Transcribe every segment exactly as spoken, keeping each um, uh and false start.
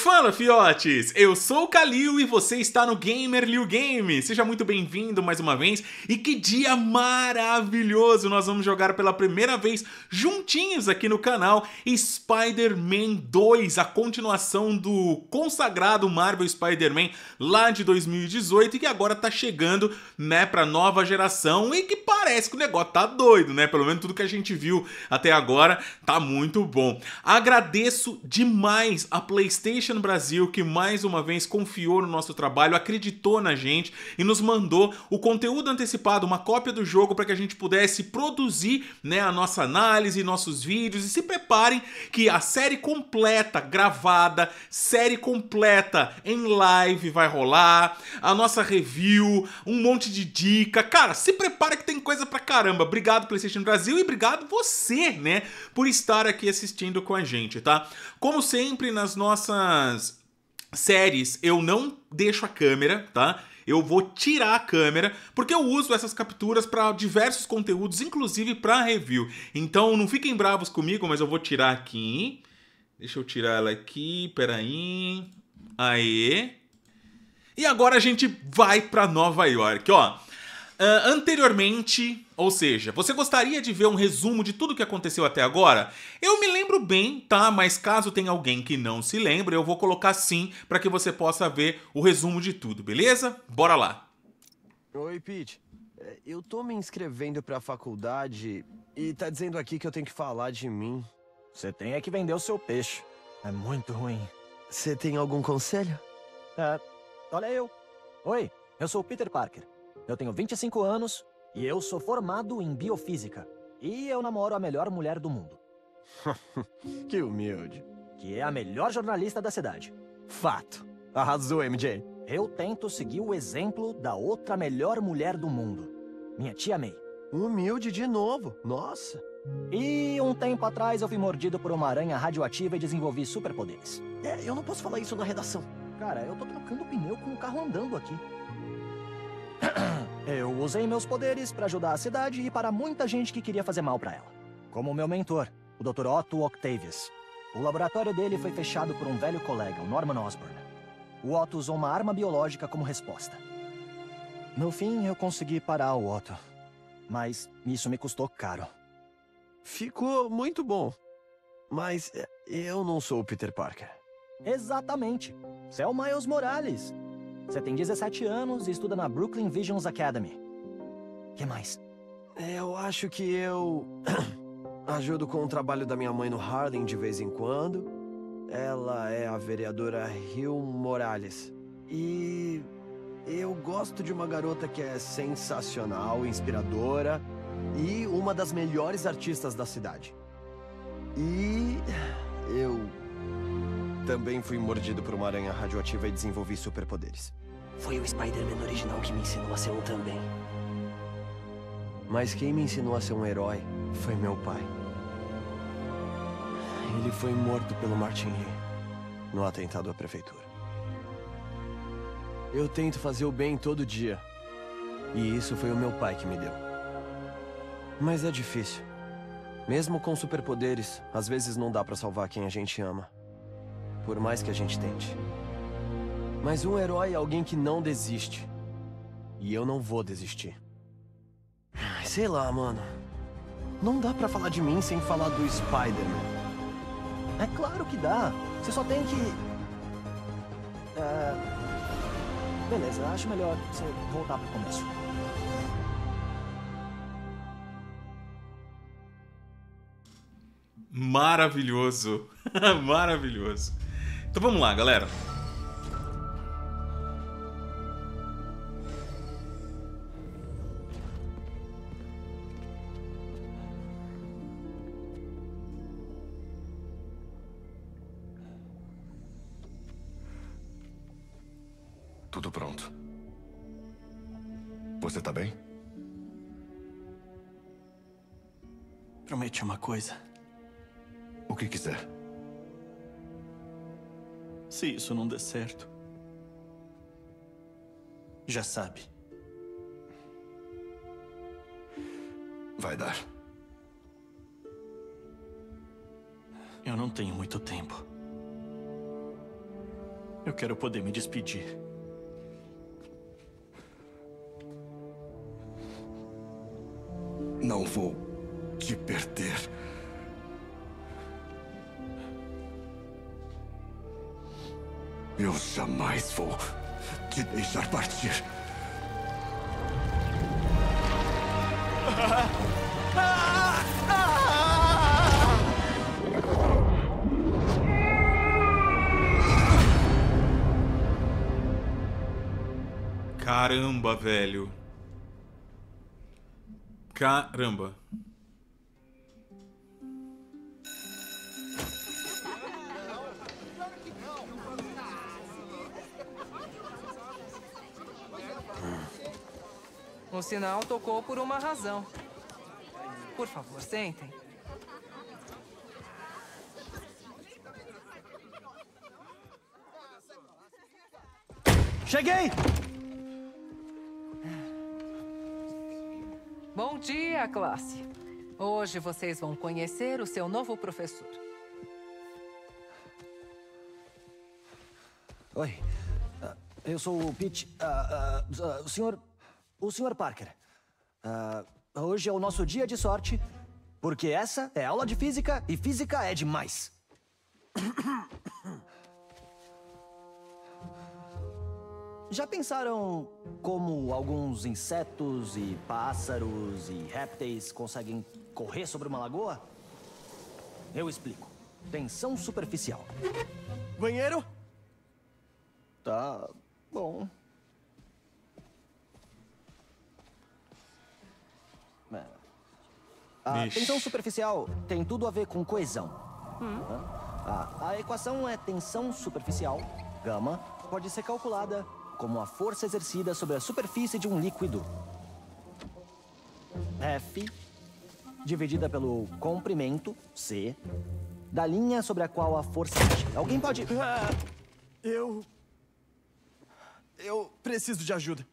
Fala, fiotes! Eu sou o Kalil e você está no Gamer Liu Game. Seja muito bem-vindo mais uma vez. E que dia maravilhoso! Nós vamos jogar pela primeira vez juntinhos aqui no canal Spider-Man dois, a continuação do consagrado Marvel Spider-Man lá de dois mil e dezoito e que agora tá chegando, né, pra nova geração e que parece que o negócio tá doido, né? Pelo menos tudo que a gente viu até agora tá muito bom. Agradeço demais a PlayStation Brasil, que mais uma vez confiou no nosso trabalho, acreditou na gente e nos mandou o conteúdo antecipado, uma cópia do jogo para que a gente pudesse produzir, né, a nossa análise, nossos vídeos. E se preparem que a série completa, gravada, série completa em live vai rolar, a nossa review, um monte de dica. Cara, se prepara que tem coisa pra caramba. Obrigado, PlayStation Brasil, e obrigado você, né, por estar aqui assistindo com a gente, tá? Como sempre, nas nossas séries, eu não deixo a câmera, tá? Eu vou tirar a câmera, porque eu uso essas capturas para diversos conteúdos, inclusive para review. Então não fiquem bravos comigo, mas eu vou tirar aqui. Deixa eu tirar ela aqui, peraí. Aê. E agora a gente vai para Nova York, ó. Uh, anteriormente, ou seja, você gostaria de ver um resumo de tudo que aconteceu até agora? Eu me lembro bem, tá? Mas caso tenha alguém que não se lembre, eu vou colocar sim para que você possa ver o resumo de tudo, beleza? Bora lá! Oi, Pete. Eu tô me inscrevendo pra faculdade e tá dizendo aqui que eu tenho que falar de mim. Você tem é que vender o seu peixe. É muito ruim. Você tem algum conselho? É, olha eu. Oi, eu sou o Peter Parker. Eu tenho vinte e cinco anos e eu sou formado em biofísica. E eu namoro a melhor mulher do mundo. Que humilde. Que é a melhor jornalista da cidade. Fato. Arrasou, M J. Eu tento seguir o exemplo da outra melhor mulher do mundo. Minha tia May. Humilde de novo. Nossa. E um tempo atrás eu fui mordido por uma aranha radioativa e desenvolvi superpoderes. É, eu não posso falar isso na redação. Cara, eu tô trocando pneu com o carro andando aqui. Eu usei meus poderes para ajudar a cidade e para muita gente que queria fazer mal para ela. Como o meu mentor, o doutor Otto Octavius. O laboratório dele foi fechado por um velho colega, o Norman Osborn. O Otto usou uma arma biológica como resposta. No fim, eu consegui parar o Otto. Mas isso me custou caro. Ficou muito bom. Mas eu não sou o Peter Parker. Exatamente. Você é o Miles Morales. Você tem dezessete anos e estuda na Brooklyn Visions Academy. Que mais? Eu acho que eu ajudo com o trabalho da minha mãe no Harlem de vez em quando. Ela é a vereadora Hill Morales. E eu gosto de uma garota que é sensacional, inspiradora e uma das melhores artistas da cidade. E eu também fui mordido por uma aranha radioativa e desenvolvi superpoderes. Foi o Spider-Man original que me ensinou a ser um também. Mas quem me ensinou a ser um herói foi meu pai. Ele foi morto pelo Martin Lee no atentado à prefeitura. Eu tento fazer o bem todo dia. E isso foi o meu pai que me deu. Mas é difícil. Mesmo com superpoderes, às vezes não dá pra salvar quem a gente ama. Por mais que a gente tente. Mas um herói é alguém que não desiste. E eu não vou desistir. Sei lá, mano. Não dá pra falar de mim sem falar do Spider-Man. É claro que dá. Você só tem que... É... Beleza, acho melhor você voltar pro começo. Maravilhoso. Maravilhoso. Então vamos lá, galera. Tudo pronto. Você tá bem? Promete uma coisa. O que quiser. Se isso não der certo, já sabe. Vai dar. Eu não tenho muito tempo. Eu quero poder me despedir. Não vou te perder. Eu jamais vou te deixar partir. Caramba, velho. Caramba. O sinal tocou por uma razão. Por favor, sentem. Cheguei! Bom dia, classe. Hoje vocês vão conhecer o seu novo professor. Oi. Ah, eu sou o Pete. Ah, ah, ah, o senhor... O senhor Parker. Ah, hoje é o nosso dia de sorte, porque essa é aula de física e física é demais. Já pensaram como alguns insetos e pássaros e répteis conseguem correr sobre uma lagoa? Eu explico. Tensão superficial. Banheiro? Tá bom. É. A Ixi. tensão superficial tem tudo a ver com coesão. A, a equação é tensão superficial, gama, pode ser calculada como a força exercida sobre a superfície de um líquido. F, dividida pelo comprimento, C, da linha sobre a qual a força age. Alguém pode... Ah, eu... Eu preciso de ajuda.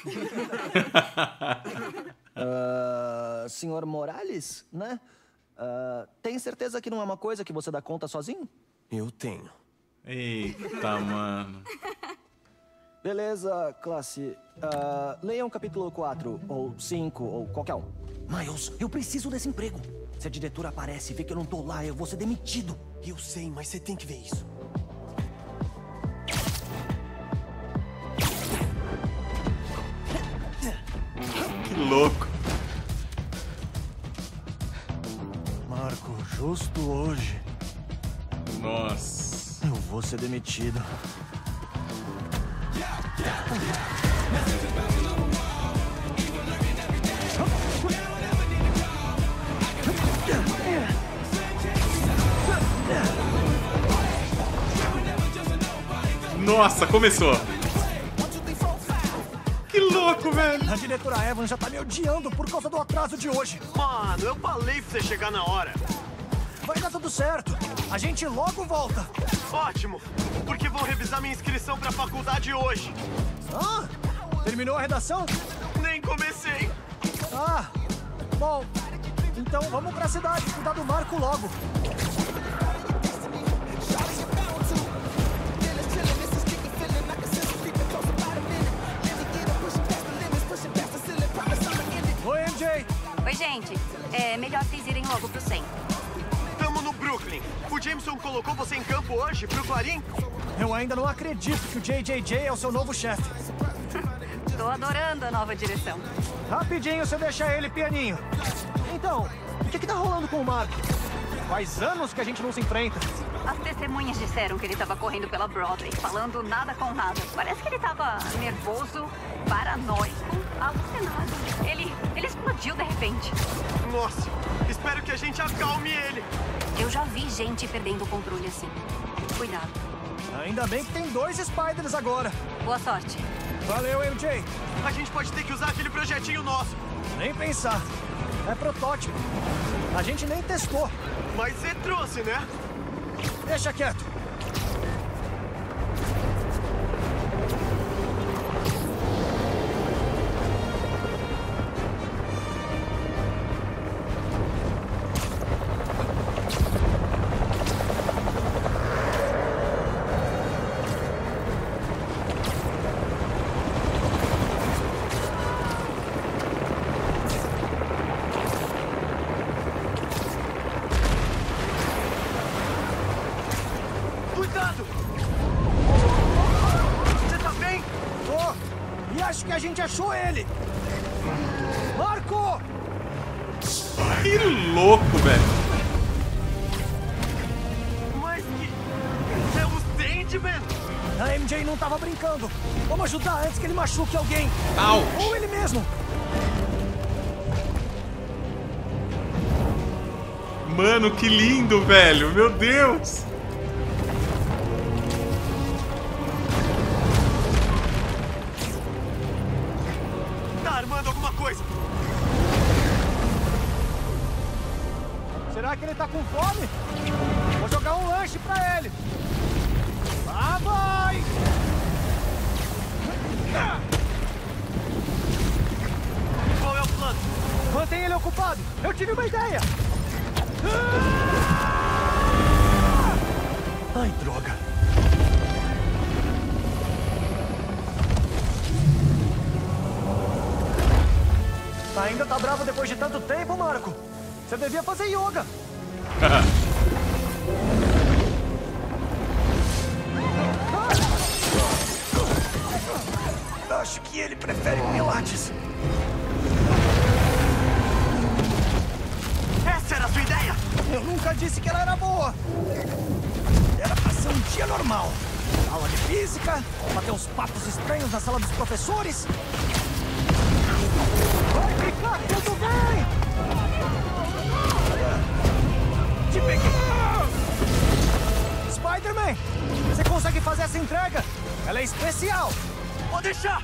Ah, senhor Morales, né? Ah, tem certeza que não é uma coisa que você dá conta sozinho? Eu tenho. Eita, mano. Beleza, classe. Ah, leiam capítulo quatro, ou cinco, ou qualquer um. Miles, eu preciso desse emprego. Se a diretora aparece e vê que eu não tô lá, eu vou ser demitido. Eu sei, mas você tem que ver isso. Que louco. Marco, justo hoje, Nossa. eu vou ser demitido. Nossa, começou. Que louco, velho. A diretora Evan já tá me odiando por causa do atraso de hoje. Mano, eu falei pra você chegar na hora. Vai dar tudo certo. A gente logo volta. Ótimo, porque vão revisar minha inscrição pra faculdade hoje. Ah, terminou a redação? Nem comecei. Ah, bom. Então vamos pra cidade, cuidar do Marco logo. Oi, M J. Oi, gente. É melhor vocês irem logo pro centro. Tamo no Brooklyn. O Jameson colocou você em campo hoje pro Clarim? Eu ainda não acredito que o J J J é o seu novo chefe. Tô adorando a nova direção. Rapidinho, você deixa ele pianinho. Então, o que que tá rolando com o Marco? Faz anos que a gente não se enfrenta. As testemunhas disseram que ele tava correndo pela Broadway, falando nada com nada. Parece que ele tava nervoso, paranoico, alucinado. Ele, ele explodiu de repente. Nossa, espero que a gente acalme ele. Eu já vi gente perdendo o controle assim. Cuidado. Ainda bem que tem dois Spiders agora. Boa sorte. Valeu, M J. A gente pode ter que usar aquele projetinho nosso. Nem pensar. É protótipo. A gente nem testou. Mas você trouxe, né? Deixa quieto. Cuidado! Você tá bem? Tô. E acho que a gente achou ele. Marco! Que louco, velho. Mas que... é o Sandman? A M J não tava brincando. Vamos ajudar antes que ele machuque alguém. Au. Ou ele mesmo. Mano, que lindo, velho. Meu Deus. Tá armando alguma coisa? Será que ele tá com fome? Vou jogar um lanche pra ele. Lá vai! Qual é o plano? Mantém ele ocupado. Eu tive uma ideia. Ai, droga. Ainda tá bravo depois de tanto tempo, Marco? Você devia fazer yoga. Acho que ele prefere pilates. Essa era a sua ideia? Eu nunca disse que ela era boa. Era pra ser um dia normal. Aula de física, bater uns papos estranhos na sala dos professores. Vai ficar tudo bem! Te peguei! Spider-Man! Você consegue fazer essa entrega? Ela é especial! Pode deixar!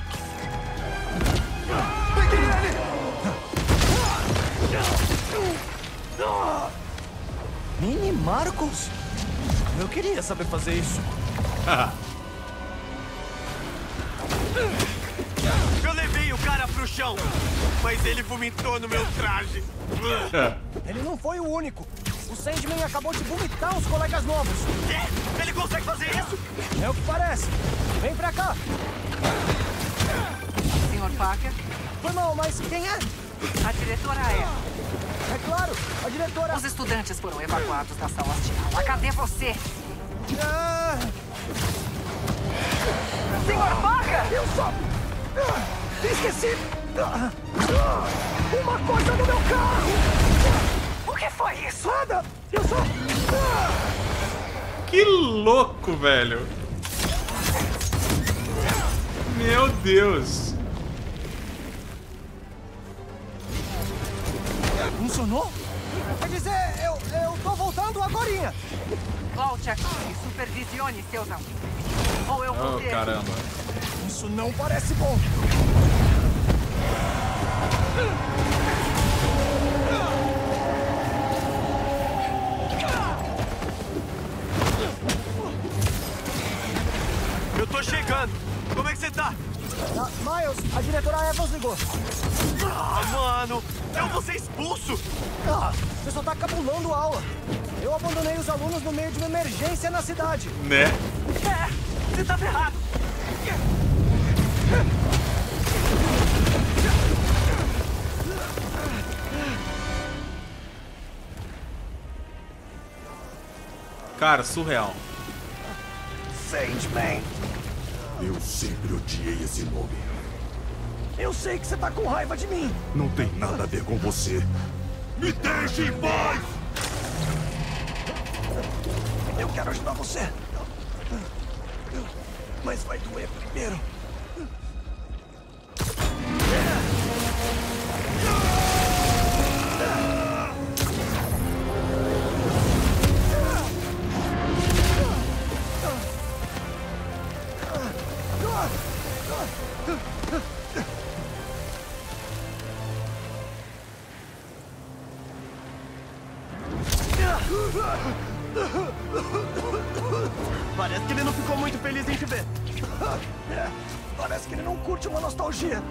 Peguei ele! Mini Marcos? Eu queria saber fazer isso. Eu levei o cara pro chão, mas ele vomitou no meu traje. Ele não foi o único. O Sandman acabou de vomitar os colegas novos. É? Ele consegue fazer isso? É o que parece. Vem pra cá. senhor Parker? Foi mal, mas quem é? A diretora é. É claro, a diretora... Os estudantes foram evacuados das salas de aula. Cadê você? Ah, senhor Parker! eu só... Ah, esqueci... Ah, ah, uma coisa no meu carro! O que foi isso? Nada! Eu só... Ah, Que louco, velho. Meu Deus. funcionou? Quer dizer, eu, eu tô voltando agorinha. Volte aqui e supervisione seus amigos. Ou eu vou Oh, ter... caramba. Isso não parece bom. Eu tô chegando. Como é que você tá? Ah, Miles, a diretora Evans ligou. Ah, mano, eu vou ser expulso. Ah, você só tá cabulando a aula. Eu abandonei os alunos no meio de uma emergência na cidade. Né? É, você tá ferrado. Cara, surreal. Sandman. Eu sempre odiei esse nome. Eu sei que você tá com raiva de mim. Não tem nada a ver com você. Me deixe em paz! Eu quero ajudar você. Mas vai doer primeiro. Parece que ele não ficou muito feliz em te ver. É, parece que ele não curte uma nostalgia.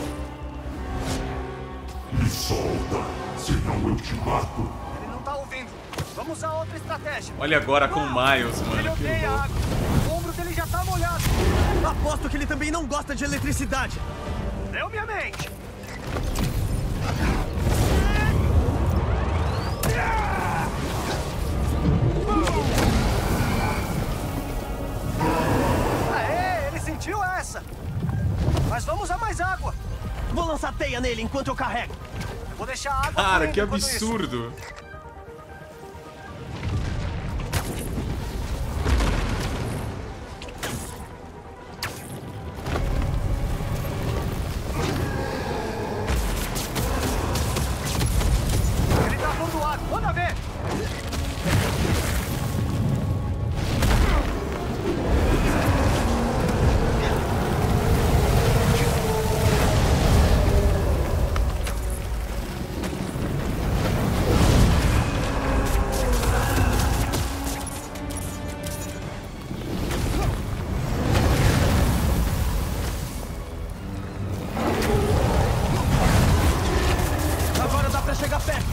Me solta, senão eu te mato. Ele não tá ouvindo. Vamos usar outra estratégia. Olha agora com o Miles, Ele mano. Que odeia louco. água. O ombro dele já tá molhado. Aposto que ele também não gosta de eletricidade. Deu minha mente. vamos usar mais água. Vou lançar teia nele enquanto eu carrego. Vou deixar a água. Cara, que absurdo. Ele tá pondo água. Manda ver. Agora dá pra chegar perto.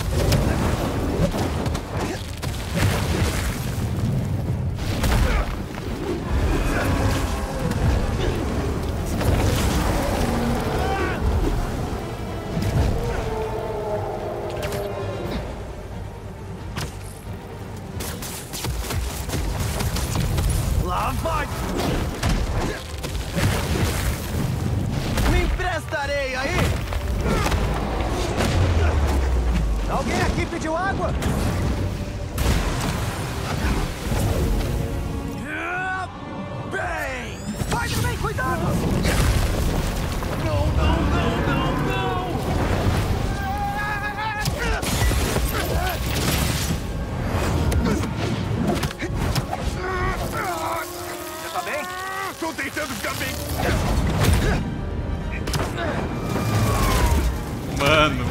Lá vai! Me empresta areia aí! Alguém aqui pediu água? Bem! Vai, bem, cuidado! Não, não, não, não, não! Você tá bem? Tô tentando ficar bem. Mano.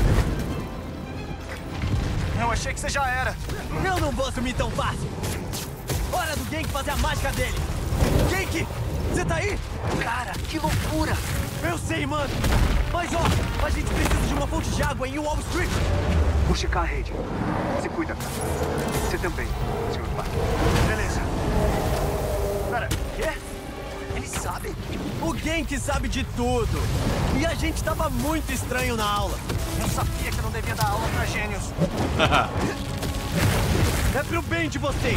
Eu achei que você já era. Eu não vou sumir tão fácil. Hora do Genki fazer a mágica dele. Genki, você tá aí? Cara, que loucura. Eu sei, mano. Mas ó, a gente precisa de uma fonte de água em Wall Street. Vou checar a rede. Se cuida, cara. Você também, senhor Parker. Beleza. Pera, quê? Ele sabe? O Genki sabe de tudo. E a gente tava muito estranho na aula. Eu sabia que eu não devia dar aula pra gênios. É pro bem de vocês.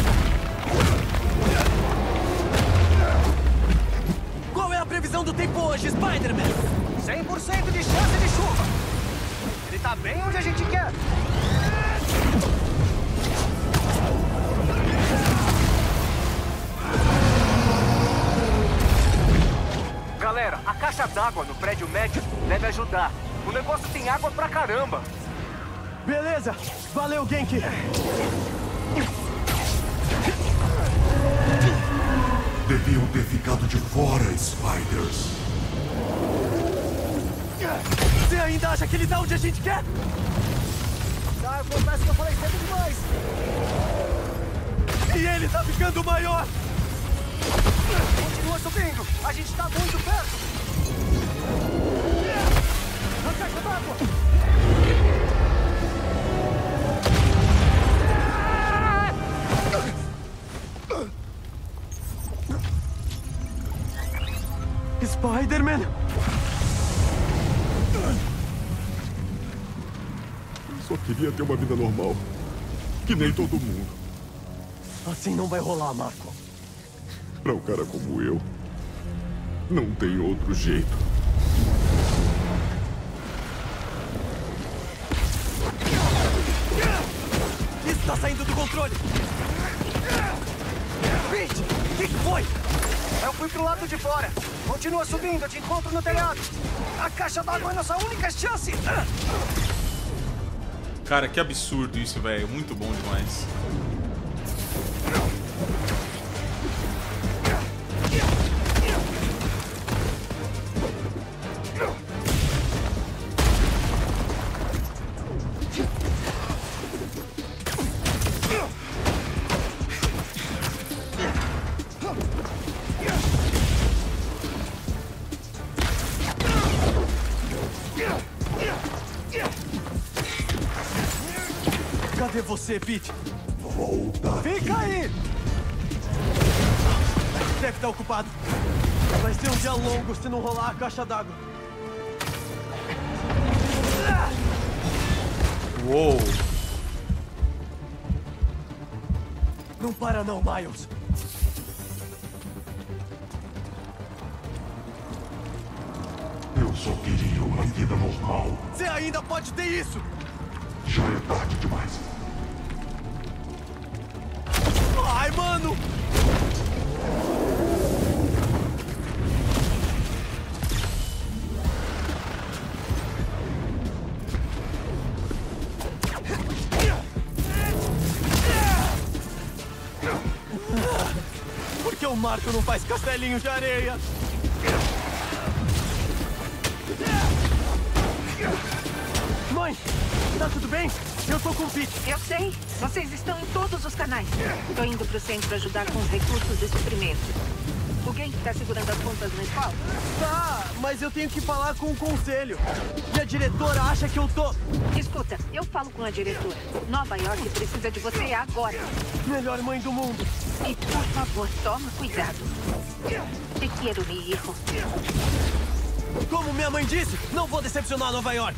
Qual é a previsão do tempo hoje, Spider-Man? cem por cento de chance de chuva. Ele tá bem onde a gente quer. Galera, a caixa d'água no prédio médio deve ajudar. O negócio tem água pra caramba. Beleza. Valeu, Genki. Deviam ter ficado de fora, Spiders. Você ainda acha que ele tá onde a gente quer? Tá, eu confesso que eu falei cedo demais. E ele tá ficando maior. Continua subindo. A gente tá muito perto. A caixa d'água. Spider-Man? Só queria ter uma vida normal. Que nem todo mundo. Assim não vai rolar, Marco. Pra um cara como eu, não tem outro jeito. Isso tá saindo do controle! Pete, o que foi? Eu fui pro lado de fora. Continua subindo, eu te encontro no telhado. A caixa d'água é nossa única chance. Cara, que absurdo isso, velho. Muito bom demais. Cadê você, Pete? Volta. Fica aí! Deve estar ocupado. Vai ser um dia longo se não rolar a caixa d'água. Uou! Não para não, Miles. Eu só queria uma vida normal. Você ainda pode ter isso! Já é tarde demais. Ai, mano! Por que o Marco não faz castelinho de areia? Mãe, tá tudo bem? Eu tô com o Pete. Eu sei. Vocês estão em todos os canais. Tô indo pro centro ajudar com os recursos e suprimentos. O Genk tá segurando as contas na escola? Tá, mas eu tenho que falar com o conselho. E a diretora acha que eu tô... Escuta, eu falo com a diretora. Nova York precisa de você agora. Melhor mãe do mundo. E, por favor, toma cuidado. Te quero, mi hijo. Como minha mãe disse, não vou decepcionar Nova York.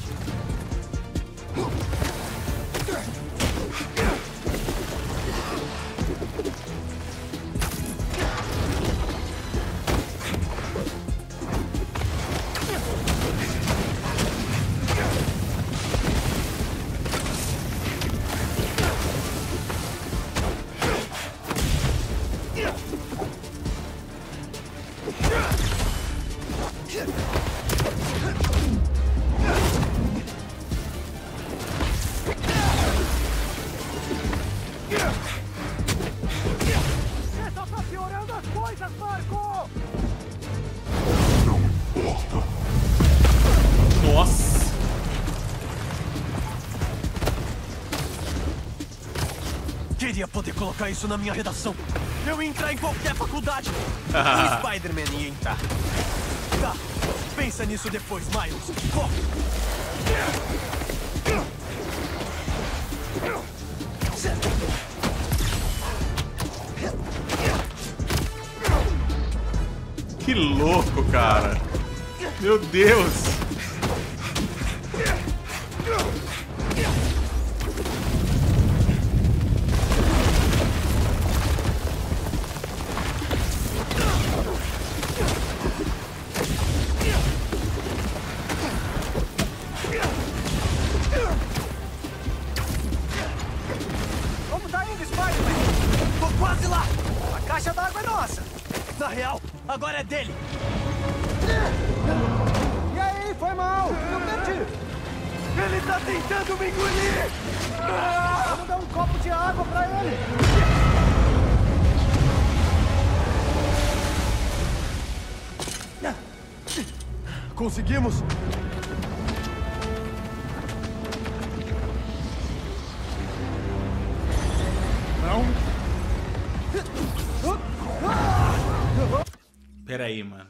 Queria poder colocar isso na minha redação. Eu ia entrar em qualquer faculdade. O Spider-Man ia entrar. Tá, pensa nisso depois, Miles. Foco. Que louco, cara. Meu Deus. Como tá indo, Spider-Man? Tô quase lá. A caixa d'água é nossa. Na real, agora é dele. E aí, foi mal. Eu perdi. Ele tá tentando me engolir. Vamos dar um copo de água pra ele. Conseguimos? Não. Pera aí, mano.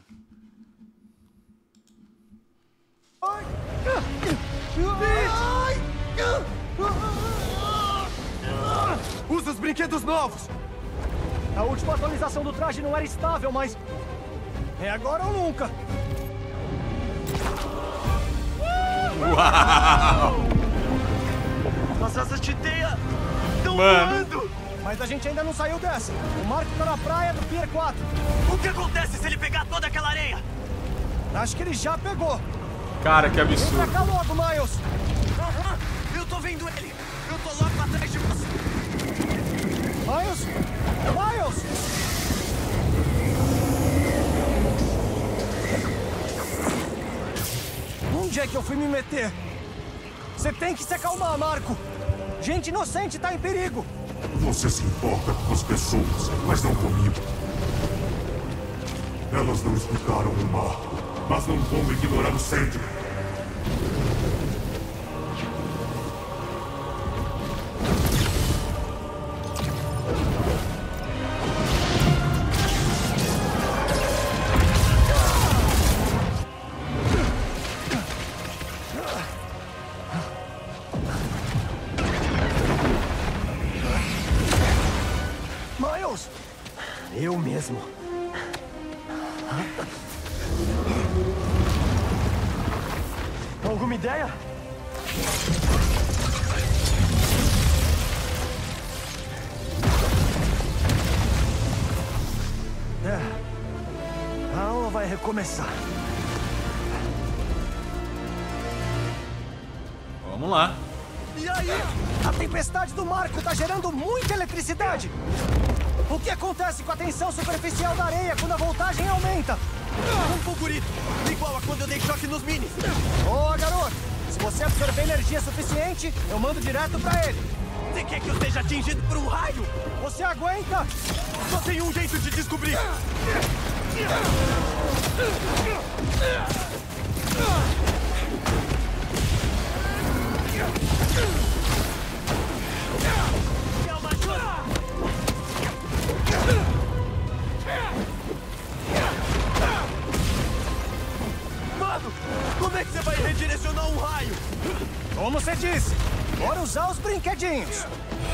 Usa os brinquedos novos. A última atualização do traje não era estável, mas... é agora ou nunca. Uau! As asas de teia estão Mano. voando. Mas a gente ainda não saiu dessa. O Marco tá na praia do Pier quatro. O que acontece se ele pegar toda aquela areia? Acho que ele já pegou. Cara, que Vem pra absurdo. cá logo, Miles. Aham, eu tô vendo ele. Eu tô logo atrás de você. Miles? Miles! Onde é que eu fui me meter? Você tem que se acalmar, Marco. Gente inocente tá em perigo. Você se importa com as pessoas, mas não comigo. Elas não escutaram o Marco, mas não vão ignorar o Sandman. Miles! Eu mesmo. Alguma ideia? É. A aula vai recomeçar. Vamos lá. E aí? A tempestade do marco tá gerando muita eletricidade. O que acontece com a tensão superficial da areia quando a voltagem aumenta? Um fulgurito, igual a quando eu dei choque nos minis. Boa, garoto. Se você absorver energia suficiente, eu mando direto pra ele. Você quer que eu seja atingido por um raio? Você aguenta? Só tem um jeito de descobrir. Mano, como é que você vai redirecionar um raio? Como você disse, bora usar os brinquedinhos.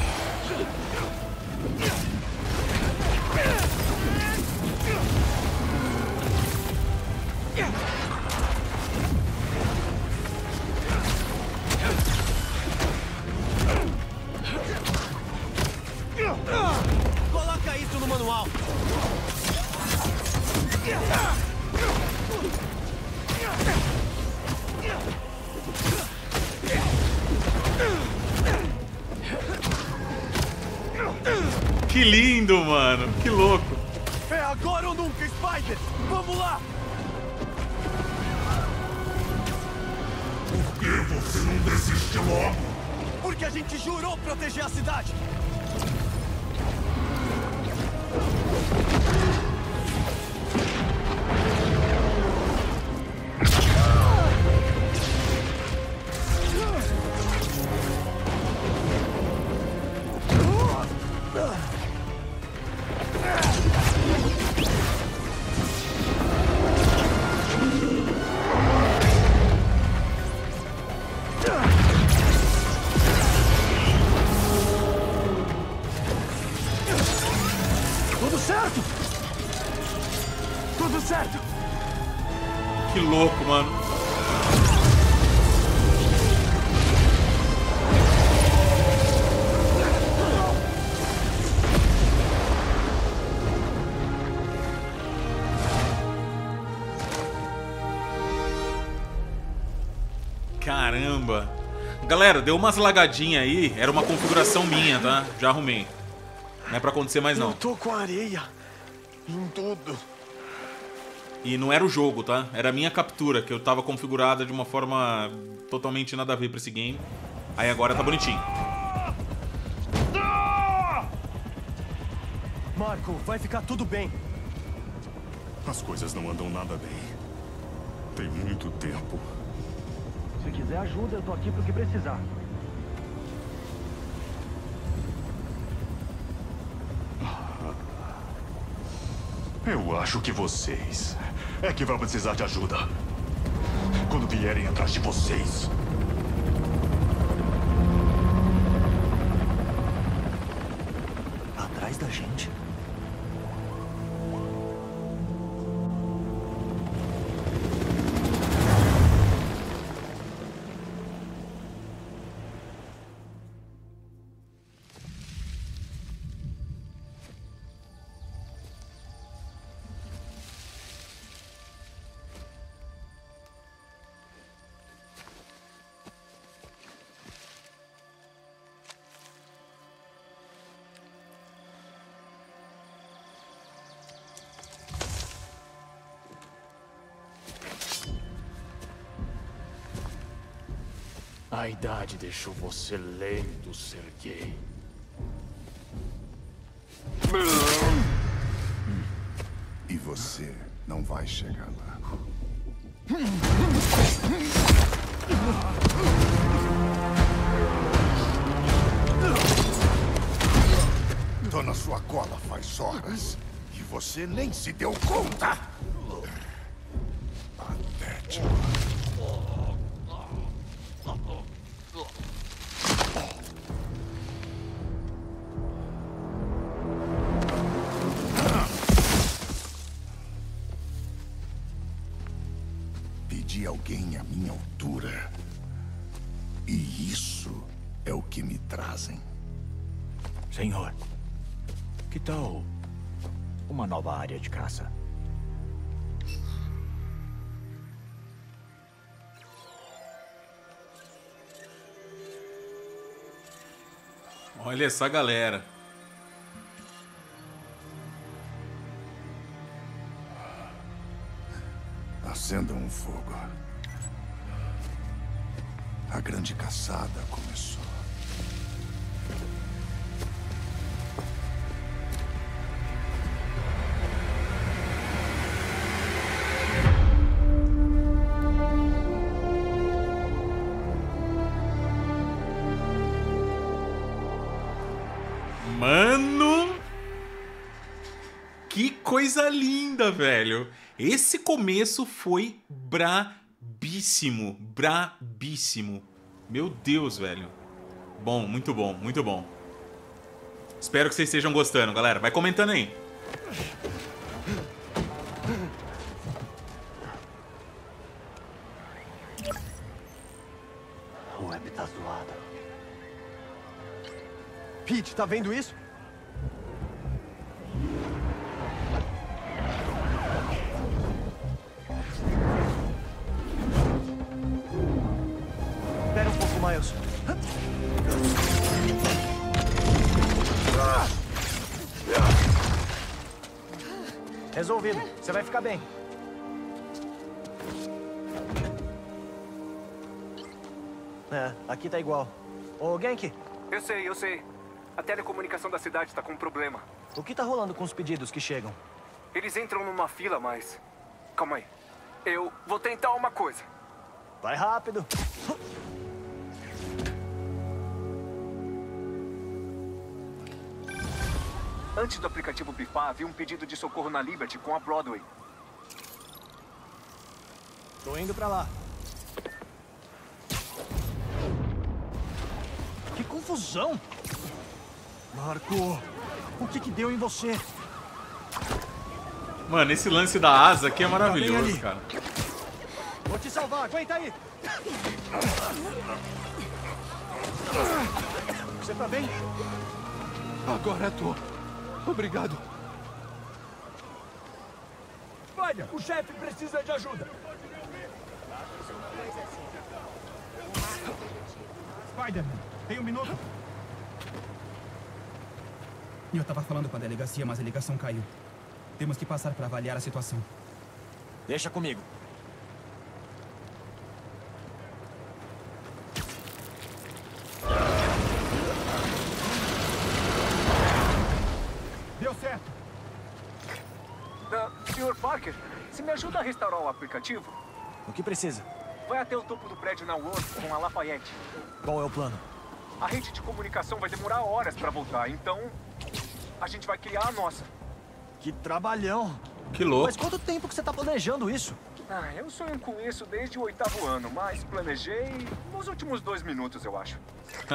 Coloca isso no manual. Que lindo, mano. Que louco. É agora ou nunca, Spider! Vamos lá! Por que você não desiste logo? Porque a gente jurou proteger a cidade! Tudo certo? Tudo certo! Que louco, mano. Caramba. Galera, deu umas lagadinhas aí. Era uma configuração minha, tá? Já arrumei. Não é pra acontecer mais, não. Eu tô com areia em tudo. E não era o jogo, tá? Era a minha captura, que eu tava configurada de uma forma totalmente nada a ver pra esse game. Aí agora tá bonitinho. Marco, vai ficar tudo bem. As coisas não andam nada bem. Tem muito tempo. Se quiser ajuda, eu tô aqui pro que precisar. Eu acho que vocês é que vão precisar de ajuda. Quando vierem atrás de vocês. Atrás da gente? A idade deixou você lento, Sergei. E você não vai chegar lá. Tô na sua cola faz horas. E você nem se deu conta. Patético. Pedi alguém à minha altura. E isso é o que me trazem. Senhor, que tal uma nova área de caça? Olha essa galera. Acendam um fogo. A grande caçada começou. Mano, que coisa linda, velho. Esse começo foi brabíssimo, brabíssimo. Meu Deus, velho. Bom, muito bom, muito bom. Espero que vocês estejam gostando, galera. Vai comentando aí. O web tá zoado. Pete, tá vendo isso? Espera um pouco, Miles. Resolvido. Você vai ficar bem. É, aqui tá igual. Ô, Genki. Eu sei, eu sei. A telecomunicação da cidade tá com um problema. O que tá rolando com os pedidos que chegam? Eles entram numa fila, mas... Calma aí. Eu vou tentar uma coisa. Vai rápido. Antes do aplicativo bifar, havia um pedido de socorro na Liberty com a Broadway. Tô indo pra lá. Que confusão! Marco, o que que deu em você? Mano, esse lance da asa aqui é maravilhoso, cara. Vou te salvar, aguenta aí! Você tá bem? Agora tô. Obrigado. Spider, o chefe precisa de ajuda. Spider-Man, tem um minuto? Eu tava falando com a delegacia, mas a ligação caiu. Temos que passar para avaliar a situação. Deixa comigo. Deu certo. Uh, senhor Parker, se me ajuda a restaurar o aplicativo? O que precisa? Vai até o topo do prédio na World com a Lafayette. Qual é o plano? A rede de comunicação vai demorar horas para voltar, então a gente vai criar a nossa. Que trabalhão! Que louco. Mas quanto tempo que você tá planejando isso? Ah, eu sonho com isso desde o oitavo ano, mas planejei nos últimos dois minutos, eu acho.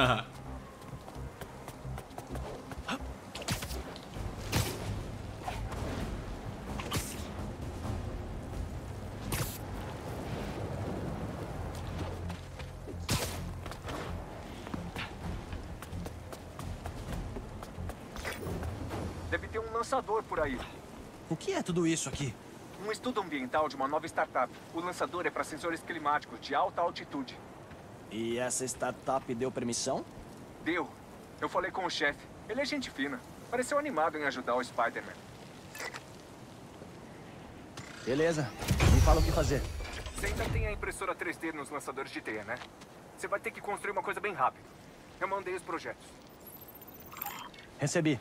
Deve ter um lançador por aí. O que é tudo isso aqui? Um estudo ambiental de uma nova startup. O lançador é para sensores climáticos de alta altitude. E essa startup deu permissão? Deu. Eu falei com o chefe. Ele é gente fina. Pareceu animado em ajudar o Spider-Man. Beleza. Me fala o que fazer. Você ainda tem a impressora três D nos lançadores de teia, né? Você vai ter que construir uma coisa bem rápida. Eu mandei os projetos. Recebi.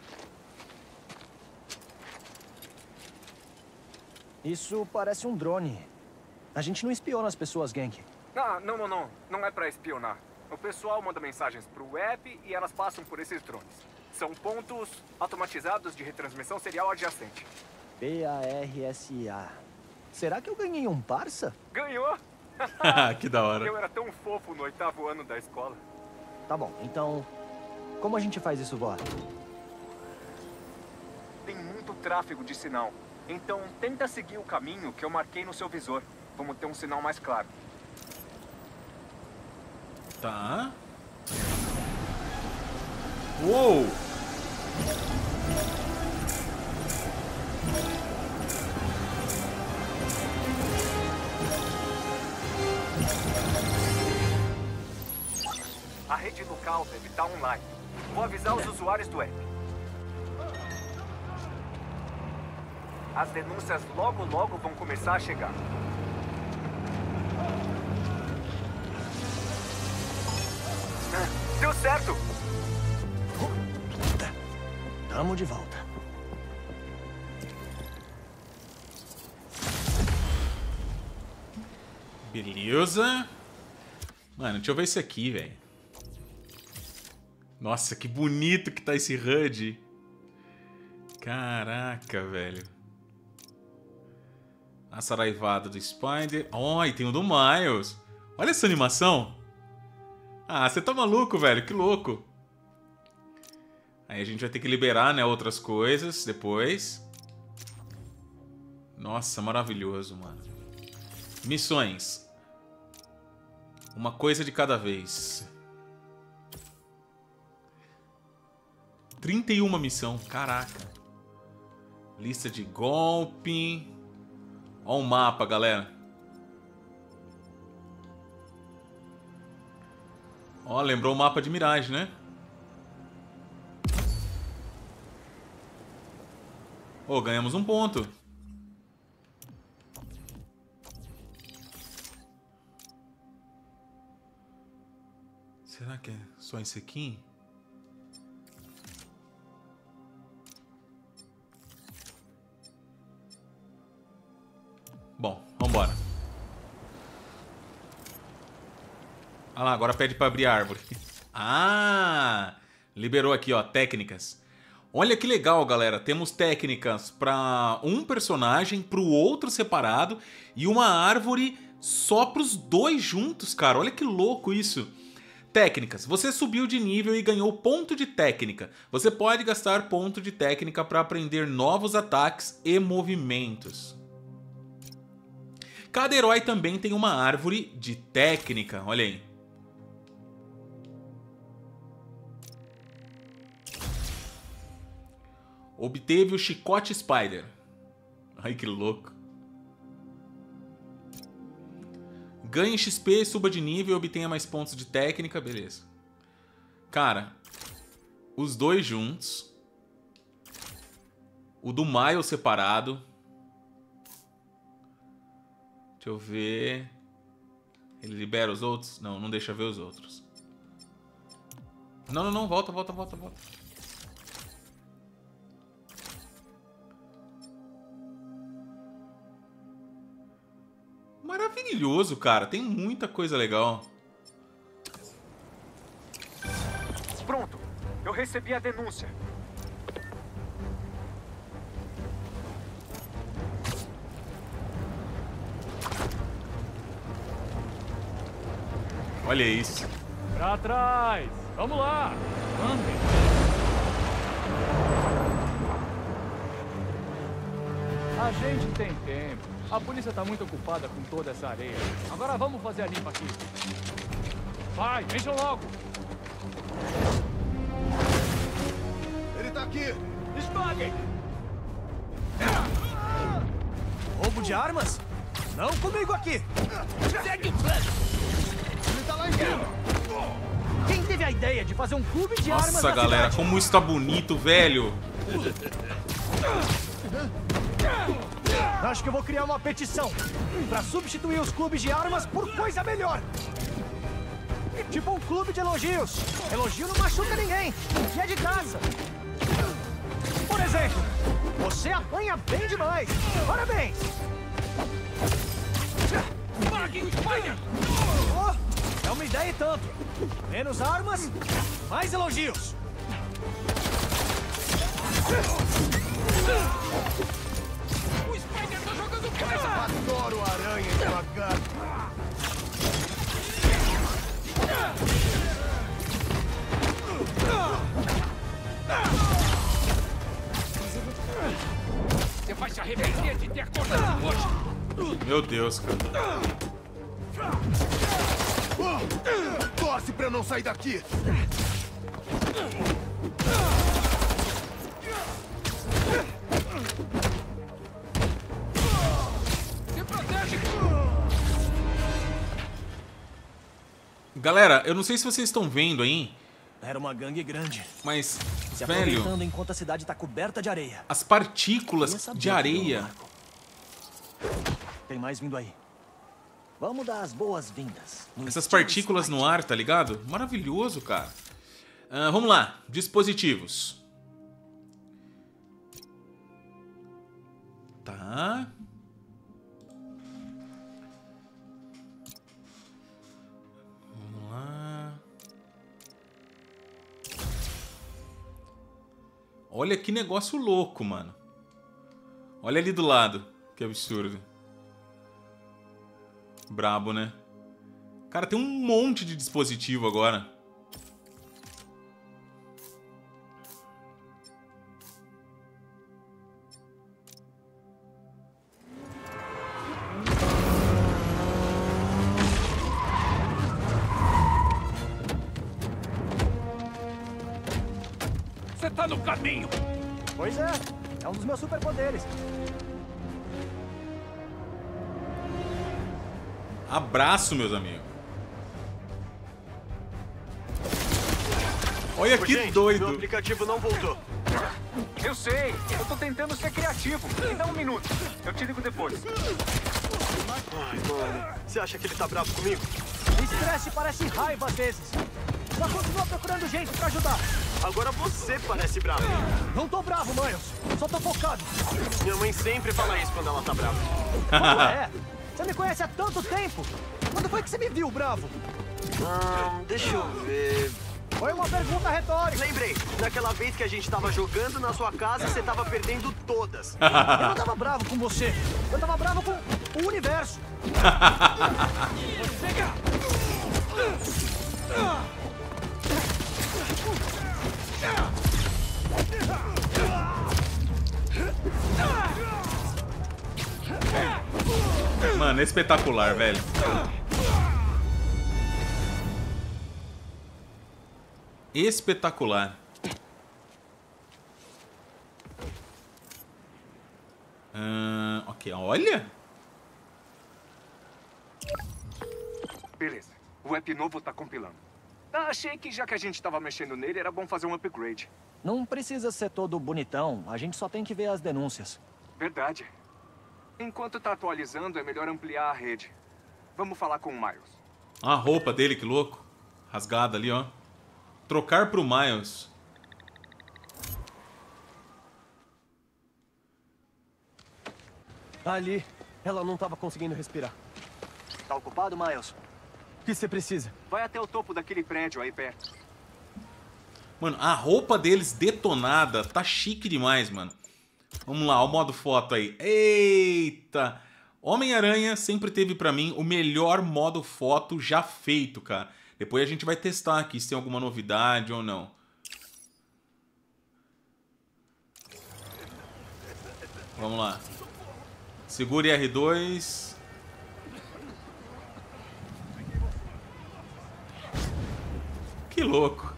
Isso parece um drone. A gente não espiona as pessoas, Genki. Ah, não, não, não. Não é pra espionar. O pessoal manda mensagens pro app e elas passam por esses drones. São pontos automatizados de retransmissão serial adjacente. P A R S A. Será que eu ganhei um parça? Ganhou! Que da hora. Eu era tão fofo no oitavo ano da escola. Tá bom, então... Como a gente faz isso voar? Tem muito tráfego de sinal. Então, tenta seguir o caminho que eu marquei no seu visor. Vamos ter um sinal mais claro. Tá. Uou! A rede local deve estar online. Vou avisar os usuários do app. As denúncias logo logo vão começar a chegar. Deu certo! Tamo de volta. Beleza. Mano, deixa eu ver isso aqui, velho. Nossa, que bonito que tá esse H U D. Caraca, velho. A saraivada do Spider. Oh, e tem o do Miles. Olha essa animação. Ah, você tá maluco, velho. Que louco. Aí a gente vai ter que liberar, né, outras coisas depois. Nossa, maravilhoso, mano. Missões. Uma coisa de cada vez. trinta e uma missão, caraca. Lista de golpe. Ó o mapa, galera. Ó, lembrou o mapa de Mirage, né? Ó, ganhamos um ponto. Será que é só esse aqui? Bom, vambora. Ah lá, agora pede pra abrir a árvore. Ah! Liberou aqui, ó, técnicas. Olha que legal, galera. Temos técnicas para um personagem, para o outro separado e uma árvore só para os dois juntos, cara. Olha que louco isso. Técnicas. Você subiu de nível e ganhou ponto de técnica. Você pode gastar ponto de técnica para aprender novos ataques e movimentos. Cada herói também tem uma árvore de técnica. Olha aí. Obteve o chicote Spider. Ai, que louco. Ganhe X P, suba de nível e obtenha mais pontos de técnica. Beleza. Cara, os dois juntos. O do Miles separado. Deixa eu ver. Ele libera os outros? Não, não deixa ver os outros. Não, não, não. Volta, volta, volta, volta. Maravilhoso, cara. Tem muita coisa legal. Pronto. Eu recebi a denúncia. Olha isso. Pra trás. Vamos lá. Andem. A gente tem tempo. A polícia tá muito ocupada com toda essa areia. Agora vamos fazer a limpa aqui. Vai, vejam logo. Ele tá aqui. Esmaguem. Roubo de armas? Não comigo aqui. Segue o plano. Ele tá lá em cima. Quem teve a ideia de fazer um clube de armas na Nossa, galera, cidade? como isso tá bonito, velho. Acho que eu vou criar uma petição pra substituir os clubes de armas por coisa melhor. Tipo um clube de elogios. Elogio não machuca ninguém. E é de graça. Por exemplo, você apanha bem demais. Parabéns. Oh, é uma ideia e tanto. Menos armas, mais elogios. O Spider tá jogando coisa. Adoro aranha devagar. Você vai se arrepender de ter acordado hoje. Meu Deus, cara. Oh, torce pra eu não sair daqui. Se protege. Galera, eu não sei se vocês estão vendo aí. Era uma gangue grande. Mas, Se velho... aproveitando enquanto a cidade tá coberta de areia. As partículas de areia... Tem mais vindo aí. Vamos dar as boas-vindas. Essas partículas no ar, tá ligado? Maravilhoso, cara. Uh, vamos lá. Dispositivos. Tá. Vamos lá. Olha que negócio louco, mano. Olha ali do lado. Que absurdo. Brabo, né? Cara, tem um monte de dispositivo agora. Você tá no caminho! Pois é, é um dos meus superpoderes. Abraço, meus amigos. Olha que gente, doido. Meu aplicativo não voltou. Eu sei, eu tô tentando ser criativo. Me dá um minuto, eu te ligo depois. Ai, mano, você acha que ele tá bravo comigo? Estresse parece raiva às vezes. Só continua procurando gente pra ajudar. Agora você parece bravo. Não tô bravo, Miles. Só tô focado. Minha mãe sempre fala isso quando ela tá brava. Como é? Você me conhece há tanto tempo. Quando foi que você me viu bravo? Hum, deixa eu ver... Foi uma pergunta retórica. Lembrei, naquela vez que a gente tava jogando na sua casa, você tava perdendo todas. Eu não tava bravo com você. Eu tava bravo com o universo. Mano, espetacular, velho. Espetacular. Uh, ok, olha. Beleza, o app novo tá compilando. Ah, achei que já que a gente tava mexendo nele, era bom fazer um upgrade. Não precisa ser todo bonitão. A gente só tem que ver as denúncias. Verdade. Enquanto tá atualizando, é melhor ampliar a rede. Vamos falar com o Miles. A roupa dele, que louco. Rasgada ali, ó. Trocar pro Miles. Ali, ela não tava conseguindo respirar. Tá ocupado, Miles? O que você precisa? Vai até o topo daquele prédio aí perto. Mano, a roupa deles detonada tá chique demais, mano. Vamos lá, ó o modo foto aí. Eita! Homem-Aranha sempre teve pra mim o melhor modo foto já feito, cara. Depois a gente vai testar aqui se tem alguma novidade ou não. Vamos lá. Segure R dois. Que louco.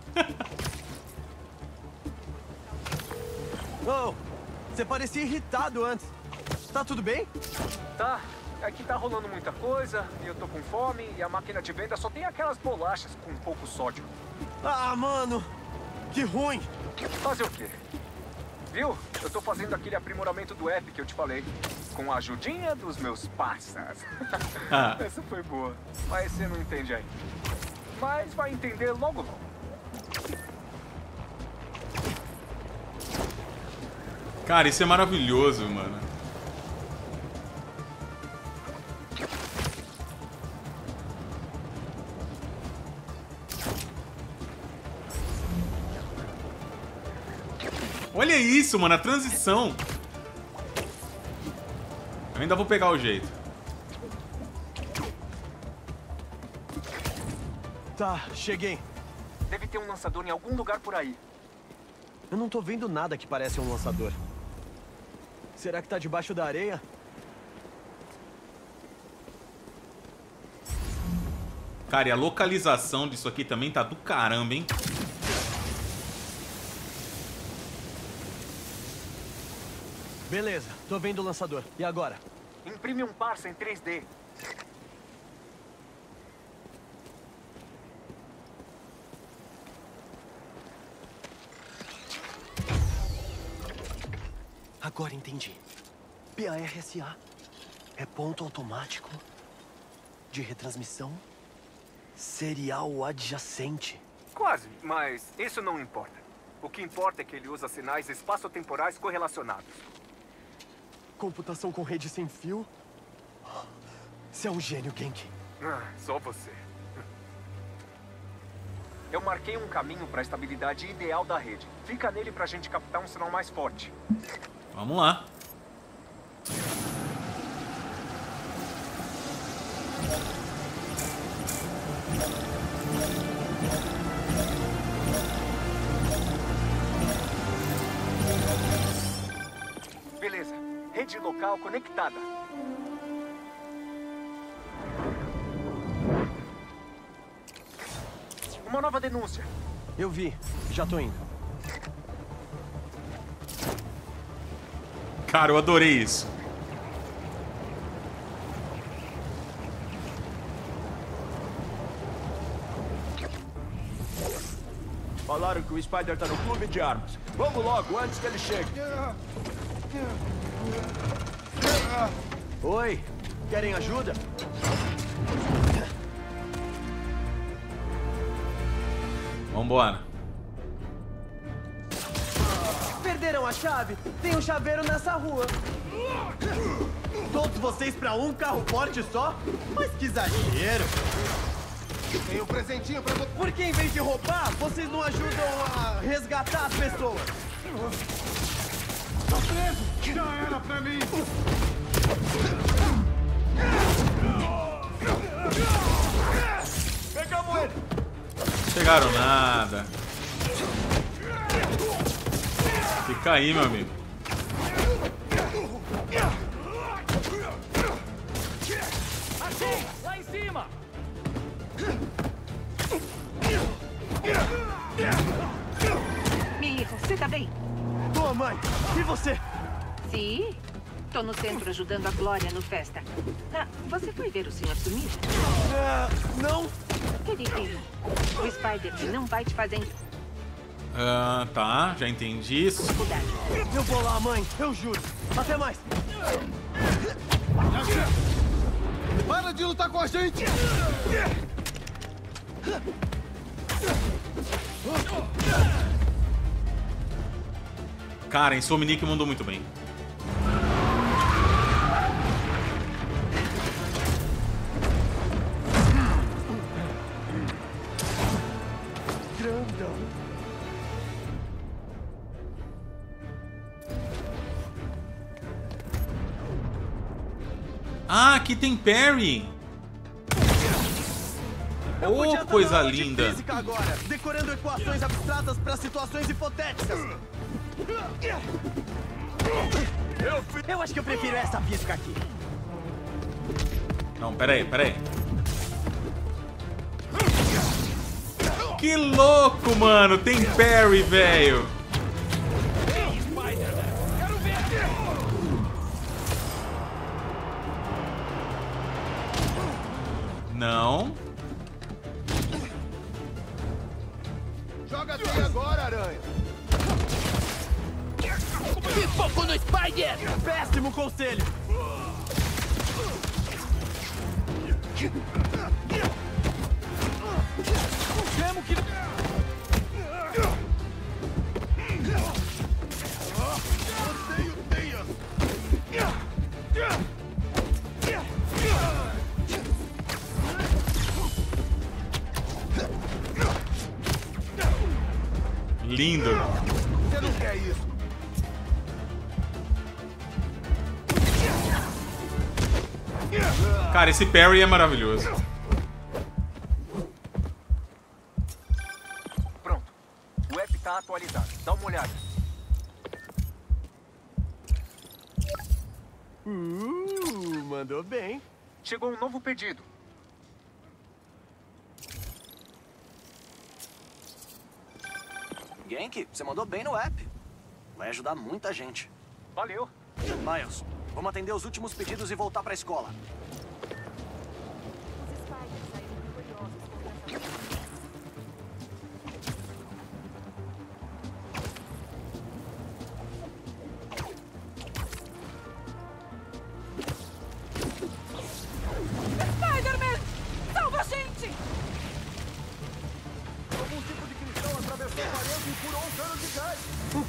Oh, você parecia irritado antes. Tá tudo bem? Tá, aqui tá rolando muita coisa, e eu tô com fome, e a máquina de venda só tem aquelas bolachas com pouco sódio. Ah, mano, que ruim. Fazer o quê? Viu? Eu tô fazendo aquele aprimoramento do app que eu te falei. Com a ajudinha dos meus parceiros. Ah. Essa foi boa, mas você não entende aí. Mas vai entender logo logo. Cara, isso é maravilhoso, mano. Olha isso, mano, a transição. Eu ainda vou pegar o jeito. Tá, cheguei. Deve ter um lançador em algum lugar por aí. Eu não tô vendo nada que pareça um lançador. Será que tá debaixo da areia? Cara, e a localização disso aqui também tá do caramba, hein? Beleza, tô vendo o lançador. E agora? Imprime um parça em três D. Agora entendi. P A R S A é ponto automático de retransmissão serial adjacente. Quase, mas isso não importa. O que importa é que ele usa sinais espaço-temporais correlacionados. Computação com rede sem fio? Você é um gênio, Genki. Ah, só você. Eu marquei um caminho para a estabilidade ideal da rede. Fica nele pra gente captar um sinal mais forte. Vamos lá. Beleza. Rede local conectada. Uma nova denúncia. Eu vi. Já tô indo. Cara, eu adorei isso. Falaram que o Spider tá no clube de armas. Vamos logo, antes que ele chegue. Oi, querem ajuda? Vambora. Perderam a chave? Tem um chaveiro nessa rua. Todos vocês pra um carro forte só? Mas que exagero! Tem um presentinho pra você. Por que em vez de roubar, vocês não ajudam a resgatar as pessoas? Tô preso! Já era pra mim! Pegamos ele! Chegaram nada. Fica aí, meu amigo. Achei! Lá em cima! Mira, você tá bem? Tô, mãe! E você? Sim. Tô no centro ajudando a Glória no festa. Ah, você foi ver o senhor sumido? Uh, não. Querido, o Spider não vai te fazer... Ah, tá. Já entendi isso. Eu vou lá, mãe. Eu juro. Até mais. Para de lutar com a gente! Cara, Insomniac mandou muito bem. Grandão. Ah, aqui tem Perry. Oh, coisa linda. Física agora, decorando equações abstratas para situações hipotéticas. Eu, eu acho que eu prefiro essa física aqui. Não, pera aí, pera aí. Que louco, mano. Tem Perry, velho. Não. Joga até agora, aranha. Pipoco no Spider! Péssimo conselho! Temo que... Odeio teias! Lindo. Você não quer isso? Cara, esse Perry é maravilhoso. Pronto. O app tá atualizado. Dá uma olhada. Uh, mandou bem. Chegou um novo pedido. Genki, você mandou bem no app. Vai ajudar muita gente. Valeu. Miles, vamos atender os últimos pedidos e voltar pra escola.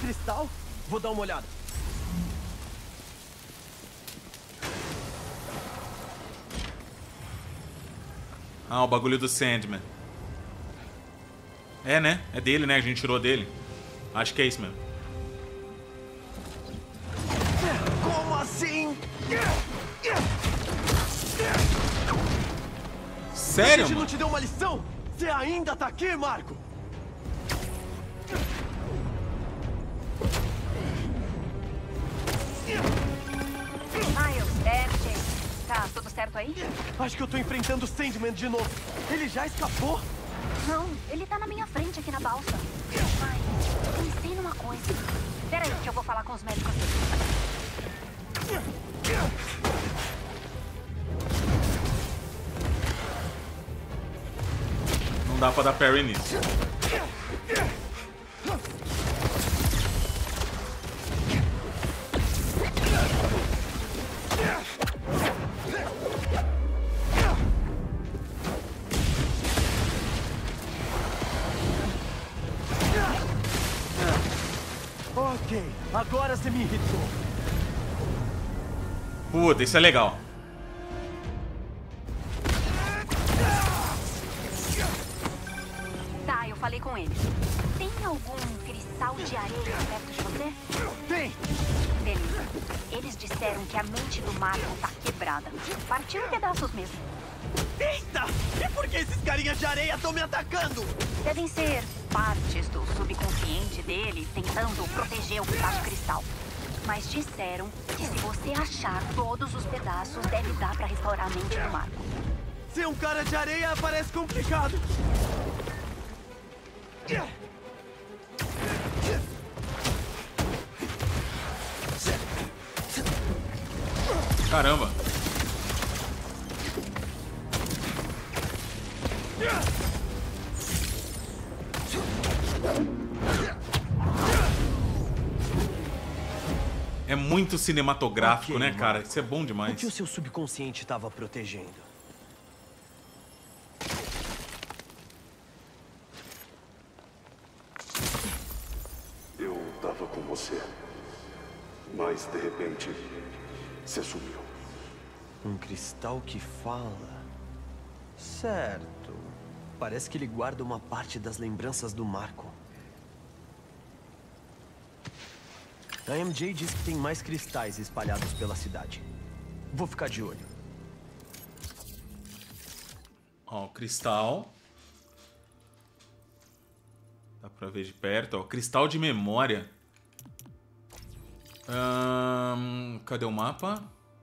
cristal? Vou dar uma olhada. Ah, o bagulho do Sandman. É, né? É dele, né? A gente tirou dele. Acho que é isso mesmo. Como assim? Sério, A gente mano? não te deu uma lição? Você ainda tá aqui, Marco? Miles, é, M J. Tá tudo certo aí? Acho que eu tô enfrentando o Sandman de novo. Ele já escapou? Não, ele tá na minha frente aqui na balsa. Mas eu pensei numa coisa. Pera aí que eu vou falar com os médicos. Não dá pra dar parry nisso. Ok, agora você me irritou. Puta, isso é legal. Tá, eu falei com eles. Tem algum cristal de areia perto de você? Tem! Beleza. Eles disseram que a mente do Marco tá quebrada. Partiu em pedaços mesmo. Eita! E por que esses carinhas de areia estão me atacando? Devem ser partes do subconsciente dele tentando proteger o pedaço cristal. Mas disseram que se você achar todos os pedaços, deve dar pra restaurar a mente do Marco. Ser um cara de areia parece complicado. Caramba. É muito cinematográfico, Ok, né, cara? Isso é bom O demais. que o seu subconsciente estava protegendo? Eu tava com você. Mas, de repente, você sumiu. Um cristal que fala. Certo. Parece que ele guarda uma parte das lembranças do Marco. A M J diz que tem mais cristais espalhados pela cidade. Vou ficar de olho. Ó, o cristal. Dá pra ver de perto, ó. Cristal de memória. Hum, cadê o mapa?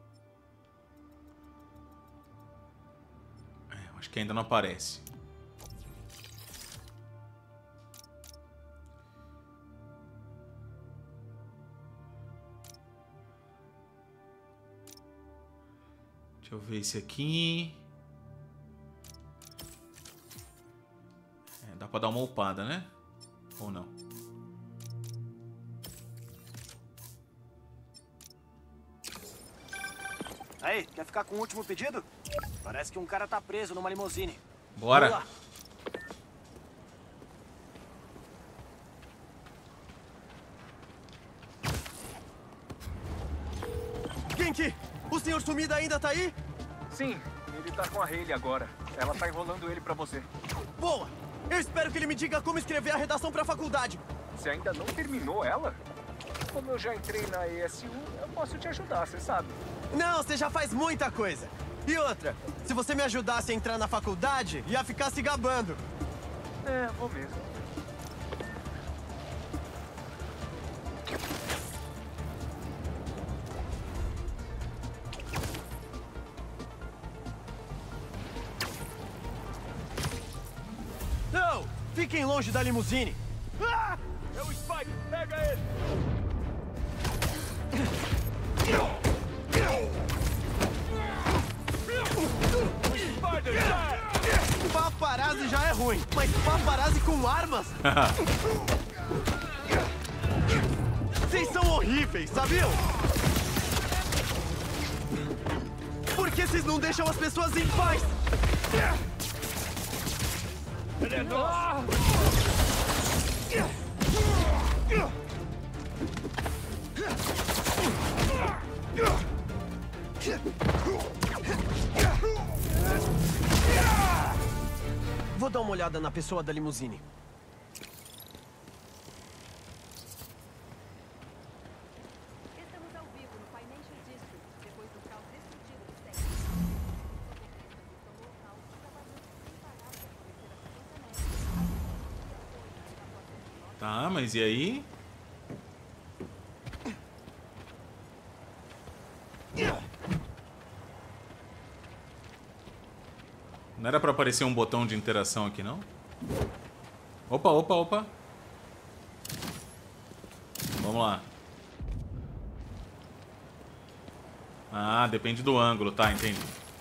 É, acho que ainda não aparece. Deixa eu ver esse aqui. É, dá pra dar uma upada, né? Ou não? Aí, quer ficar com o último pedido? Parece que um cara tá preso numa limusine. Bora! Vamos lá. Genki, o senhor Sumida ainda tá aí? Sim, ele tá com a Hayley agora. Ela tá enrolando ele pra você. Boa! Eu espero que ele me diga como escrever a redação pra faculdade. Você ainda não terminou ela? Como eu já entrei na E S U, eu posso te ajudar, você sabe. Não, você já faz muita coisa. E outra, se você me ajudasse a entrar na faculdade, ia ficar se gabando. É, vou mesmo. Não! Fiquem longe da limusine. Ah! É o Spike! Pega ele! O Spider! Paparazzi já é ruim, mas paparazzi com armas? Vocês são horríveis, sabiam? Por que vocês não deixam as pessoas em paz? Ele é nosso! Vou dar uma olhada na pessoa da limusine. Estamos ao vivo no Financial District, depois do caos destrutivo do século. Tá, mas e aí? Não era pra aparecer um botão de interação aqui, não? Opa, opa, opa. Vamos lá. Ah, depende do ângulo, tá, entendi.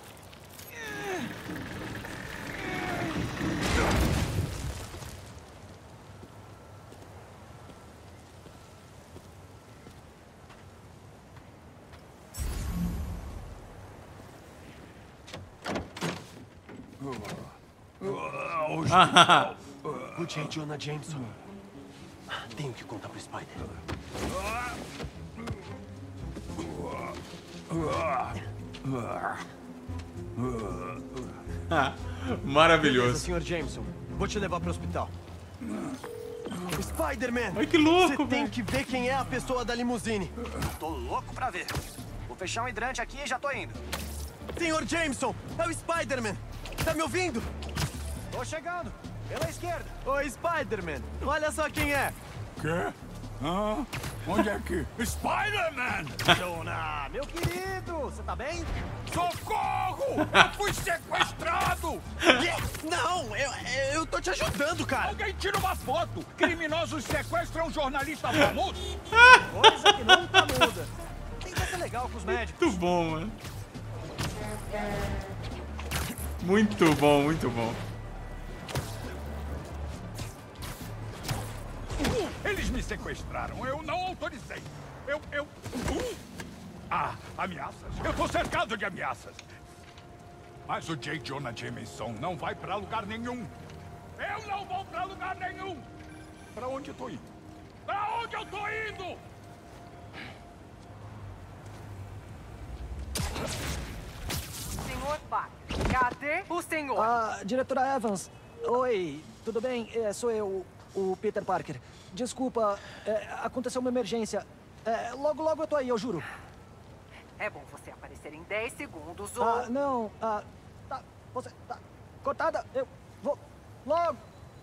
O J. Jonah Jameson. Tenho que contar pro Spider. Maravilhoso. Beleza, senhor Jameson. Vou te levar pro hospital. Spider-Man! Ai, que louco, Você tem que ver quem é a pessoa da limusine. Tô louco pra ver. Vou fechar um hidrante aqui e já tô indo. Senhor Jameson, é o Spider-Man. Tá me ouvindo? Tô chegando. Pela esquerda. Oi, Spider-Man. Olha só quem é. Quê? Hã? Onde é que... Spider-Man! Jonah, meu querido, você tá bem? Socorro! Eu fui sequestrado! Não, eu, eu tô te ajudando, cara. Alguém tira uma foto. Criminosos sequestram um jornalista famoso. Coisa que nunca muda. Tem que ser legal com os médicos. Muito bom, mano. Muito bom, muito bom. Eles me sequestraram. Eu não autorizei. Eu... eu... Uh! Ah, ameaças. Eu tô cercado de ameaças. Mas o J. Jonah Jameson não vai pra lugar nenhum. Eu não vou pra lugar nenhum. Pra onde eu tô indo? Pra onde eu tô indo? Senhor Parker, cadê o senhor? Ah, diretora Evans. Oi, tudo bem? É, sou eu, o Peter Parker. Desculpa, é, aconteceu uma emergência. É, logo, logo eu tô aí, eu juro. É bom você aparecer em dez segundos ou... Ah, não, ah, tá, você tá cortada, eu vou logo.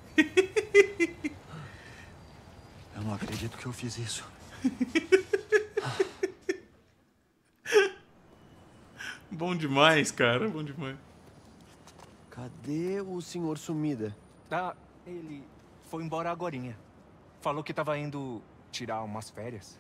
Eu não acredito que eu fiz isso. Bom demais, cara, bom demais. Cadê o senhor Sumida? Ah, ele foi embora agorinha. Falou que tava indo tirar umas férias.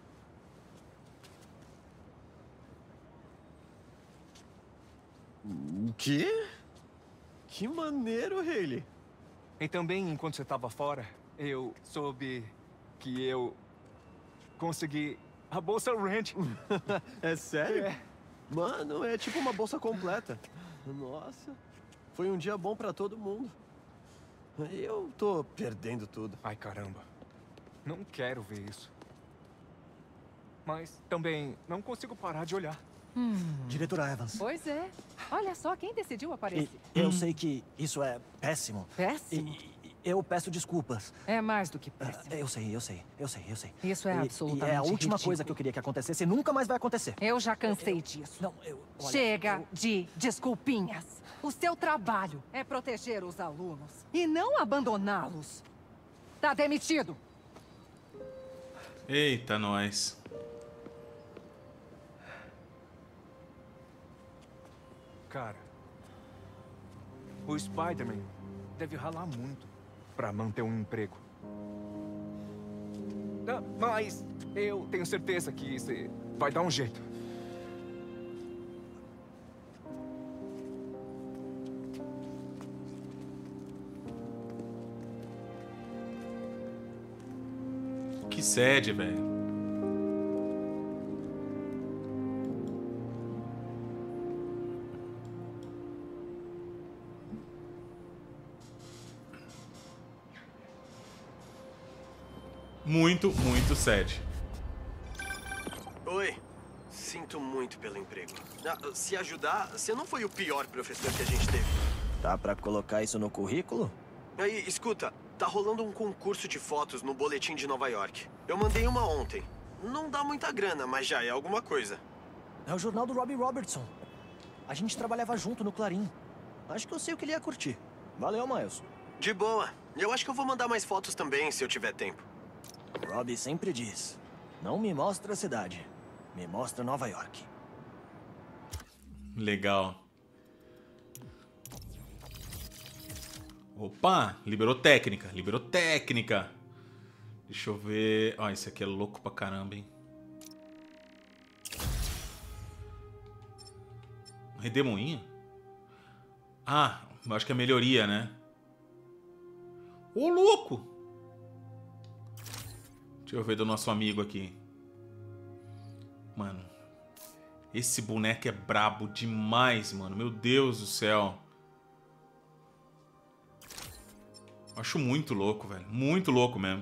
O quê? Que maneiro, Hayley. E também, enquanto você tava fora, eu soube que eu consegui a bolsa Rand. É sério? É. Mano, é tipo uma bolsa completa. Nossa, foi um dia bom pra todo mundo. Eu tô perdendo tudo. Ai, caramba. Não quero ver isso. Mas também não consigo parar de olhar. Hum. Diretora Evans. Pois é. Olha só quem decidiu aparecer. E, eu sei que isso é péssimo. Péssimo? E, eu peço desculpas. É mais do que péssimo. Ah, eu sei, eu sei, eu sei, eu sei. Isso é E- absolutamente E é a última ridículo. coisa que eu queria que acontecesse e nunca mais vai acontecer. Eu já cansei disso. Não, eu... olha, Chega eu- de desculpinhas. O seu trabalho é proteger os alunos e não abandoná-los. Tá demitido. Eita, nós. Cara, o Spider-Man deve ralar muito pra manter um emprego. Ah, mas eu tenho certeza que você vai dar um jeito. Que sede, velho. muito, muito sad. Oi. Sinto muito pelo emprego. Ah, se ajudar, você não foi o pior professor que a gente teve. Dá pra colocar isso no currículo? Aí, escuta, tá rolando um concurso de fotos no Boletim de Nova York. Eu mandei uma ontem. Não dá muita grana, mas já é alguma coisa. É o jornal do Robbie Robertson. A gente trabalhava junto no Clarim. Acho que eu sei o que ele ia curtir. Valeu, Miles. De boa. Eu acho que eu vou mandar mais fotos também, se eu tiver tempo. Robbie sempre diz, não me mostra a cidade, me mostra Nova York. Legal. Opa, liberou técnica, liberou técnica. Deixa eu ver... Ó, esse aqui é louco pra caramba, hein? Redemoinho? Ah, eu acho que é melhoria, né? Ô, louco! Deixa eu ver do nosso amigo aqui. Mano, esse boneco é brabo demais, mano. Meu Deus do céu. Acho muito louco, velho. Muito louco mesmo.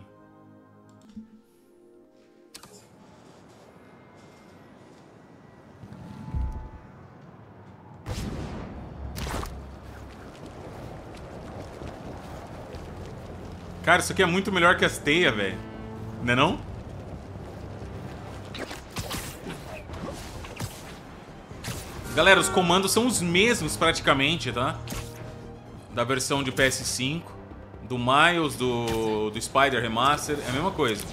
Cara, isso aqui é muito melhor que as teias, velho. Não é não? Galera, os comandos são os mesmos praticamente, tá? Da versão de P S cinco. Do Miles, do, do Spider Remaster. É a mesma coisa.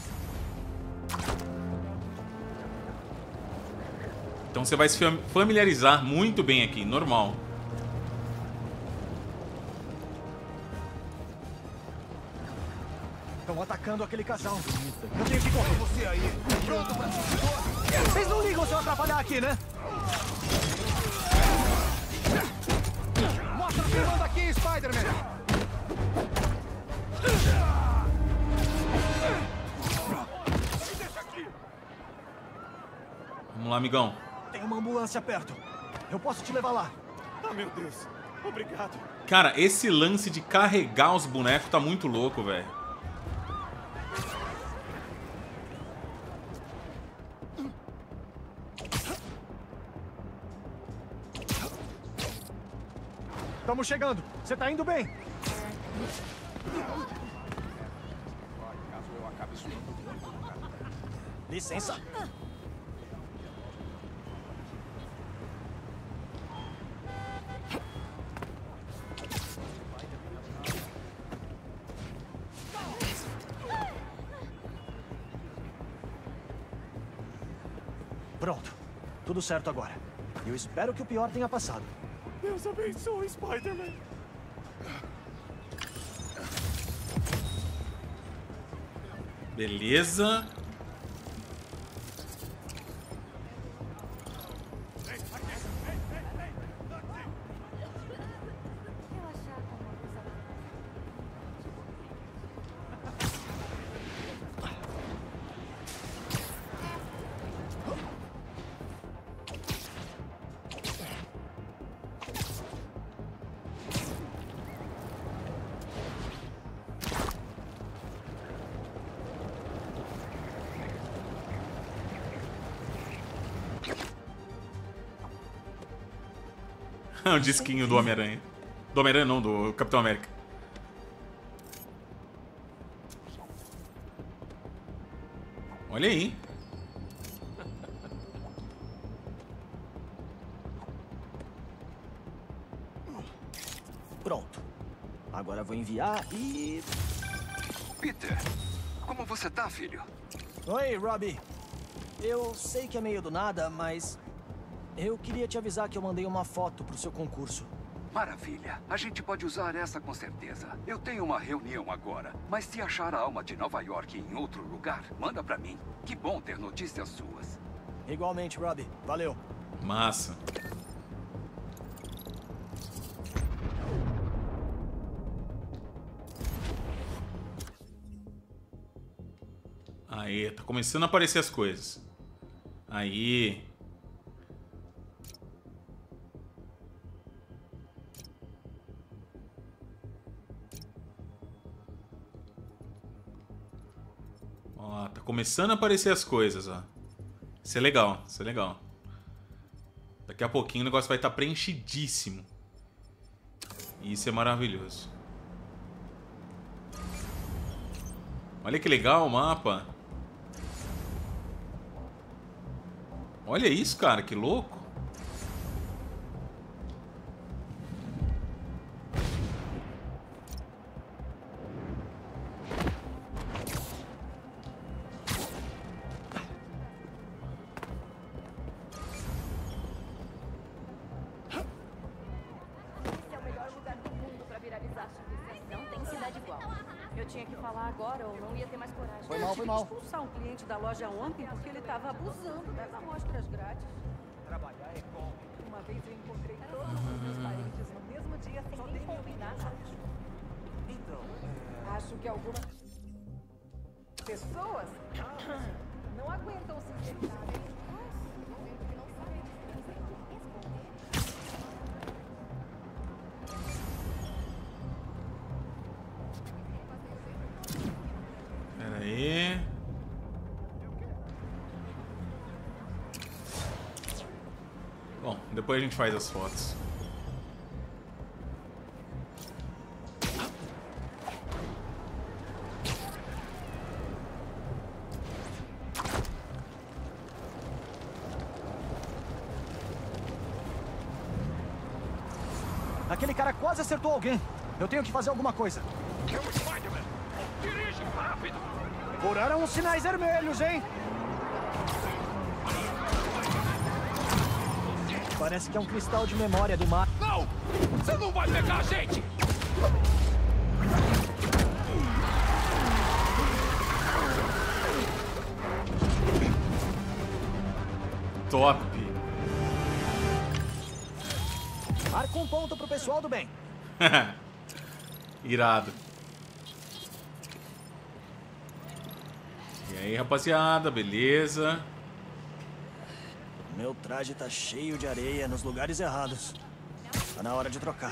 Então você vai se familiarizar muito bem aqui, normal. Estão atacando aquele casal. Eu tenho que correr. Você aí. Pronto pra... Vocês não ligam se eu atrapalhar aqui, né? Mostra quem manda aqui, Spider-Man. Vamos lá, amigão. Tem uma ambulância perto. Eu posso te levar lá. Ah, meu Deus. Obrigado. Cara, esse lance de carregar os bonecos tá muito louco, velho. Estamos chegando. Você tá indo bem. Licença. Pronto. Tudo certo agora. Eu espero que o pior tenha passado. Deus abençoe, Spider-Man. Beleza. O disquinho do Homem-Aranha. Do Homem-Aranha não, do Capitão América. Olha aí. Pronto. Agora vou enviar e... Peter, como você tá, filho? Oi, Robbie. Eu sei que é meio do nada, mas... eu queria te avisar que eu mandei uma foto pro seu concurso. Maravilha. A gente pode usar essa com certeza. Eu tenho uma reunião agora, mas se achar a alma de Nova York em outro lugar, manda pra mim. Que bom ter notícias suas. Igualmente, Robbie. Valeu. Massa. Aí, tá começando a aparecer as coisas. Aí... tá começando a aparecer as coisas, ó. Isso é legal, isso é legal. Daqui a pouquinho o negócio vai estar preenchidíssimo. E isso é maravilhoso. Olha que legal o mapa. Olha isso, cara, que louco. Expulsar um cliente da loja ontem porque ele estava abusando das amostras grátis. Trabalhar é bom. Uma vez eu encontrei todos os meus parentes no mesmo dia sem nem combinar. Então, é... acho que algumas pessoas não aguentam se infectarem. Pera aí. Bom, depois a gente faz as fotos. Aquele cara quase acertou alguém. Eu tenho que fazer alguma coisa. É o Spider-Man. Dirige rápido. Furaram os sinais vermelhos, hein? Parece que é um cristal de memória do mar. Não! Você não vai pegar a gente! Top. Marca um ponto pro pessoal do bem. Irado. E aí, rapaziada, beleza? Meu traje tá cheio de areia nos lugares errados. Tá na hora de trocar.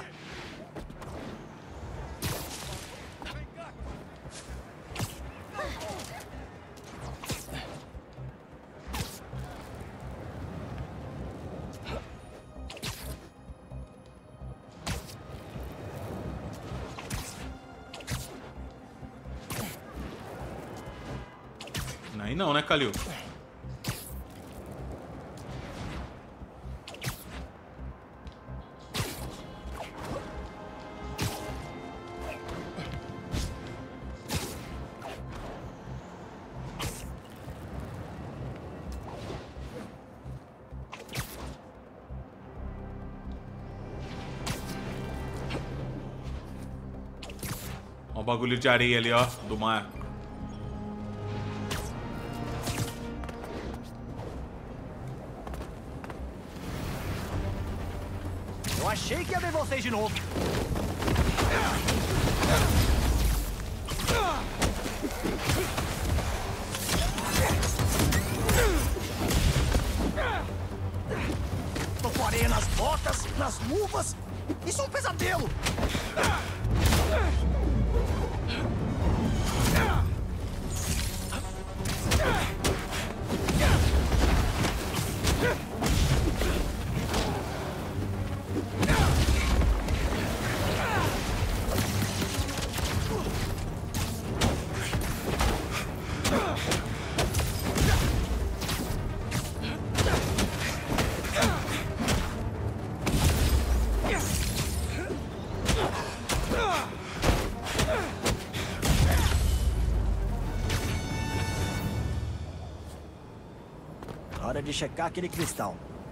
Aí não, né, Kalil? Ó o bagulho de areia ali, ó, do mar. Eu achei que ia ver vocês de novo. Tô com areia nas botas, nas luvas. Isso é um pesadelo. Hora de checar aquele cristal.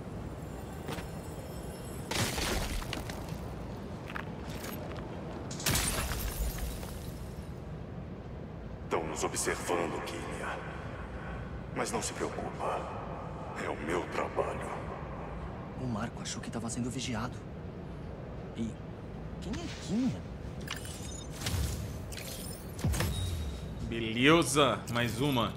Estão nos observando, Killia. Mas não se preocupa. É o meu trabalho. O Marco achou que estava sendo vigiado. E quem é Killia? Beleza, mais uma.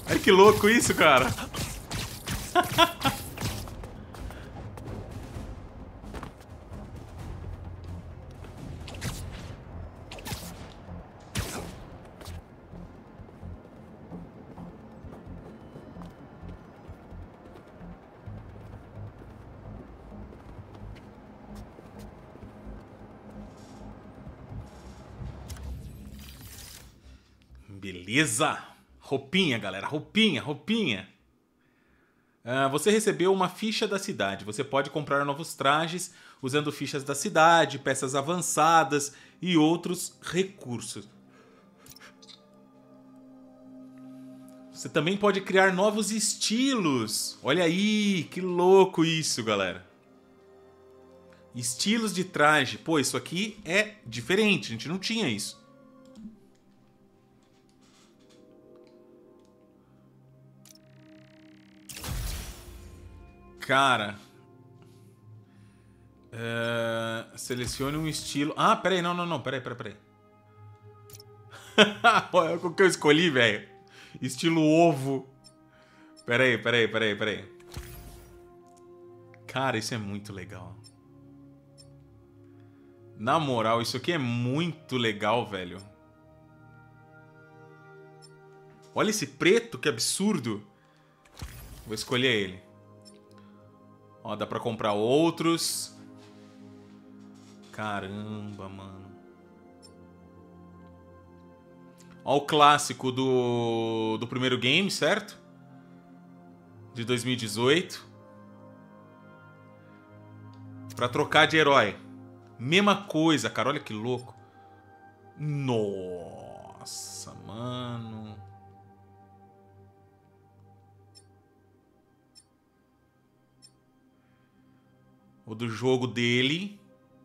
Ai, que louco isso, cara. Beleza. Roupinha, galera. Roupinha, roupinha. Uh, você recebeu uma ficha da cidade. Você pode comprar novos trajes usando fichas da cidade, peças avançadas e outros recursos. Você também pode criar novos estilos. Olha aí, que louco isso, galera. Estilos de traje. Pô, isso aqui é diferente. A gente não tinha isso. Cara, é, selecione um estilo. Ah, peraí, não, não, não, peraí, peraí, peraí. Olha o que eu escolhi, velho. Estilo ovo. Peraí, peraí, peraí, peraí. Cara, isso é muito legal. Na moral, isso aqui é muito legal, velho. Olha esse preto, que absurdo. Vou escolher ele. Ó, dá pra comprar outros. Caramba, mano. Ó o clássico do, do primeiro game, certo? De dois mil e dezoito. Pra trocar de herói. Mesma coisa, cara. Olha que louco. Nossa, mano. O do jogo dele.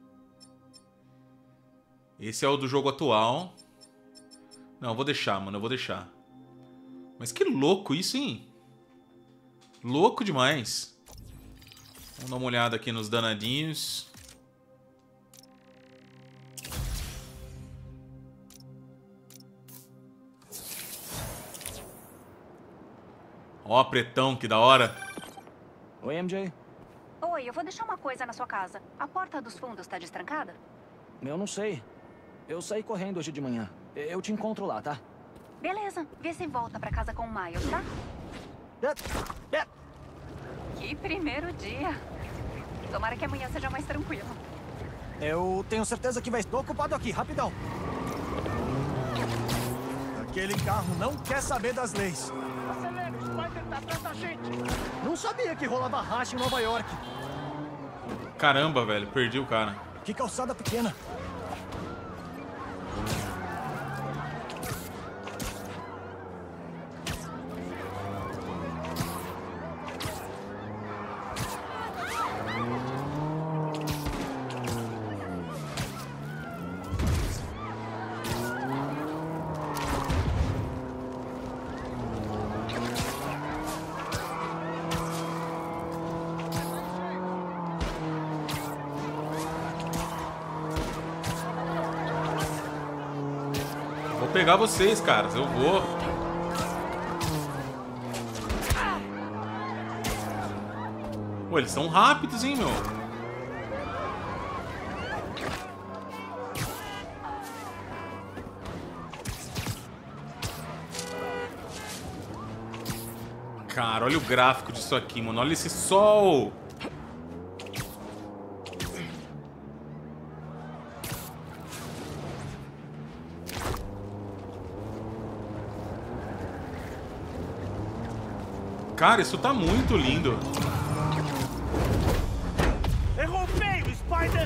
Esse é o do jogo atual. Não, eu vou deixar, mano. Eu vou deixar. Mas que louco isso, hein? Louco demais. Vamos dar uma olhada aqui nos danadinhos. Ó, pretão, que da hora. Oi, M J. Oi, eu vou deixar uma coisa na sua casa. A porta dos fundos tá destrancada? Eu não sei. Eu saí correndo hoje de manhã. Eu te encontro lá, tá? Beleza. Vê se volta pra casa com o Miles, tá? É, é. Que primeiro dia. Tomara que amanhã seja mais tranquilo. Eu tenho certeza que vai estar ocupado aqui, rapidão. Aquele carro não quer saber das leis. Acelere, o Spider tá atrás da gente. Não sabia que rolava racha em Nova York. Caramba, velho, perdi o cara. Que calçada pequena. Vou pegar vocês, caras. Eu vou. Pô, eles são rápidos, hein, meu? Cara, olha o gráfico disso aqui, mano. Olha esse sol. Cara, isso tá muito lindo. Errou feio, Spider!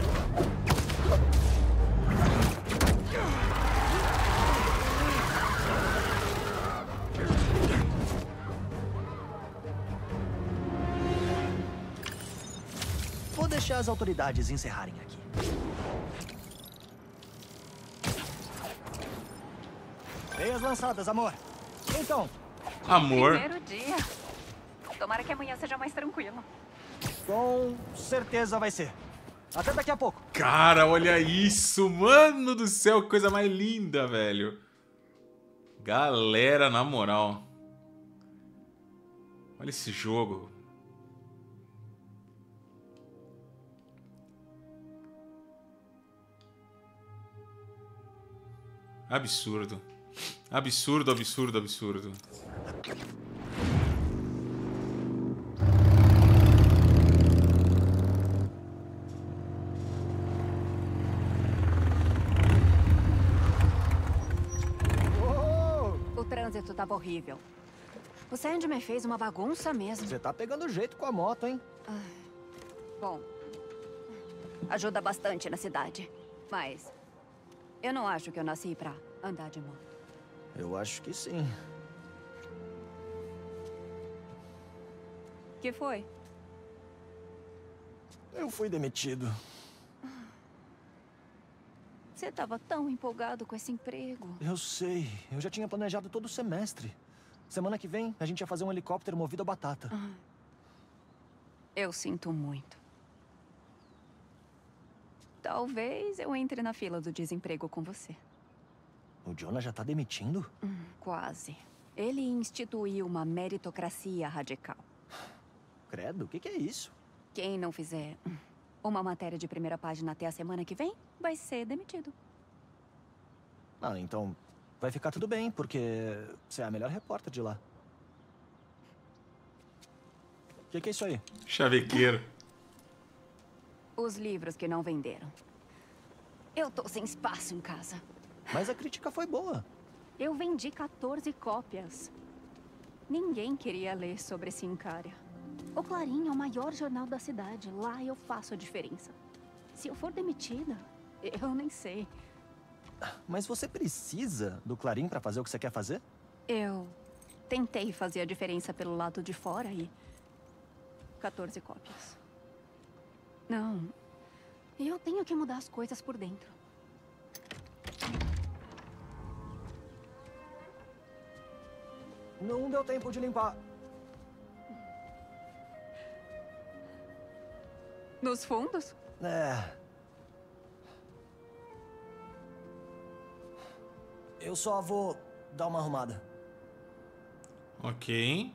Vou deixar as autoridades encerrarem aqui. Veias lançadas, amor. Então. Amor. Primeiro dia. Tomara que amanhã seja mais tranquilo. Com certeza vai ser. Até daqui a pouco. Cara, olha isso. Mano do céu, que coisa mais linda, velho. Galera, na moral. Olha esse jogo. Absurdo. Absurdo, absurdo, absurdo. O trânsito tava horrível. O Sandman fez uma bagunça mesmo. Você tá pegando jeito com a moto, hein? Bom, ajuda bastante na cidade. Mas eu não acho que eu nasci pra andar de moto. Eu acho que sim. Que foi? Eu fui demitido. Você tava tão empolgado com esse emprego. Eu sei. Eu já tinha planejado todo o semestre. Semana que vem, a gente ia fazer um helicóptero movido a batata. Eu sinto muito. Talvez eu entre na fila do desemprego com você. O Jonah já tá demitindo? Hum, quase. Ele instituiu uma meritocracia radical. Credo, o que, que é isso? Quem não fizer uma matéria de primeira página até a semana que vem, vai ser demitido. Ah, então vai ficar tudo bem, porque você é a melhor repórter de lá. O que, que é isso aí? Chavequeiro. Os livros que não venderam. Eu tô sem espaço em casa. Mas a crítica foi boa. Eu vendi quatorze cópias. Ninguém queria ler sobre Sincária. O Clarim é o maior jornal da cidade. Lá eu faço a diferença. Se eu for demitida, eu nem sei. Mas você precisa do Clarim pra fazer o que você quer fazer? Eu tentei fazer a diferença pelo lado de fora e... quatorze cópias. Não. Eu tenho que mudar as coisas por dentro. Não deu tempo de limpar. Nos fundos? É. Eu só vou dar uma arrumada. Ok.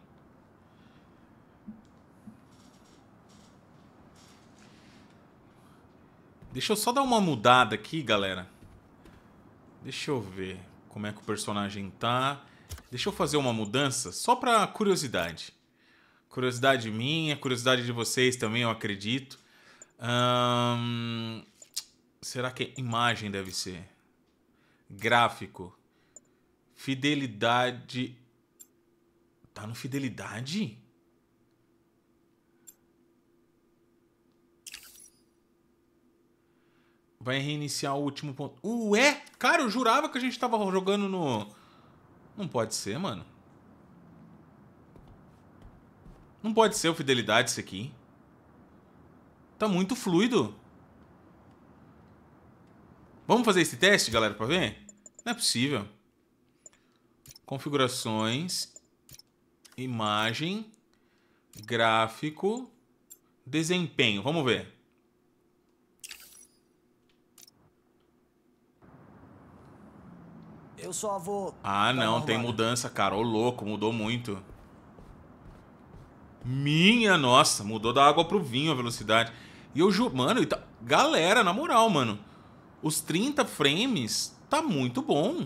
Deixa eu só dar uma mudada aqui, galera. Deixa eu ver como é que o personagem tá. Deixa eu fazer uma mudança, só pra curiosidade. Curiosidade minha, curiosidade de vocês também, eu acredito. Hum, será que imagem deve ser? Gráfico. Fidelidade. Tá no fidelidade? Vai reiniciar o último ponto. Ué? Cara, eu jurava que a gente tava jogando no... Não pode ser, mano. Não pode ser o fidelidade isso aqui. Tá muito fluido. Vamos fazer esse teste, galera, pra ver? Não é possível. Configurações. Imagem. Gráfico. Desempenho. Vamos ver. Eu só vou... Ah, não. Tem mudança, cara. Ô, louco. Mudou muito. Minha nossa. Mudou da água pro vinho a velocidade. E eu juro... Mano, tá... galera, na moral, mano. Os trinta frames tá muito bom.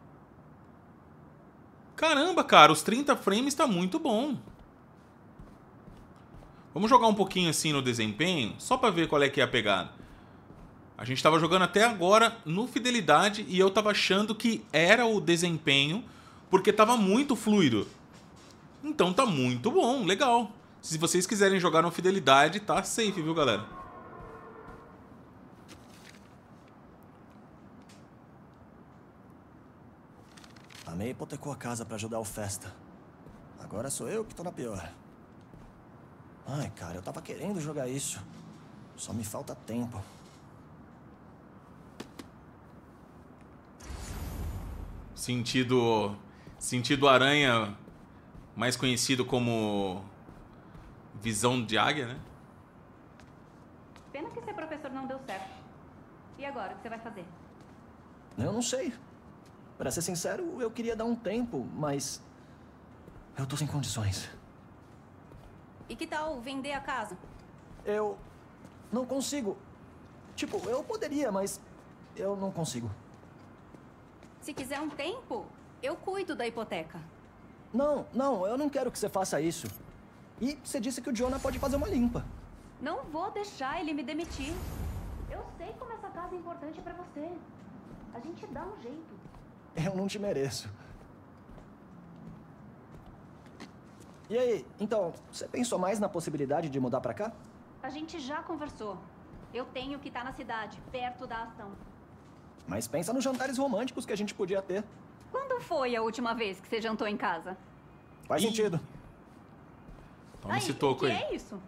Caramba, cara. Os trinta frames tá muito bom. Vamos jogar um pouquinho assim no desempenho. Só pra ver qual é que é a pegada. A gente tava jogando até agora no fidelidade e eu tava achando que era o desempenho porque tava muito fluido. Então tá muito bom, legal. Se vocês quiserem jogar no fidelidade, tá safe, viu, galera? A May hipotecou a casa pra ajudar o Festa. Agora sou eu que tô na pior. Ai, cara, eu tava querendo jogar isso. Só me falta tempo. Sentido... Sentido aranha, mais conhecido como visão de águia, né? Pena que ser professor não deu certo. E agora, o que você vai fazer? Eu não sei. Pra ser sincero, eu queria dar um tempo, mas... eu tô sem condições. E que tal vender a casa? Eu não consigo. Tipo, eu poderia, mas eu não consigo. Se quiser um tempo, eu cuido da hipoteca. Não, não, eu não quero que você faça isso. E você disse que o Jonah pode fazer uma limpa. Não vou deixar ele me demitir. Eu sei como essa casa é importante pra você. A gente dá um jeito. Eu não te mereço. E aí, então, você pensou mais na possibilidade de mudar pra cá? A gente já conversou. Eu tenho que estar na cidade, perto da ação. Mas pensa nos jantares românticos que a gente podia ter. Quando foi a última vez que você jantou em casa? Faz Ih. sentido. Toma esse toco aí. O que é isso?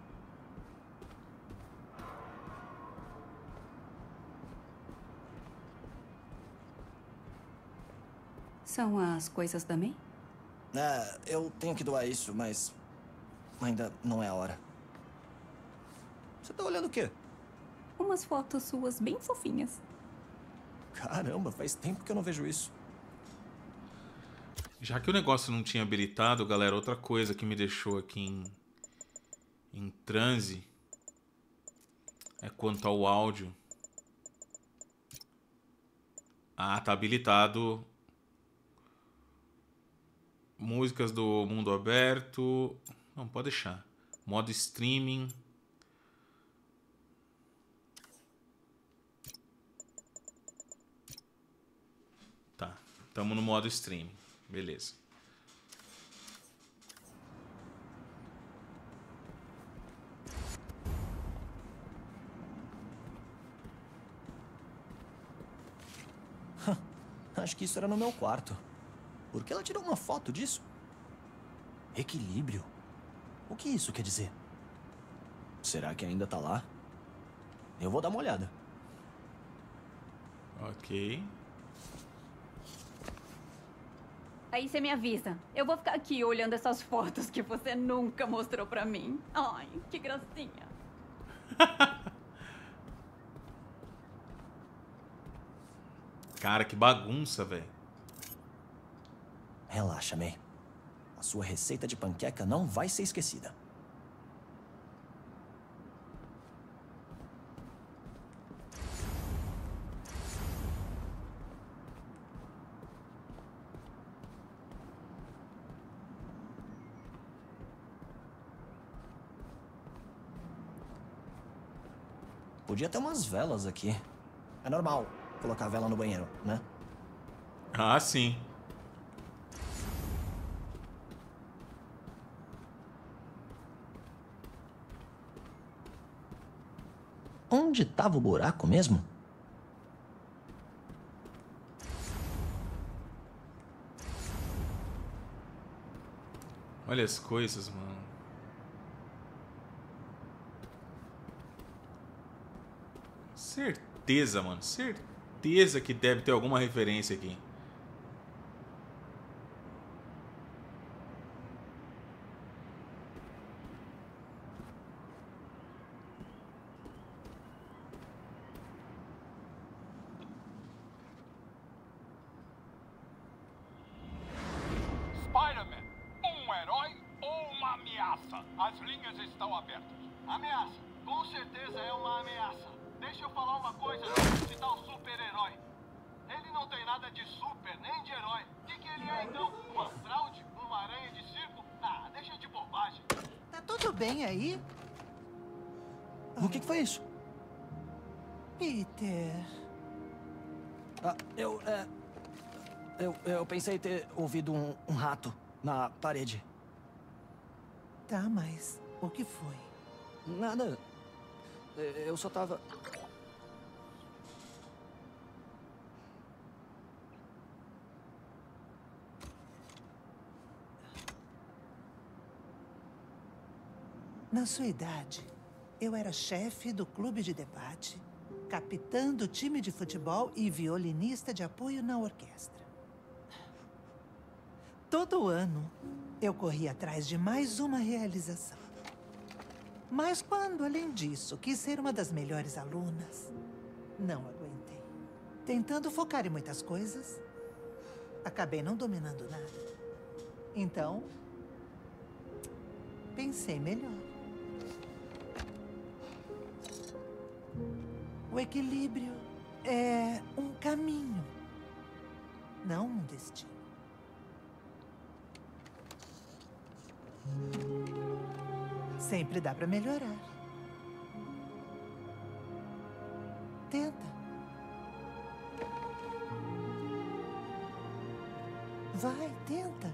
São as coisas da May? É, eu tenho que doar isso, mas ainda não é a hora. Você tá olhando o quê? Umas fotos suas bem fofinhas. Caramba, faz tempo que eu não vejo isso. Já que o negócio não tinha habilitado, galera, outra coisa que me deixou aqui em, em transe é quanto ao áudio. Ah, tá habilitado. Músicas do mundo aberto. Não, pode deixar. Modo streaming. Tá, estamos no modo streaming. Beleza. Acho que isso era no meu quarto. Por que ela tirou uma foto disso? Equilíbrio? O que isso quer dizer? Será que ainda tá lá? Eu vou dar uma olhada. Ok. Aí você me avisa. Eu vou ficar aqui olhando essas fotos que você nunca mostrou pra mim. Ai, que gracinha. Cara, que bagunça, velho. Relaxa, May. A sua receita de panqueca não vai ser esquecida. Podia ter umas velas aqui. É normal colocar vela no banheiro, né? Ah, sim. Onde tava o buraco mesmo? Olha as coisas, mano. Certeza, mano. Certeza que deve ter alguma referência aqui. Spider-Man, um herói ou uma ameaça? As linhas estão abertas. Ameaça. Com certeza é uma ameaça. Deixa eu falar uma coisa desse tal super-herói. Ele não tem nada de super, nem de herói. O que, que ele é, então? Uma fraude? Uma aranha de circo? Ah, deixa de bobagem. Tá tudo bem aí? O que, que foi isso? Peter... Ah, eu, é... Eu, eu pensei ter ouvido um, um rato na parede. Tá, mas o que foi? Nada. Eu só tava... Na sua idade, eu era chefe do clube de debate, capitã do time de futebol e violinista de apoio na orquestra. Todo ano, eu corria atrás de mais uma realização. Mas quando, além disso, quis ser uma das melhores alunas, não aguentei. Tentando focar em muitas coisas, acabei não dominando nada. Então, Pensei melhor. O equilíbrio é um caminho, não um destino. Sempre dá pra melhorar. Tenta. Vai, tenta.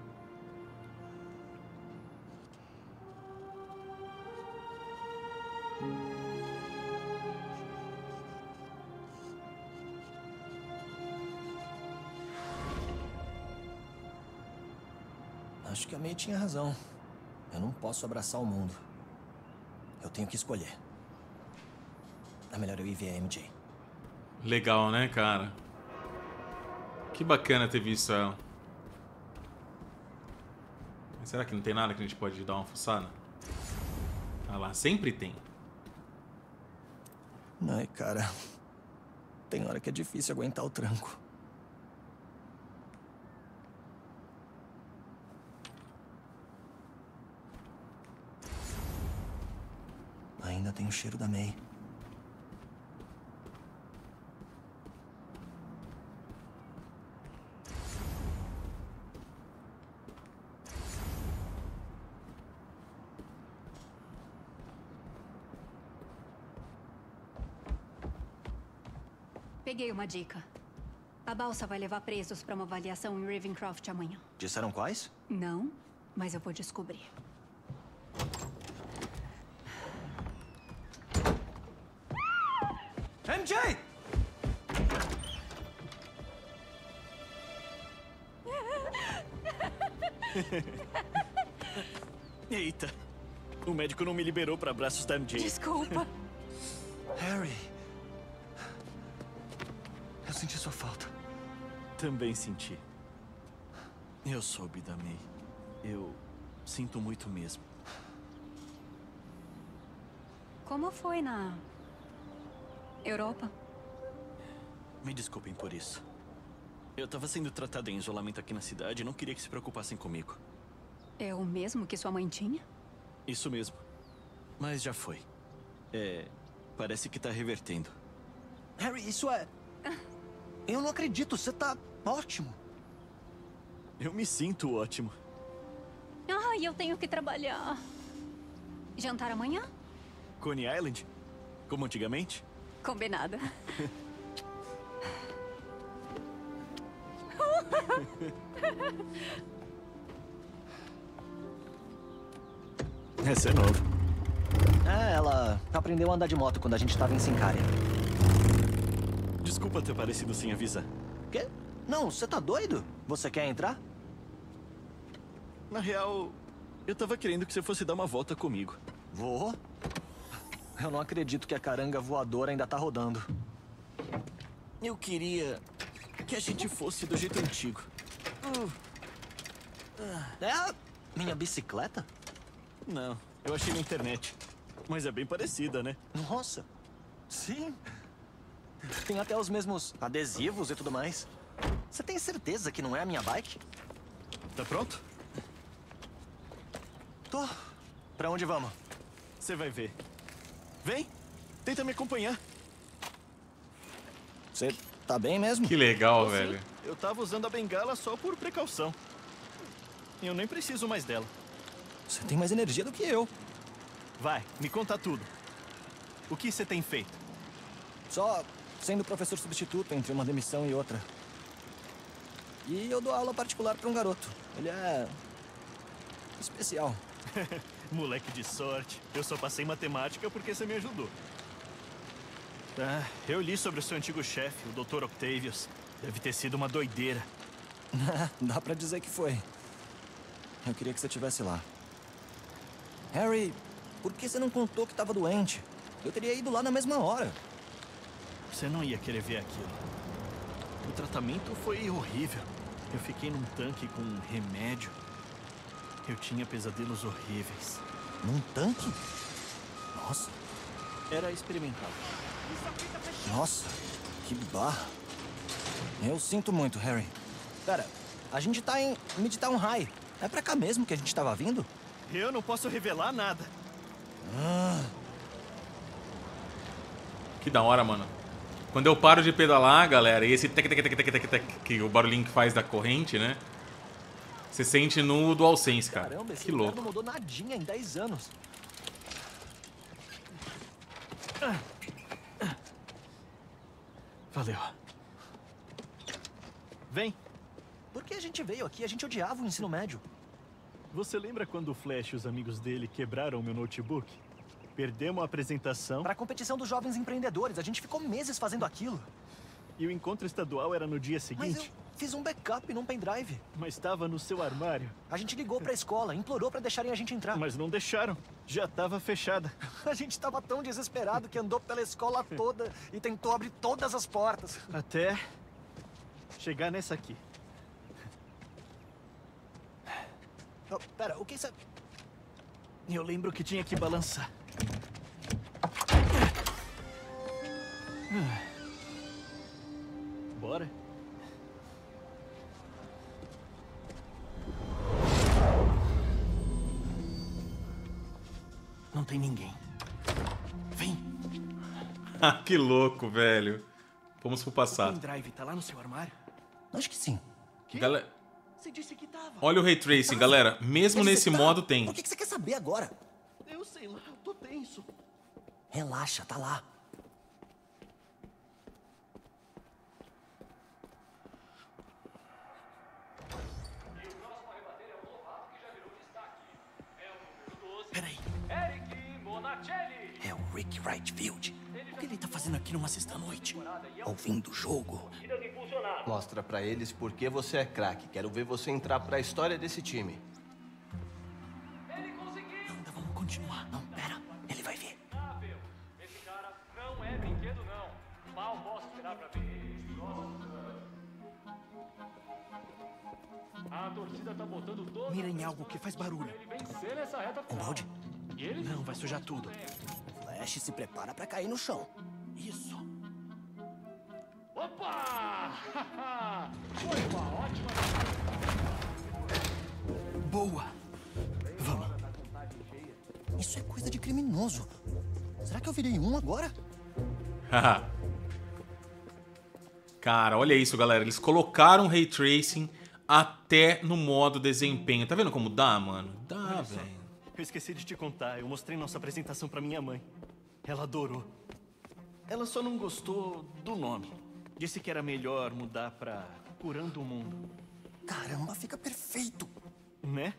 Acho que a May tinha razão. Eu não posso abraçar o mundo. Eu tenho que escolher. É melhor eu ir ver a M J. Legal, né, cara? Que bacana ter visto ela. Mas será que não tem nada que a gente pode dar uma fuçada? Ah lá, sempre tem. Ai, cara. Tem hora que é difícil aguentar o tranco. Ainda tem o cheiro da May. Peguei uma dica. A balsa vai levar presos para uma avaliação em Ravencroft amanhã. Disseram quais? Não, mas eu vou descobrir. M J! Eita. O médico não me liberou para abraços da M J. Desculpa. Harry. Eu senti sua falta. Também senti. Eu soube da May. Eu sinto muito mesmo. Como foi na Europa? Me desculpem por isso. Eu tava sendo tratado em isolamento aqui na cidade e não queria que se preocupassem comigo. É o mesmo que sua mãe tinha? Isso mesmo. Mas já foi. É... Parece que tá revertendo. Harry, isso é... Eu não acredito, você tá ótimo. Eu me sinto ótimo. Ai, eu tenho que trabalhar. Jantar amanhã? Coney Island? Como antigamente? Combinado. Essa é nova. É, ela aprendeu a andar de moto quando a gente tava em Sincaria. Desculpa ter aparecido sem avisar. Quê? Não, você tá doido? Você quer entrar? Na real, eu tava querendo que você fosse dar uma volta comigo. Vou? Eu não acredito que a caranga voadora ainda tá rodando. Eu queria que a gente fosse do jeito antigo. Uh. É a minha bicicleta? Não, eu achei na internet. Mas é bem parecida, né? Nossa, sim. Tem até os mesmos adesivos e tudo mais. Você tem certeza que não é a minha bike? Tá pronto? Tô. Pra onde vamos? Você vai ver. Vem, tenta me acompanhar. Você tá bem mesmo? Que legal, Sim, velho. Eu tava usando a bengala só por precaução. Eu nem preciso mais dela. Você tem mais energia do que eu. Vai, me conta tudo. O que você tem feito? Só sendo professor substituto entre uma demissão e outra. E eu dou aula particular para um garoto. Ele é... especial. Moleque de sorte. Eu só passei matemática porque você me ajudou. Ah, eu li sobre o seu antigo chefe, o doutor Octavius. Deve ter sido uma doideira. Dá pra dizer que foi. Eu queria que você estivesse lá. Harry, por que você não contou que estava doente? Eu teria ido lá na mesma hora. Você não ia querer ver aquilo. O tratamento foi horrível. Eu fiquei num tanque com um remédio. Eu tinha pesadelos horríveis. Num tanque? Nossa. Era experimental. Nossa, que barra. Eu sinto muito, Harry. Pera, a gente tá em Midtown High. É pra cá mesmo que a gente tava vindo? Eu não posso revelar nada. Ah. Que da hora, mano. Quando eu paro de pedalar, galera, e esse tec, tec, tec, tec, tec, tec, que o barulhinho que faz da corrente, né? Você sente no DualSense, cara. Caramba, esse que lugar louco. não mudou nadinha em dez anos. Valeu. Vem. Por que a gente veio aqui? A gente odiava o ensino médio. Você lembra quando o Flash e os amigos dele quebraram meu notebook? Perdemos a apresentação. Para a competição dos jovens empreendedores. A gente ficou meses fazendo aquilo. E o encontro estadual era no dia seguinte? Mas eu fiz um backup num pendrive. Mas estava no seu armário. A gente ligou para a escola, implorou para deixarem a gente entrar. Mas não deixaram. Já estava fechada. A gente estava tão desesperado que andou pela escola toda e tentou abrir todas as portas. Até chegar nessa aqui. Oh, pera, o que você... Eu lembro que tinha que balançar. Bora? Não tem ninguém. Vem. Que louco, velho. Vamos pro passado. O pendrive tá lá no seu armário? Acho que sim. Galera, Você disse que tava. olha o Ray Tracing, galera. Mesmo Mas nesse você tá- modo tem. Por que que você quer saber agora? Eu sei lá, eu tô tenso. Relaxa, tá lá. Peraí. Eric Monacelli. É o Rick Wrightfield. O que ele tá fazendo aqui numa sexta-noite? Ouvindo o jogo. Mostra pra eles por que você é craque. Quero ver você entrar pra história desse time. Não, vamos continuar. Não, pera. Ele vai ver. Esse cara não é brinquedo, não. Mal posso esperar pra ver ele. A torcida tá botando todo. Mira em algo que faz barulho. Ele vencer nessa reta Um final. balde? E ele? Não, vai sujar tudo. Flash se prepara pra cair no chão. Isso. Opa! Foi uma ótima. Boa. Vamos. Isso é coisa de criminoso. Será que eu virei um agora? Cara, olha isso, galera. Eles colocaram Ray Tracing até no modo desempenho. Tá vendo como dá, mano? Dá, velho. Eu esqueci de te contar. Eu mostrei nossa apresentação pra minha mãe. Ela adorou. Ela só não gostou do nome. Disse que era melhor mudar pra Curando o Mundo. Caramba, fica perfeito. Né?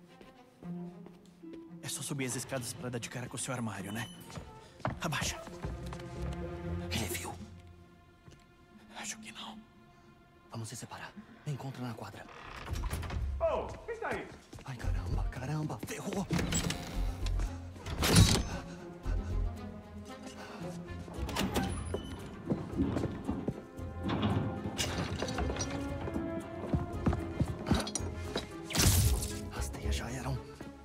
É só subir as escadas pra dar de cara com o seu armário, né? Abaixa. Ele viu. Acho que não. Vamos se separar. Me encontra na quadra. Oh, quem tá aí? Ai, caramba, caramba. Ferrou. As teias já eram.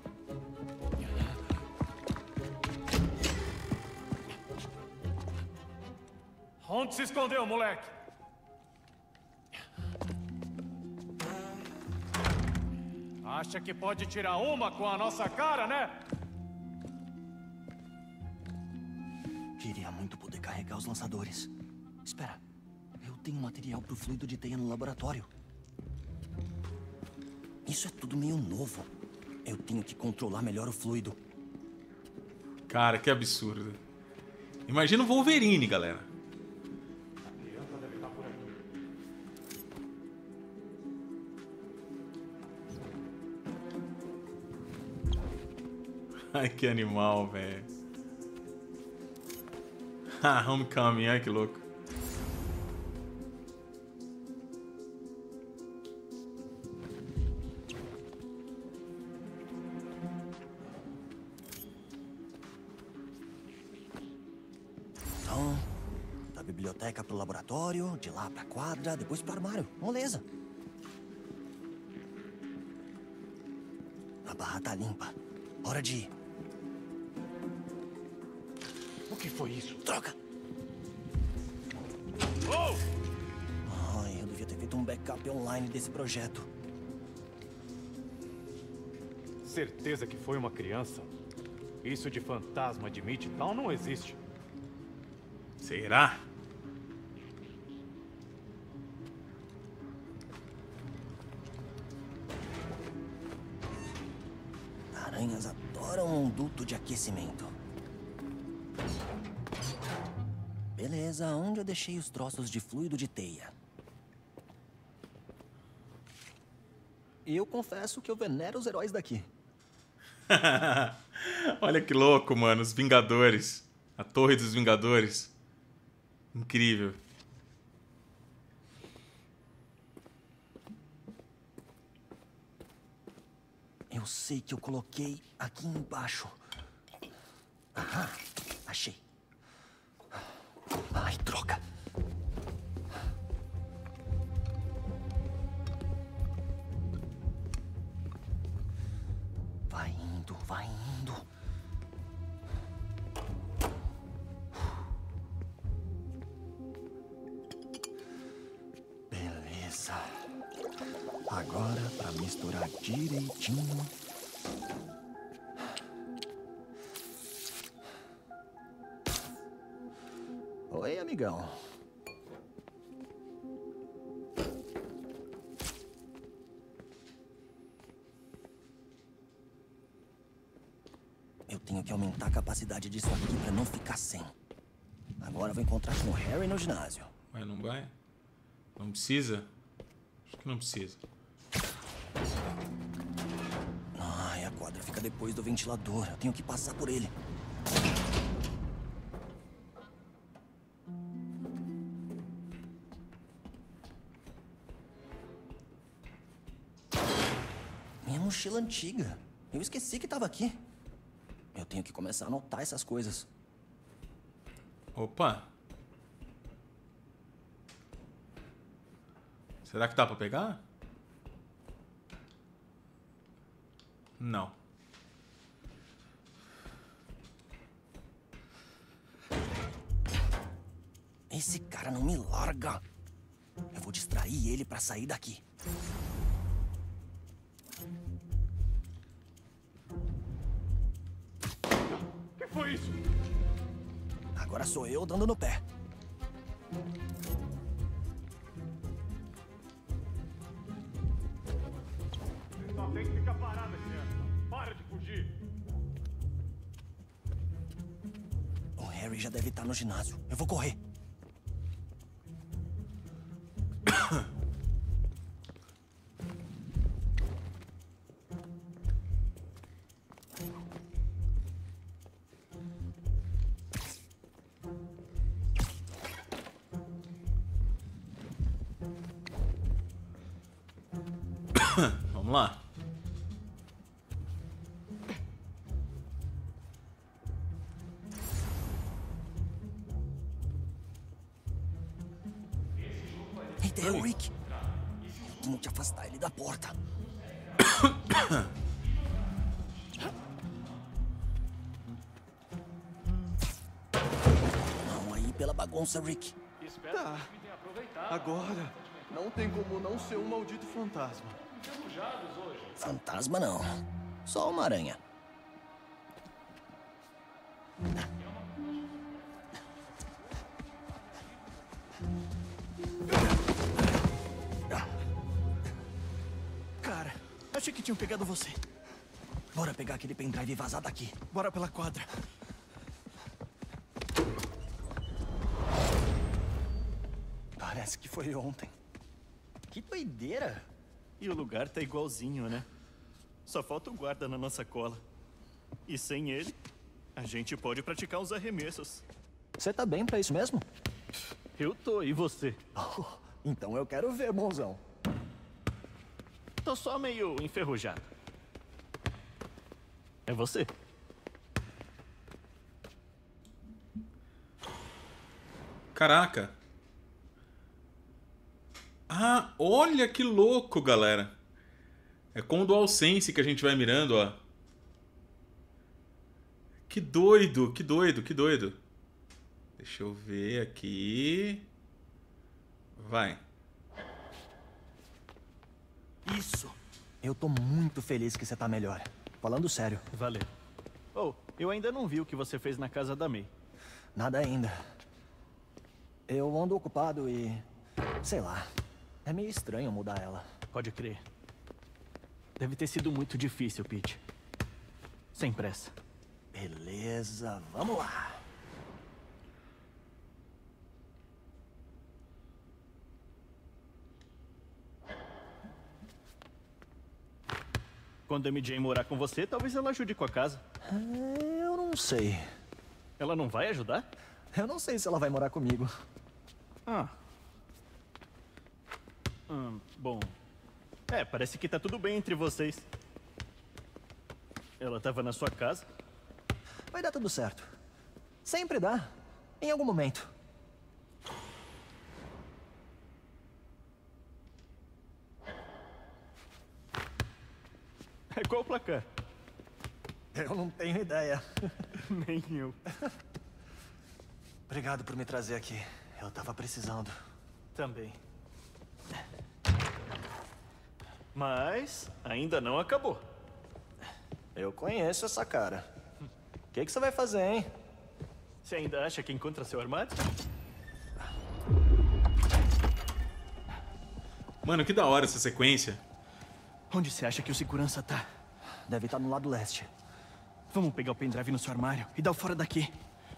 Onde se escondeu, moleque? Acha que pode tirar uma com a nossa cara, né? Queria muito poder carregar os lançadores. Espera. Eu tenho material pro fluido de teia no laboratório. Isso é tudo meio novo. Eu tenho que controlar melhor o fluido. Cara, que absurdo. Imagina o Wolverine, galera. Ai, que animal, velho. Ah, Homecoming, ai que louco. Então, da biblioteca pro laboratório, de lá pra quadra, depois pro armário. Moleza. A barra tá limpa. Hora de ir. O que foi isso? Troca! Oh! Ai, eu devia ter feito um backup online desse projeto. certeza que foi uma criança? Isso de fantasma de Midtown não existe. Será? Aranhas adoram um duto de aquecimento. Beleza, onde eu deixei os troços de fluido de teia? Eu confesso que eu venero os heróis daqui. Olha que louco, mano. Os Vingadores. A Torre dos Vingadores. Incrível. Eu sei que eu coloquei aqui embaixo. Aham, achei. Ai, droga. Vai indo, vai indo. Beleza. Agora, para misturar direitinho. Oi, amigão. Eu tenho que aumentar a capacidade disso aqui para não ficar sem. Agora eu vou encontrar com o Harry no ginásio. Vai, não vai? Não precisa? Acho que não precisa. Ai, a quadra fica depois do ventilador. Eu tenho que passar por ele. Minha mochila antiga. Eu esqueci que estava aqui. Eu tenho que começar a anotar essas coisas. Opa. Será que dá pra pegar? Não. Esse cara não me larga. Eu vou distrair ele pra sair daqui. O que foi isso? Agora sou eu dando no pé. Você só tem que ficar parada, criança. Para de fugir. O Harry já deve estar no ginásio. Eu vou correr. Vamos lá. Ei, tem o Rick. Eu tenho que afastar ele da porta. Não aí pela bagunça, Rick. Tá. Agora, não tem como não ser um maldito fantasma. Fantasma não. Só uma aranha. Cara, achei que tinham pegado você. Bora pegar aquele pendrive e vazar daqui. Bora pela quadra. Parece que foi ontem. Que doideira. E o lugar tá igualzinho, né? Só falta o guarda na nossa cola. E sem ele, a gente pode praticar uns arremessos. Você tá bem pra isso mesmo? Eu tô, e você? Oh, então eu quero ver, bonzão. Tô só meio enferrujado. É você? Caraca. Ah, olha que louco, galera. É com o DualSense que a gente vai mirando, ó. Que doido, que doido, que doido. Deixa eu ver aqui. Vai. Isso. Eu tô muito feliz que você tá melhor. Falando sério. Valeu. Oh, eu ainda não vi o que você fez na casa da May. Nada ainda. Eu ando ocupado e... sei lá. É meio estranho mudar ela. Pode crer. Deve ter sido muito difícil, Pete. Sem pressa. Beleza, vamos lá. Quando a M J morar com você, talvez ela ajude com a casa. Eu não sei. Ela não vai ajudar? Eu não sei se ela vai morar comigo. Ah. Hum, bom. É, parece que tá tudo bem entre vocês. Ela tava na sua casa? Vai dar tudo certo. Sempre dá. Em algum momento. É qual o placar? Eu não tenho ideia. Nem eu. Obrigado por me trazer aqui. Eu tava precisando. Também. Mas ainda não acabou. Eu conheço essa cara. O que, que você vai fazer, hein? Você ainda acha que encontra seu armário? Mano, que da hora essa sequência. Onde você acha que o segurança tá? Deve estar no lado leste. Vamos pegar o pendrive no seu armário e dar o fora daqui.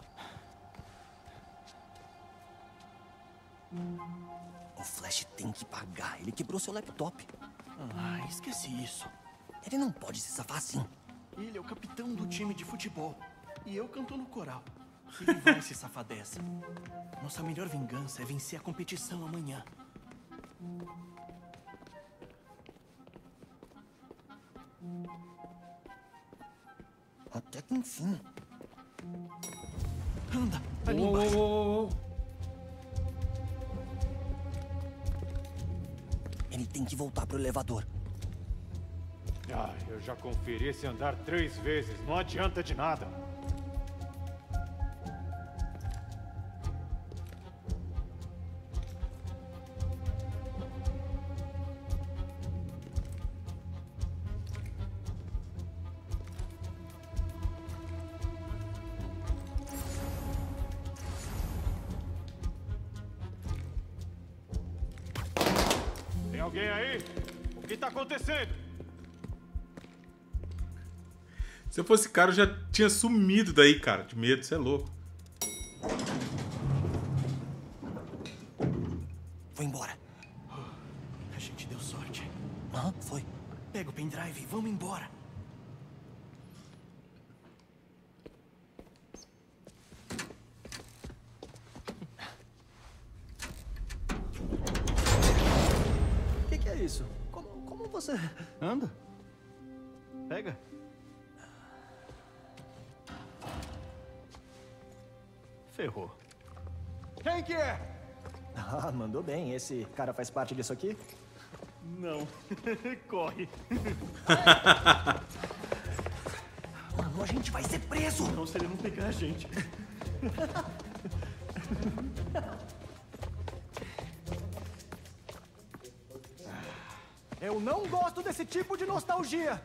O Flash tem que pagar. Ele quebrou seu laptop. Ah, esqueci isso. Ele não pode se safar assim. Ele é o capitão do time de futebol. E eu canto no coral. Ele vai se safar dessa. Nossa melhor vingança é vencer a competição amanhã. Até que enfim. Anda, ali oh, embaixo. Oh, oh, Ele tem que voltar pro elevador. Ah, eu já conferi esse andar três vezes. Não adianta de nada. Tem alguém aí? O que tá acontecendo? Se eu fosse cara, eu já tinha sumido daí, cara. De medo, você é louco. Vou embora. A gente deu sorte. Aham, foi. Pega o pendrive e vamos embora. O que, que é isso? Como, como você... Anda. Pega. Ferrou. Quem que é? Ah, mandou bem. Esse cara faz parte disso aqui? Não. Corre. Mano, a gente vai ser preso. Não, se ele não pegar a gente. Eu não gosto desse tipo de nostalgia.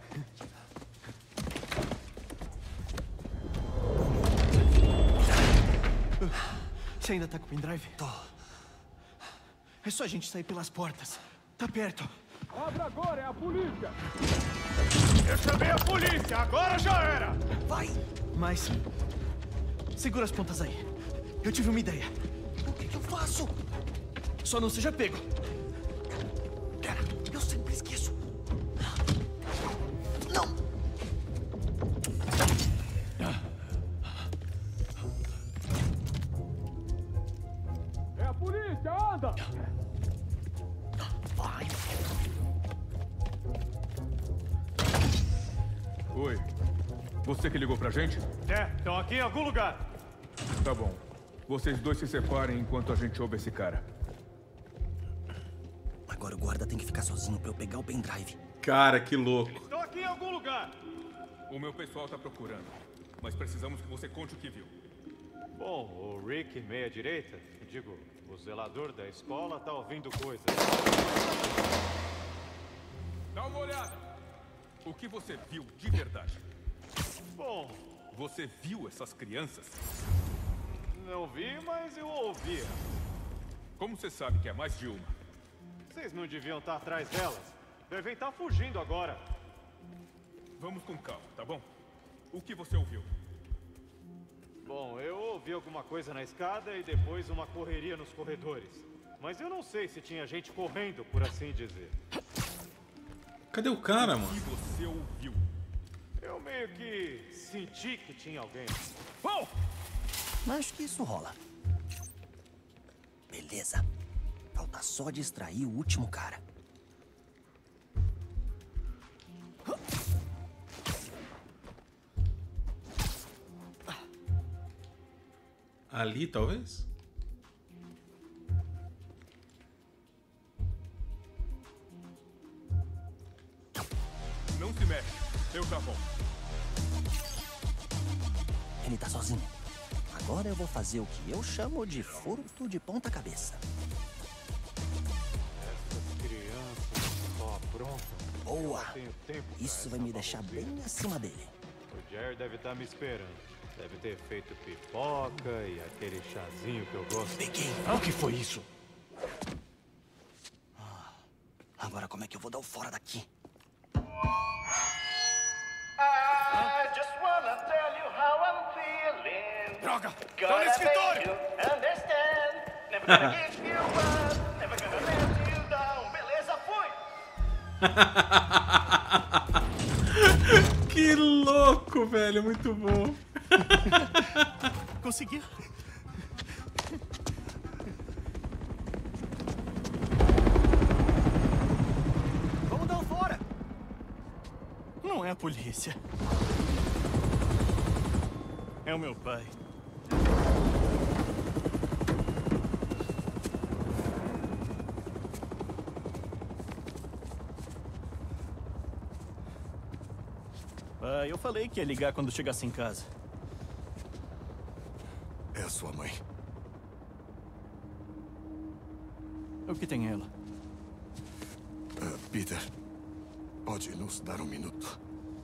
Você ainda tá com o pendrive? Tô. É só a gente sair pelas portas. Tá perto. Abra agora, é a polícia! Eu chamei a polícia, agora já era! Vai! Mas... segura as pontas aí. Eu tive uma ideia. O que, que eu faço? Só não seja pego. Pera, eu sempre esqueço. Não! É a polícia, anda! Vai! Oi. Você que ligou pra gente? É, estão aqui em algum lugar. Tá bom. Vocês dois se separem enquanto a gente ouve esse cara. Agora o guarda tem que ficar sozinho pra eu pegar o pendrive. Cara, que louco. Estão aqui em algum lugar. O meu pessoal tá procurando. Mas precisamos que você conte o que viu. Bom, o Rick, meia direita, digo, o zelador da escola, tá ouvindo coisas. Dá uma olhada. O que você viu de verdade? Bom, Você viu essas crianças? não vi, mas eu ouvi. Como você sabe que é mais de uma? Vocês não deviam estar atrás delas. Devem estar fugindo agora. Vamos com calma, tá bom? O que você ouviu? Bom, eu ouvi alguma coisa na escada e depois uma correria nos corredores. Mas eu não sei se tinha gente correndo, por assim dizer. Cadê o cara, O mano? que você ouviu? Eu meio que senti que tinha alguém. Oh! Acho que isso rola. Beleza. Falta só distrair o último cara. Ali, talvez? Não se mexe. Eu já volto. Ele tá sozinho. Agora eu vou fazer o que eu chamo de furto de ponta cabeça. Essas crianças só aprontam. Boa! Eu tenho tempo pra Isso vai essa me deixar baboseira. bem acima dele. O Jerry deve estar me esperando. Deve ter feito pipoca e aquele chazinho que eu gosto. Peguei! O que foi isso? Agora como é que eu vou dar o fora daqui? I just wanna tell you how I'm feeling. Droga! Gotta Tá no escritório! make you understand. Never gonna give you up. Never gonna let you down. Beleza, fui! Que louco, velho. Muito bom. Conseguiu? Vamos dar um fora! Não é a polícia. É o meu pai. Pai, eu falei que ia ligar quando chegasse em casa. É a sua mãe. O que tem ela? Ah, Peter, pode nos dar um minuto?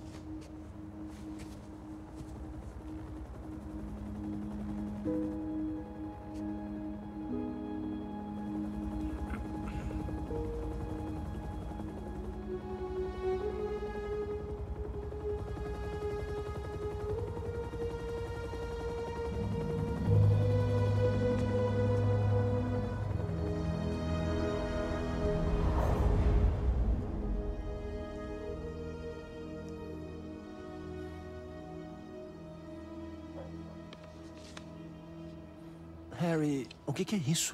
Harry, o que que é isso?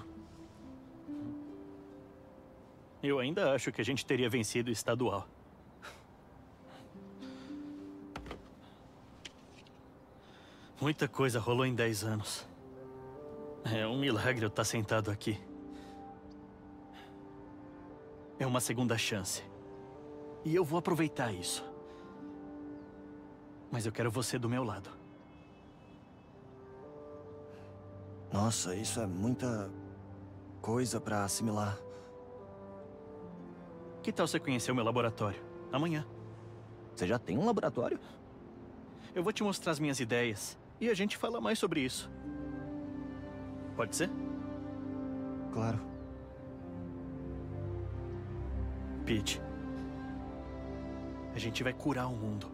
Eu ainda acho que a gente teria vencido o estadual. Muita coisa rolou em dez anos. É um milagre eu estar sentado aqui. É uma segunda chance. E eu vou aproveitar isso. Mas eu quero você do meu lado. Nossa, isso é muita coisa pra assimilar. Que tal você conhecer o meu laboratório? Amanhã. Você já tem um laboratório? Eu vou te mostrar as minhas ideias. E a gente fala mais sobre isso. Pode ser? Claro. Pete. A gente vai curar o mundo.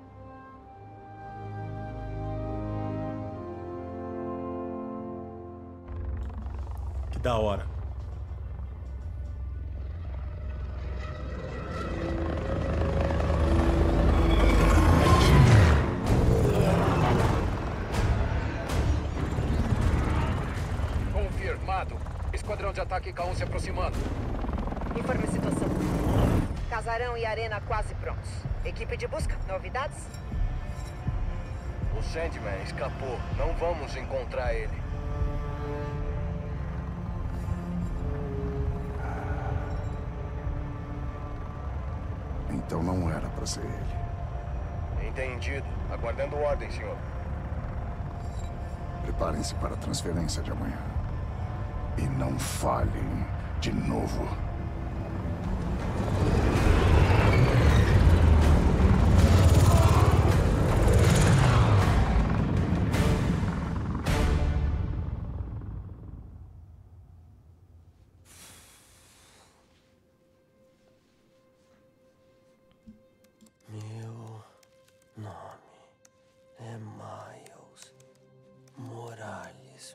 Que da hora. Confirmado. Esquadrão de ataque K um se aproximando. Informe a situação. Casarão e arena quase prontos. Equipe de busca, novidades? O Sandman escapou. Não vamos encontrar ele. Então não era pra ser ele. Entendido. Aguardando ordem, senhor. Preparem-se para a transferência de amanhã. E não falhem de novo. É Miles Morales.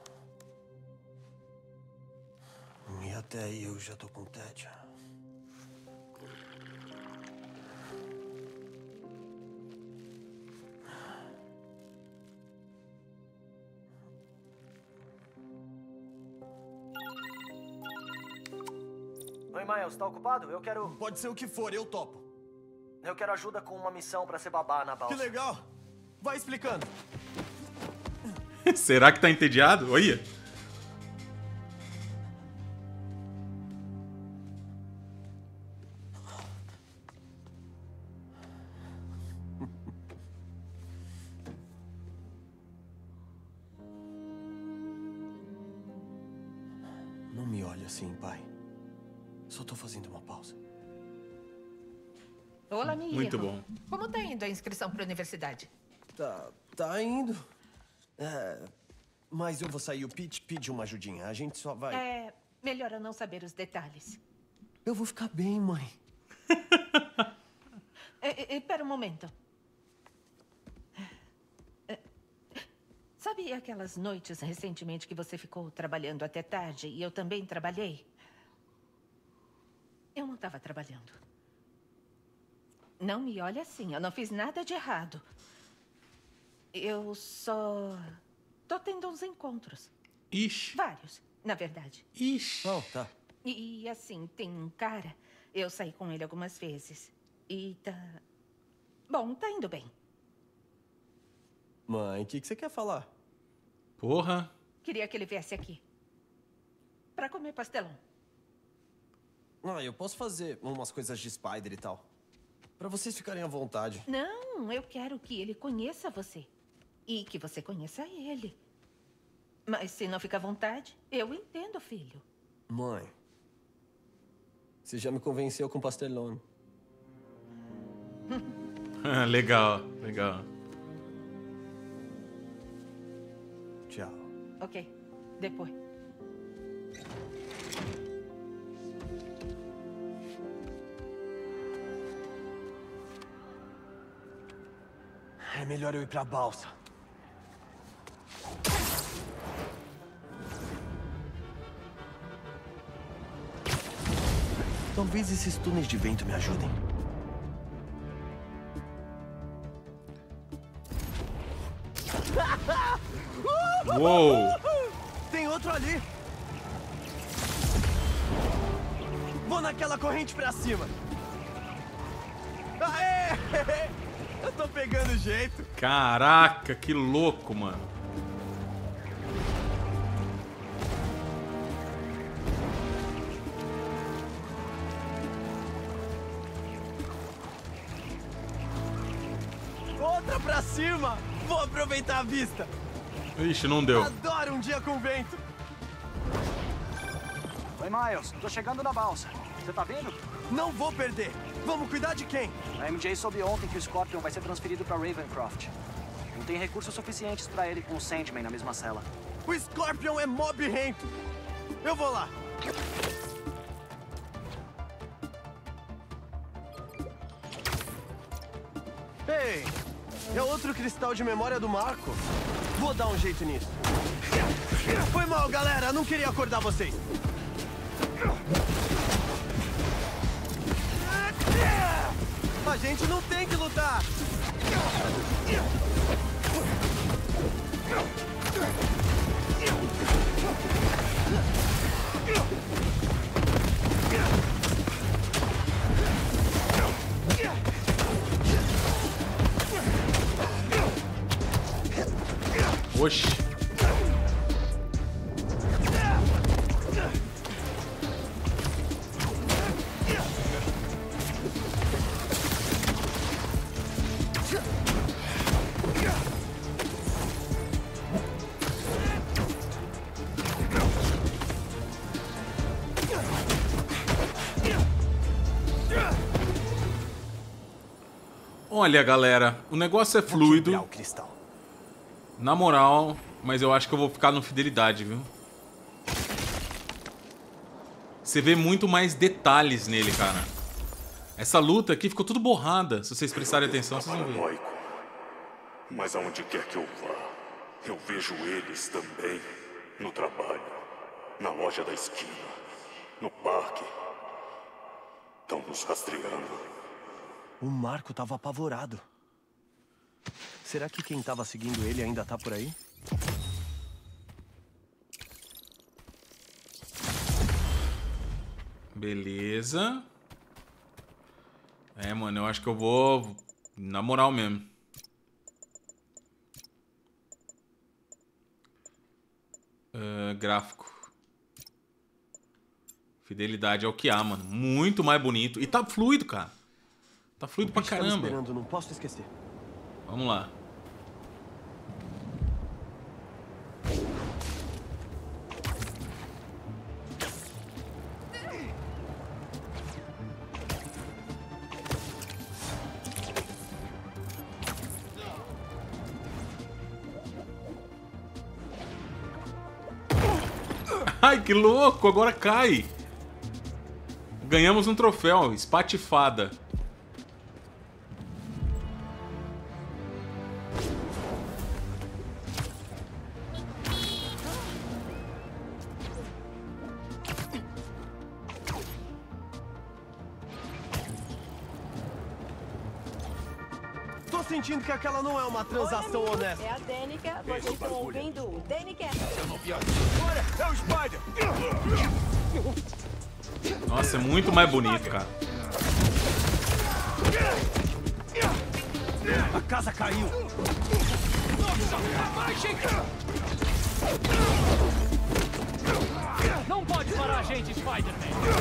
E até aí eu já tô com tédio. Oi, Miles, tá ocupado? Eu quero... Pode ser o que for, eu topo. Eu quero ajuda com uma missão pra ser babá na balsa. Que legal! Vai explicando. Será que tá entediado? Olha. Não me olhe assim, pai. Só tô fazendo uma pausa. Olá, menino. Muito bom. Como tá indo a inscrição pra universidade? Tá, tá indo. É, mas eu vou sair. O Pete pede uma ajudinha. A gente só vai... É melhor eu não saber os detalhes. Eu vou ficar bem, mãe. É, é, pera um momento. É, sabe aquelas noites recentemente que você ficou trabalhando até tarde e eu também trabalhei? Eu não estava trabalhando. Não me olhe assim, eu não fiz nada de errado. Eu só tô tendo uns encontros. Ixi. Vários, na verdade. Ixi. Oh, tá. E, e assim, tem um cara, eu saí com ele algumas vezes. E tá... Bom, tá indo bem. Mãe, o que, que você quer falar? Porra. Queria que ele viesse aqui. Pra comer pastelão. Ah, eu posso fazer umas coisas de Spider e tal. Pra vocês ficarem à vontade. Não, eu quero que ele conheça você. E que você conheça ele. Mas se não fica à vontade, eu entendo, filho. Mãe, você já me convenceu com pastelão. Legal, legal. Tchau. Ok, depois. É melhor eu ir pra balsa. Talvez esses túneis de vento me ajudem. Uou! Tem outro ali. Vou naquela corrente pra cima. Aê! Eu tô pegando o jeito. Caraca, que louco, mano. Outra pra cima. Vou aproveitar a vista. Ixi, não deu. Adoro um dia com vento. Oi, Miles. Tô chegando na balsa. Você tá vindo? Não vou perder. Vamos cuidar de quem? A M J soube ontem que o Scorpion vai ser transferido pra Ravencroft. Não tem recursos suficientes pra ele com o Sandman na mesma cela. O Scorpion é mob rento. Eu vou lá. Ei, é outro cristal de memória do Marco. Vou dar um jeito nisso. Foi mal, galera. Não queria acordar vocês. A gente não tem que lutar. Oxi. Olha, galera, o negócio é fluido. Na moral, mas eu acho que eu vou ficar no Fidelidade, viu? Você vê muito mais detalhes nele, cara. Essa luta aqui ficou tudo borrada. Se vocês prestarem atenção, vocês vão ver. Mas aonde quer que eu vá, eu vejo eles também. No trabalho, na loja da esquina, no parque. Estão nos rastreando. O Marco tava apavorado. Será que quem tava seguindo ele ainda tá por aí? Beleza. É, mano, eu acho que eu vou na moral mesmo. Uh, gráfico. Fidelidade é o que há, mano. Muito mais bonito. E tá fluido, cara. Tá fluido pra caramba. Tá me esperando, não posso esquecer. Vamos lá. Ai, que louco! Agora cai! Ganhamos um troféu, espatifada. Tô sentindo que aquela não é uma transação Oi, honesta. é a Danica. Vocês estão ouvindo o Danica? Eu não vi a... Olha, é o Spider! Nossa, é muito mais bonito, cara. A casa caiu. Não pode parar a gente, Spider-Man!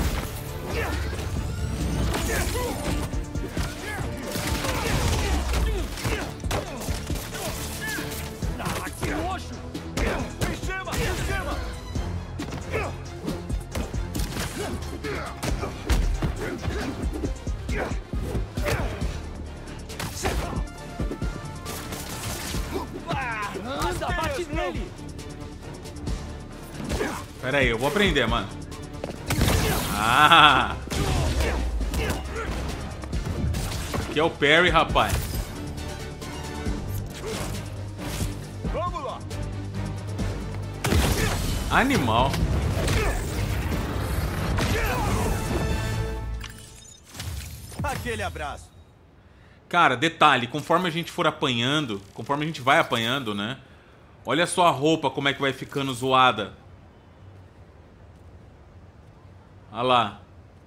Ah, que nojo! Em cima, em cima! Anda, bate nele! Pera aí, eu vou aprender, mano. Ah! Aqui é o parry, rapaz. Vamos lá! Animal. Aquele abraço. Cara, detalhe, conforme a gente for apanhando, conforme a gente vai apanhando, né? Olha só a roupa, como é que vai ficando zoada. Olha lá.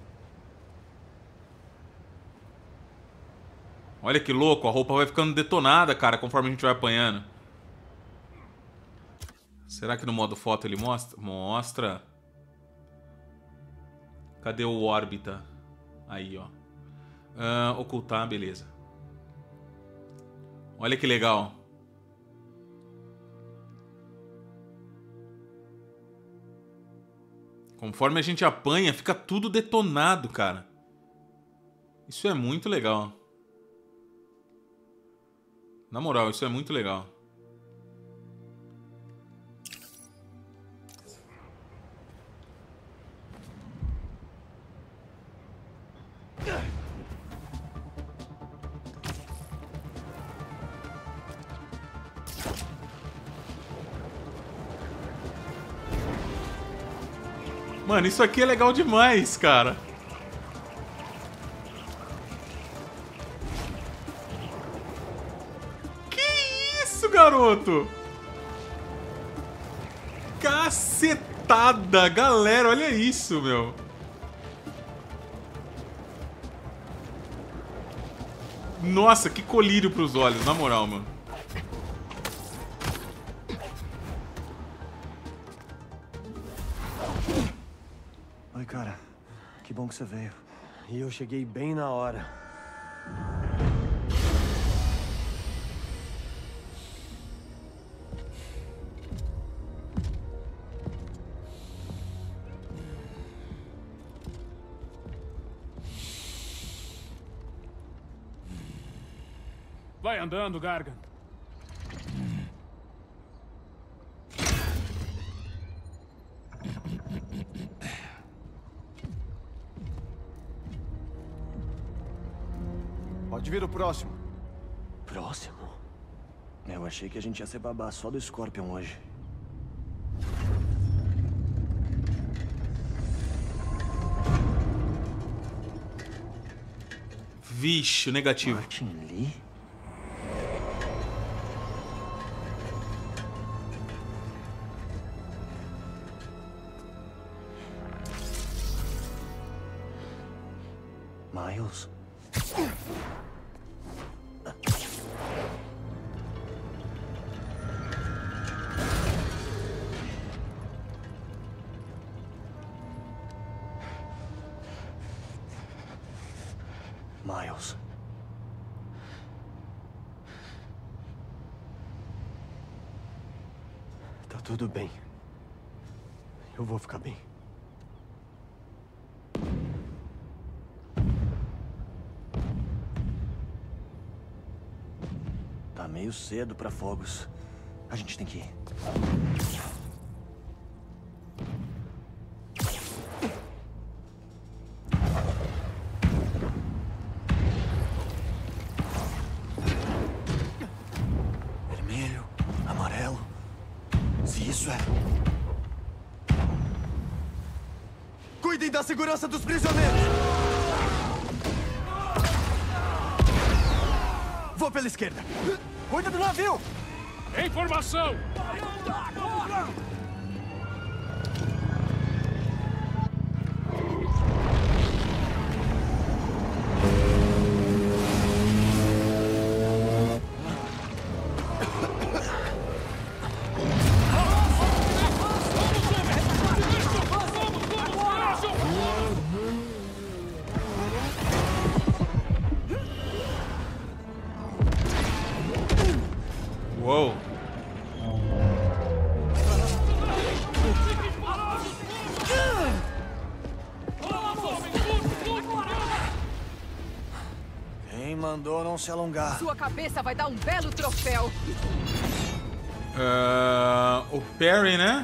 Olha que louco, a roupa vai ficando detonada, cara, conforme a gente vai apanhando. Será que no modo foto ele mostra? Mostra. Cadê o órbita? Aí, ó. Uh, ocultar, beleza. Olha que legal. Conforme a gente apanha, fica tudo detonado, cara. Isso é muito legal. Na moral, isso é muito legal. Mano, isso aqui é legal demais, cara. Que isso, garoto? Cacetada, galera, olha isso, meu. Nossa, que colírio pros olhos, na moral, mano. Oi, cara. Que bom que você veio. E eu cheguei bem na hora. Vai andando, Gargan. Pode vir o próximo. Próximo? Eu achei que a gente ia ser babá só do Scorpion hoje. Vixe, negativo. Martin Lee? Miles? Miles. Tá tudo bem. Eu vou ficar bem. Tá meio cedo pra fogos. A gente tem que ir. Vermelho, amarelo. Se isso é... Cuidem da segurança dos prisioneiros! Vou pela esquerda. Cuida do navio! Informação! Uou. Quem mandou não se alongar? Sua cabeça vai dar um belo troféu. Uh, o Perry, né?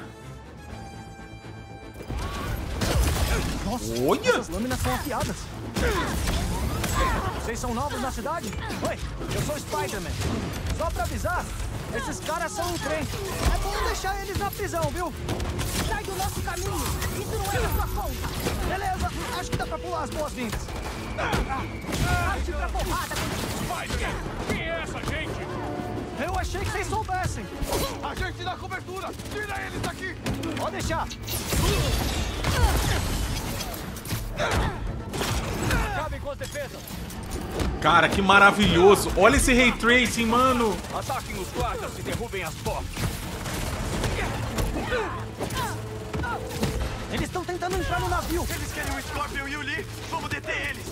Nossa, olha! Essas lâminas são afiadas. Vocês são novos na cidade? Oi, eu sou o Spider-Man. Só pra avisar, esses caras são um trem. É bom deixar eles na prisão, viu? Sai do nosso caminho. Isso não é da sua conta. Beleza, acho que dá pra pular as boas-vindas. Parte pra porrada. Spider, quem é essa gente? Eu achei que vocês soubessem. A gente dá cobertura. Tira eles daqui. Pode deixar. Acabem com as defesas. Cara, que maravilhoso. Olha esse Ray Tracing, mano. Ataquem os guardas e derrubem as portas. Eles estão tentando entrar no navio. Eles querem o Scorpion e o Lee. Vamos deter eles.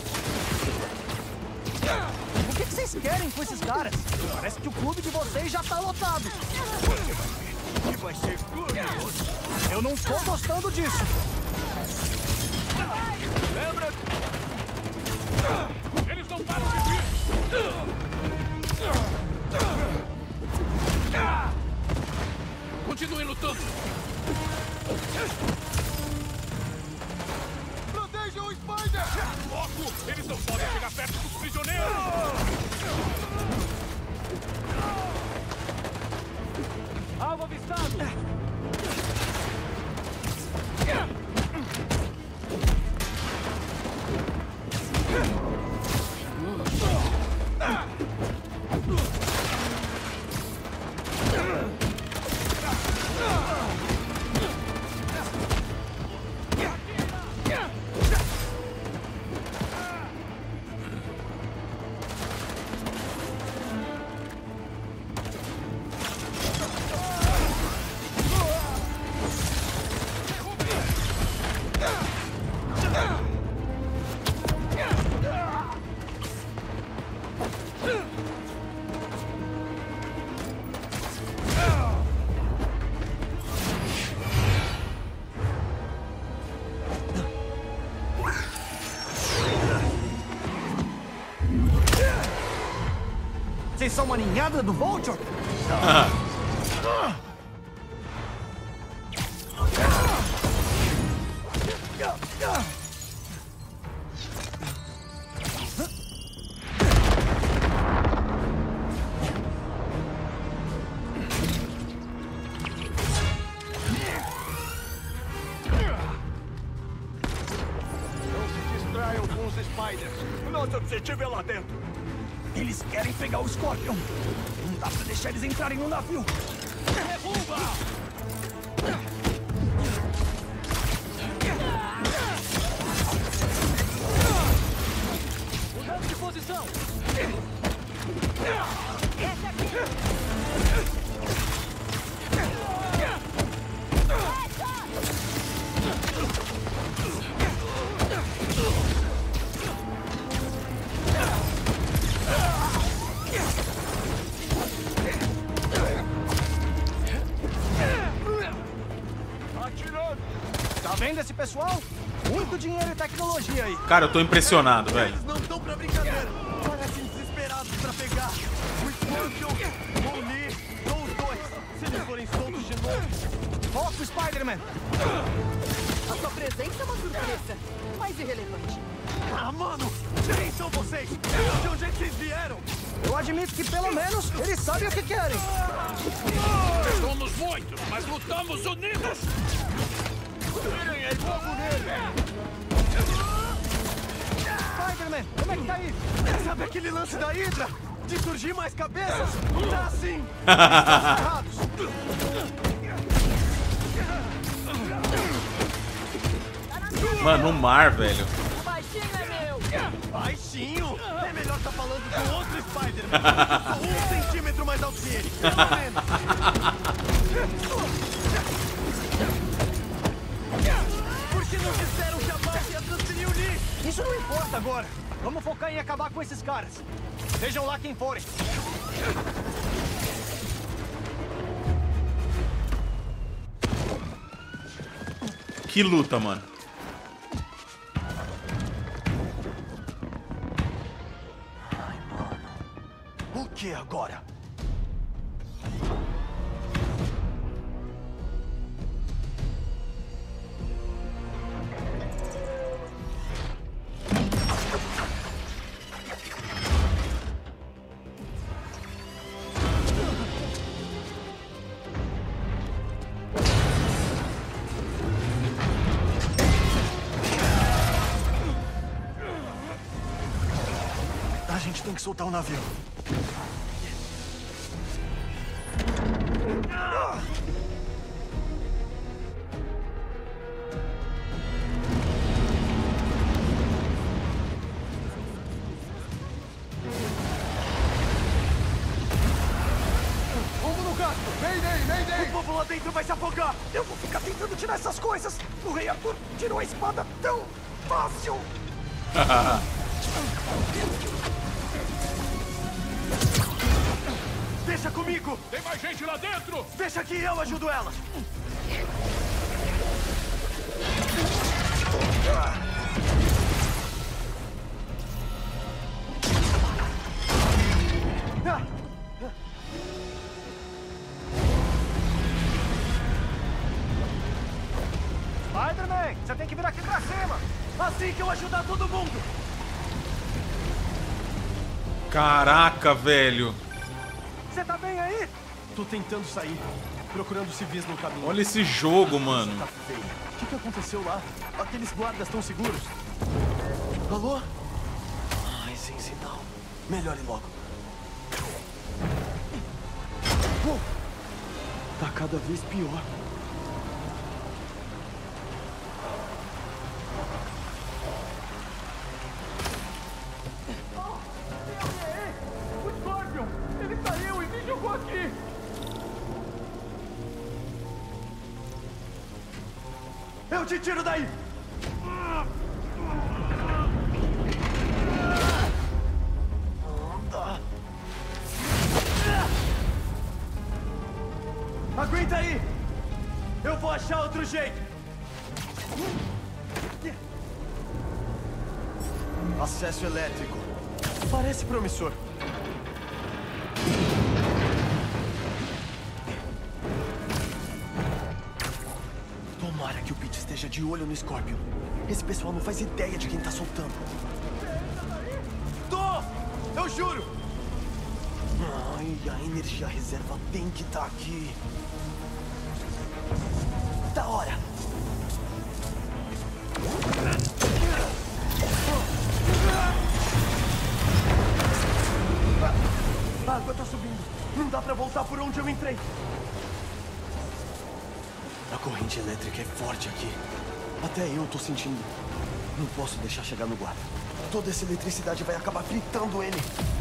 O que que vocês querem com esses caras? Parece que o clube de vocês já tá lotado. Que vai ser glorioso. Eu não tô gostando disso. Lembra? Eles não param de vir. Continuem lutando. Protejam o Spider! Foco! Eles não podem chegar perto dos prisioneiros! Alvo avistado! Vocês são uma ninhada do Vulture? Ah. Spiders. O nosso objetivo é lá dentro. Eles querem pegar o Scorpion. Não dá pra deixar eles entrarem no navio. Derruba! Mudando de posição. Esse aqui. Tá vendo esse pessoal? Muito dinheiro e tecnologia aí. Cara, eu tô impressionado, velho. Eles não estão pra brincadeira. Parecem desesperados pra pegar. O Scorpion, o Lee, ou os dois. Se eles forem soltos de novo. Foco, Spider-Man. A sua presença é uma surpresa, mas irrelevante. Ah, mano! Quem são vocês? De onde é que vocês vieram? Eu admito que pelo menos eles sabem o que querem. Somos muitos, mas lutamos unidos! Tirem aí fogo nele! Spider-Man, como é que tá aí? Sabe aquele lance da Hydra? De surgir mais cabeças? Não tá assim! Estão errados! Mano, no mar, velho. O baixinho é meu! Baixinho? É melhor tá falando com outro Spider-Man. Sou um centímetro mais alto que ele, pelo menos. Por que não disseram que a base ia transferir o Lee? Isso não importa agora. Vamos focar em acabar com esses caras. Sejam lá quem forem. Que luta, mano. O que agora? A gente tem que soltar o navio. Vamos no gato! Mayday, Mayday! O povo lá dentro vai se afogar! Eu vou ficar tentando tirar essas coisas! O Rei Arthur tirou a espada tão fácil! Deixa comigo! Tem mais gente lá dentro! Deixa que eu ajudo ela! Spider-Man, você tem que vir aqui pra cima. Assim que eu ajudar todo mundo! Caraca, velho. Você tá bem aí? Tô tentando sair, procurando civis no caminho. Olha esse jogo, mano. Tá feio. O que, que aconteceu lá? Aqueles guardas estão seguros? Alô? Ai, sem sinal. Melhor ir logo. Uh, tá cada vez pior. O Scorpion! Ele saiu e me jogou aqui! Eu te tiro daí! Anda! Aguenta aí! Eu vou achar outro jeito! Acesso elétrico. Parece promissor. Tomara que o Pete esteja de olho no Scorpion. Esse pessoal não faz ideia de quem tá soltando. Tô! Eu juro! Ai, a energia reserva tem que estar aqui. Da hora! Ah! A água tá subindo. Não dá pra voltar por onde eu entrei. A corrente elétrica é forte aqui. Até eu tô sentindo. Não posso deixar chegar no guarda. Toda essa eletricidade vai acabar fritando ele.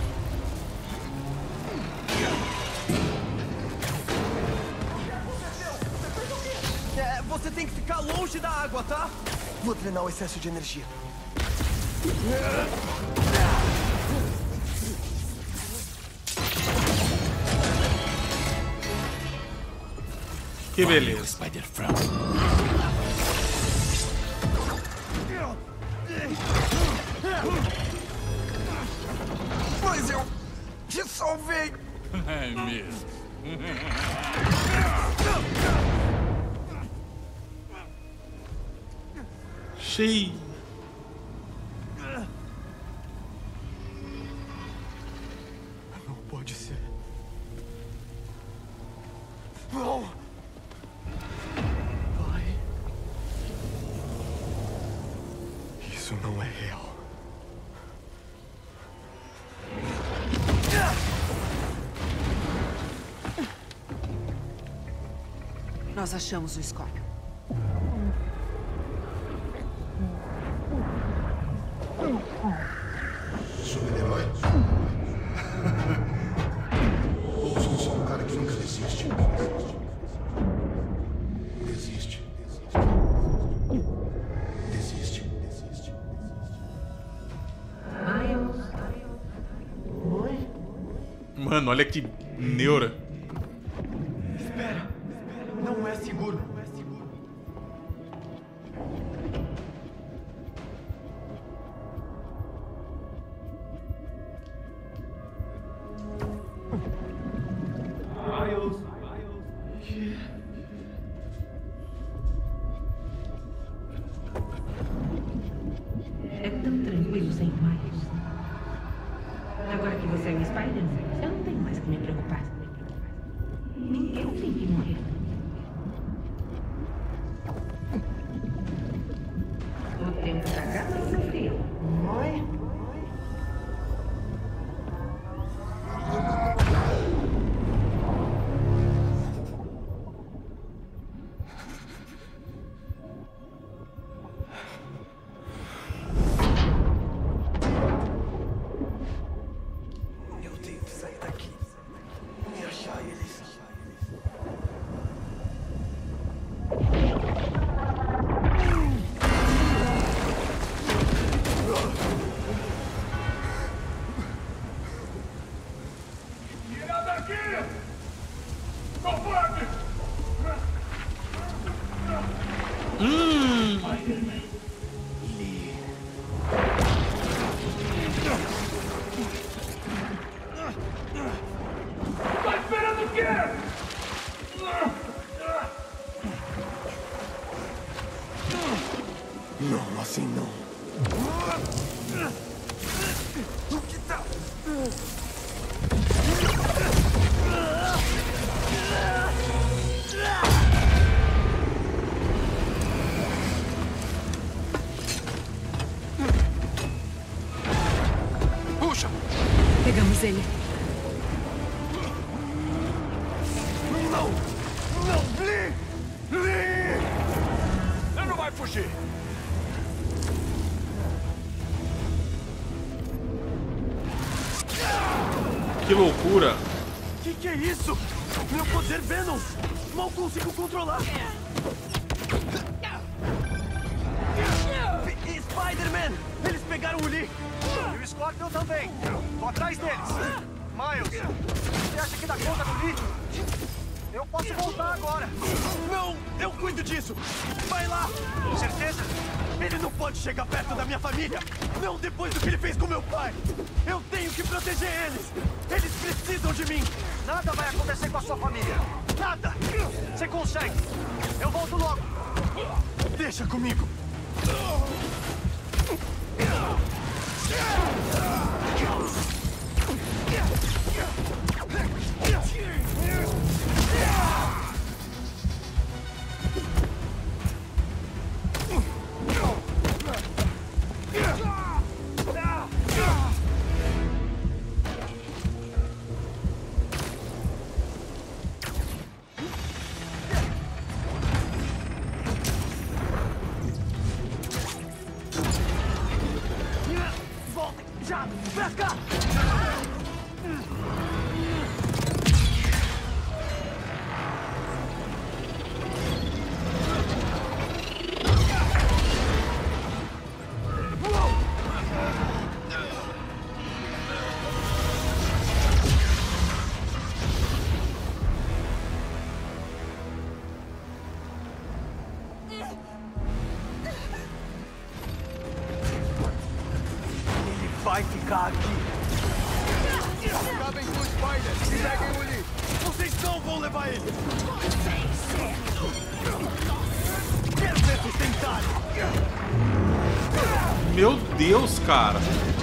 É, você tem que ficar longe da água, tá? Vou drenar o excesso de energia. Que beleza. Spider-Fram. Mas eu te salvei. É mesmo. Cheio. Não pode ser. Não. Pai. Isso não é real. Nós achamos o Scorpion. Super-herói? Ouçam só um cara que nunca desiste. Desiste. Desiste. Desiste. Mano, olha que neura. Espera. Não é seguro. É tão tranquilo sem Miles. Agora que você é o Spider-Man, eu não tenho mais que me preocupar. Ninguém tem que morrer. O tempo tá acabando, meu filho. Oi? Eu tenho que sair daqui e achar eles. Tira daqui! Covarde! Hum. Tá esperando o quê? Não, assim não. O que tá? Puxa! Pegamos ele. Não! Não! Lee! Lee! Ele não vai fugir! Que loucura. Que que é isso? Meu poder Venom! Mal consigo controlar! P- Spider-Man! Eles pegaram o Lee! E o Scorpion também. Tô atrás deles. Miles, você acha que dá conta do Lee? Eu posso voltar agora. Não! Eu cuido disso! Vai lá! Certeza? Ele não pode chegar perto da minha família! Não depois do que ele fez com meu pai! Eu tenho que proteger eles! Eles precisam de mim! Nada vai acontecer com a sua família. Nada! Você consegue. Eu volto logo. Deixa comigo! vai ficar aqui. Acabem com o Spider e peguem o Lee. Vocês não vão levar ele. Quero ver vocês tentarem. Meu Deus, cara.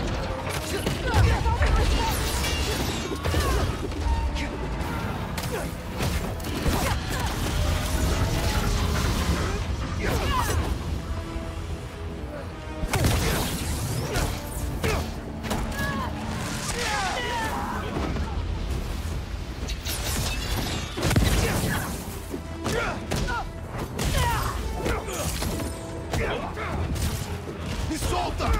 Me solta!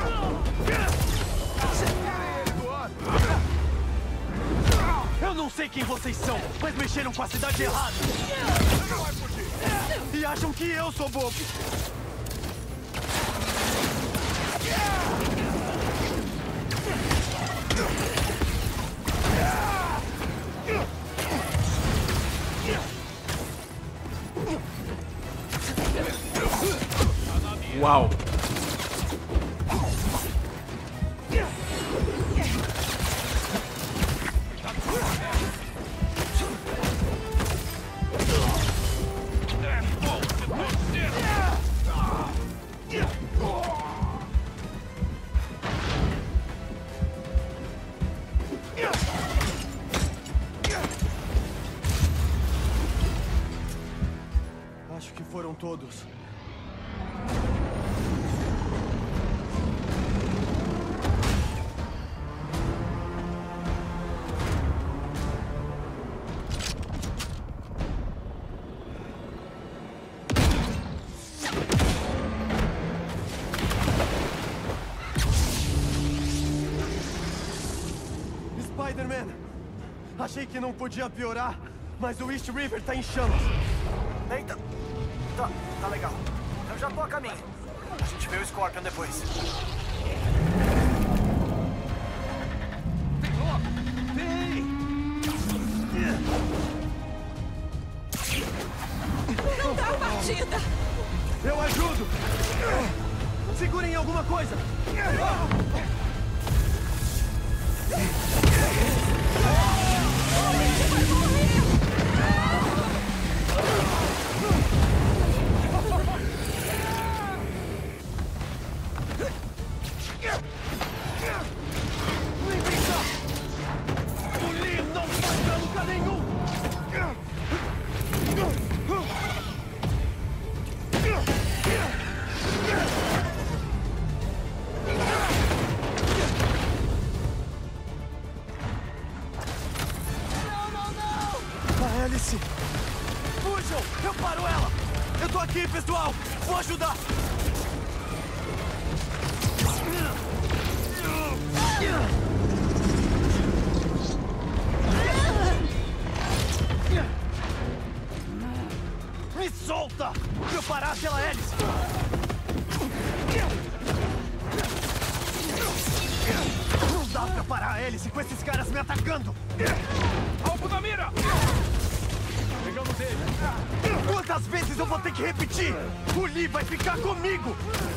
Eu não sei quem vocês são, mas mexeram com a cidade errada. E acham que eu sou bobo. Uau. Acho que foram todos. Spider-Man! Achei que não podia piorar, mas o East River tá em chamas. Eita! Tá, tá legal. Eu já tô a caminho. A gente vê o Scorpion depois. Não dá partida! Eu ajudo! Segurem alguma coisa! O Lee não vai pra lugar nenhum! A hélice! Fujam! Eu paro ela! Eu tô aqui, pessoal! Vou ajudar! Me solta! Pra eu parar aquela hélice! Não dá pra parar a hélice com esses caras me atacando! Alvo na mira! Pegamos ele! Quantas vezes eu vou ter que repetir? O Lee vai ficar comigo!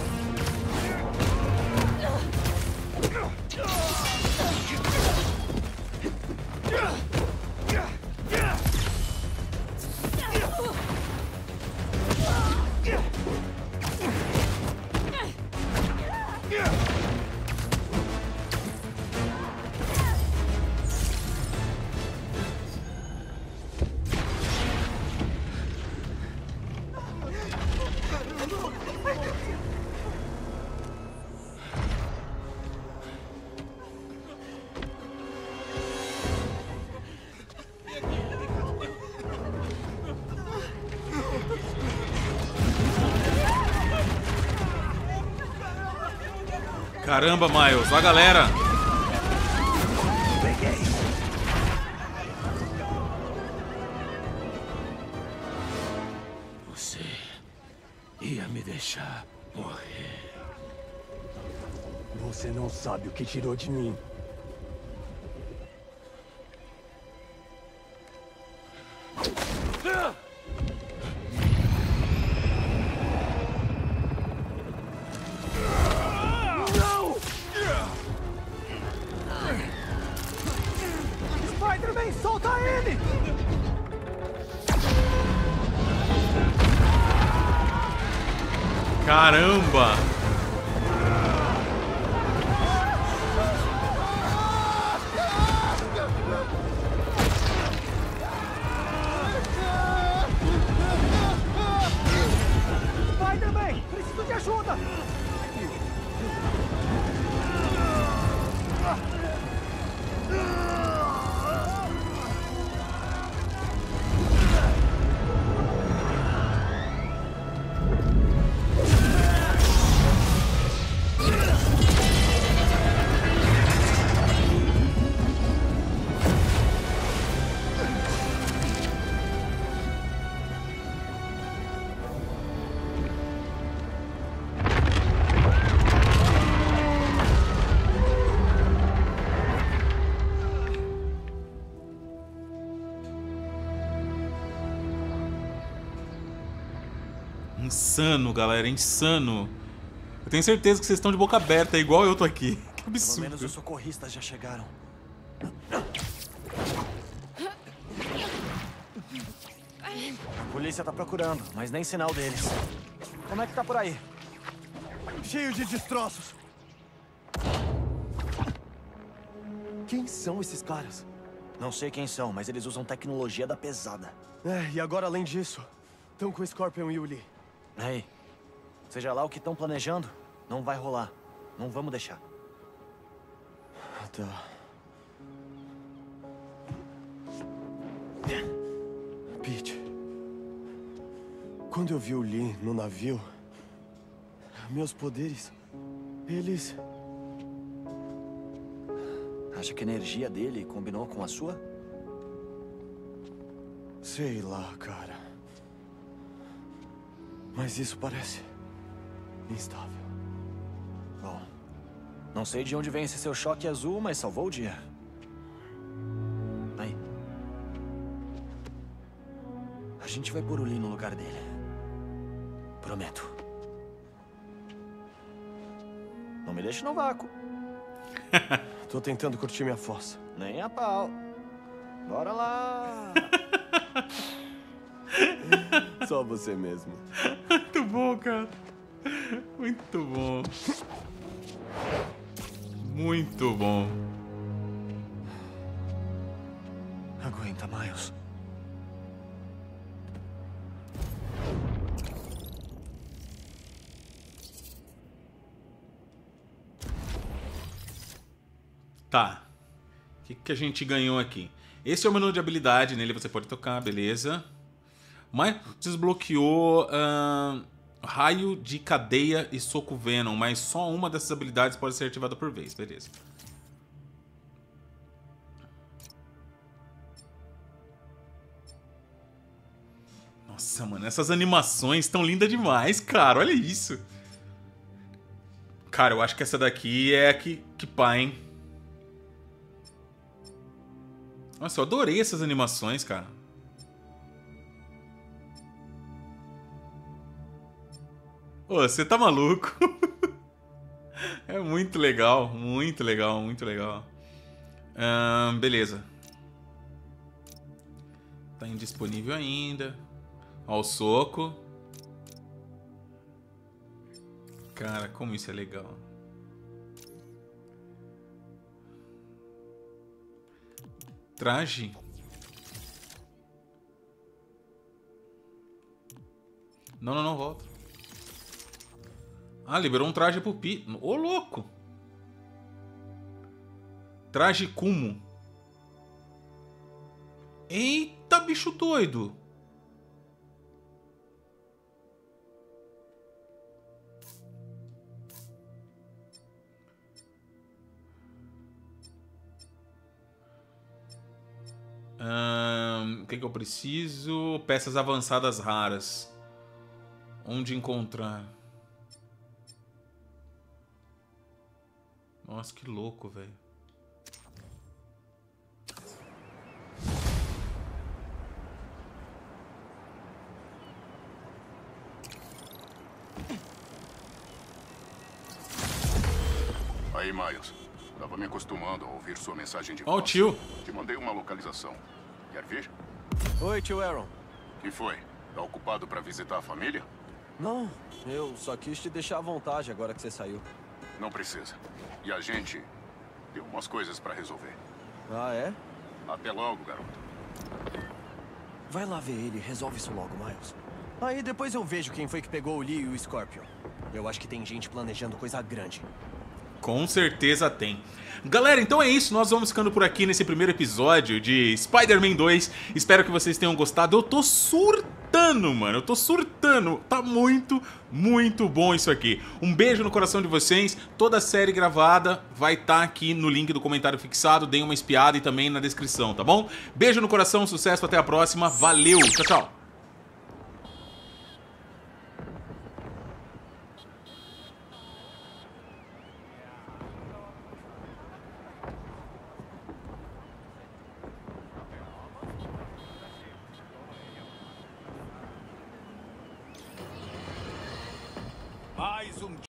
Caramba, Miles, a galera. Você ia me deixar morrer. Você não sabe o que tirou de mim. Caramba! Vai também! Preciso de ajuda! Insano, galera, insano. Eu tenho certeza que vocês estão de boca aberta, igual eu tô aqui. Que absurdo. Pelo menos os socorristas já chegaram. A polícia tá procurando, mas nem sinal deles. Como é que tá por aí? Cheio de destroços. Quem são esses caras? Não sei quem são, mas eles usam tecnologia da pesada. É, e agora além disso, estão com o Scorpion e o Lee. Ei, seja lá o que estão planejando, não vai rolar. Não vamos deixar. Tá. Pete, quando eu vi o Lee no navio, meus poderes, eles... Acha que a energia dele combinou com a sua? Sei lá, cara. Mas isso parece instável. Bom, não sei de onde vem esse seu choque azul, mas salvou o dia. Aí. A gente vai pôr o Lee no lugar dele. Prometo. Não me deixe no vácuo. Tô tentando curtir minha fossa. Nem a pau. Bora lá. Só você mesmo. Muito bom, cara. Muito bom. Muito bom. Aguenta, Miles. Tá. O que, que a gente ganhou aqui? Esse é o menu de habilidade. Nele você pode tocar, beleza. Mas desbloqueou uh, raio de cadeia e soco Venom. Mas só uma dessas habilidades pode ser ativada por vez, beleza. Nossa, mano, essas animações estão lindas demais, cara. Olha isso. Cara, eu acho que essa daqui é a que, que pá, hein? Nossa, eu adorei essas animações, cara. Ô, você tá maluco? É muito legal, muito legal, muito legal. Hum, beleza. Tá indisponível ainda. Ó, o soco. Cara, como isso é legal. Traje. Não, não, não, volta. Ah, liberou um traje pro Pi. Ô, louco. Traje Kumo. Eita, bicho doido. Hum, o que, que eu preciso? Peças avançadas raras. Onde encontrar? Nossa, que louco, velho. Aí, Miles. Tava me acostumando a ouvir sua mensagem de voz. Ó, o tio. Te mandei uma localização. Quer ver? Oi, tio Aaron. Que foi? Tá ocupado pra visitar a família? Não, eu só quis te deixar à vontade agora que você saiu. Não precisa. E a gente tem umas coisas pra resolver. Ah, é? Até logo, garoto. Vai lá ver ele, resolve isso logo, Miles. Aí depois eu vejo quem foi que pegou o Lee e o Scorpion. Eu acho que tem gente planejando coisa grande. Com certeza tem. Galera, então é isso. Nós vamos ficando por aqui nesse primeiro episódio de Spider-Man dois. Espero que vocês tenham gostado. Eu tô surtando, mano. Eu tô surtando. Tá muito, muito bom isso aqui. Um beijo no coração de vocês. Toda a série gravada vai estar aqui no link do comentário fixado. Deem uma espiada e também na descrição, tá bom? Beijo no coração, sucesso, até a próxima. Valeu, tchau, tchau. Mais um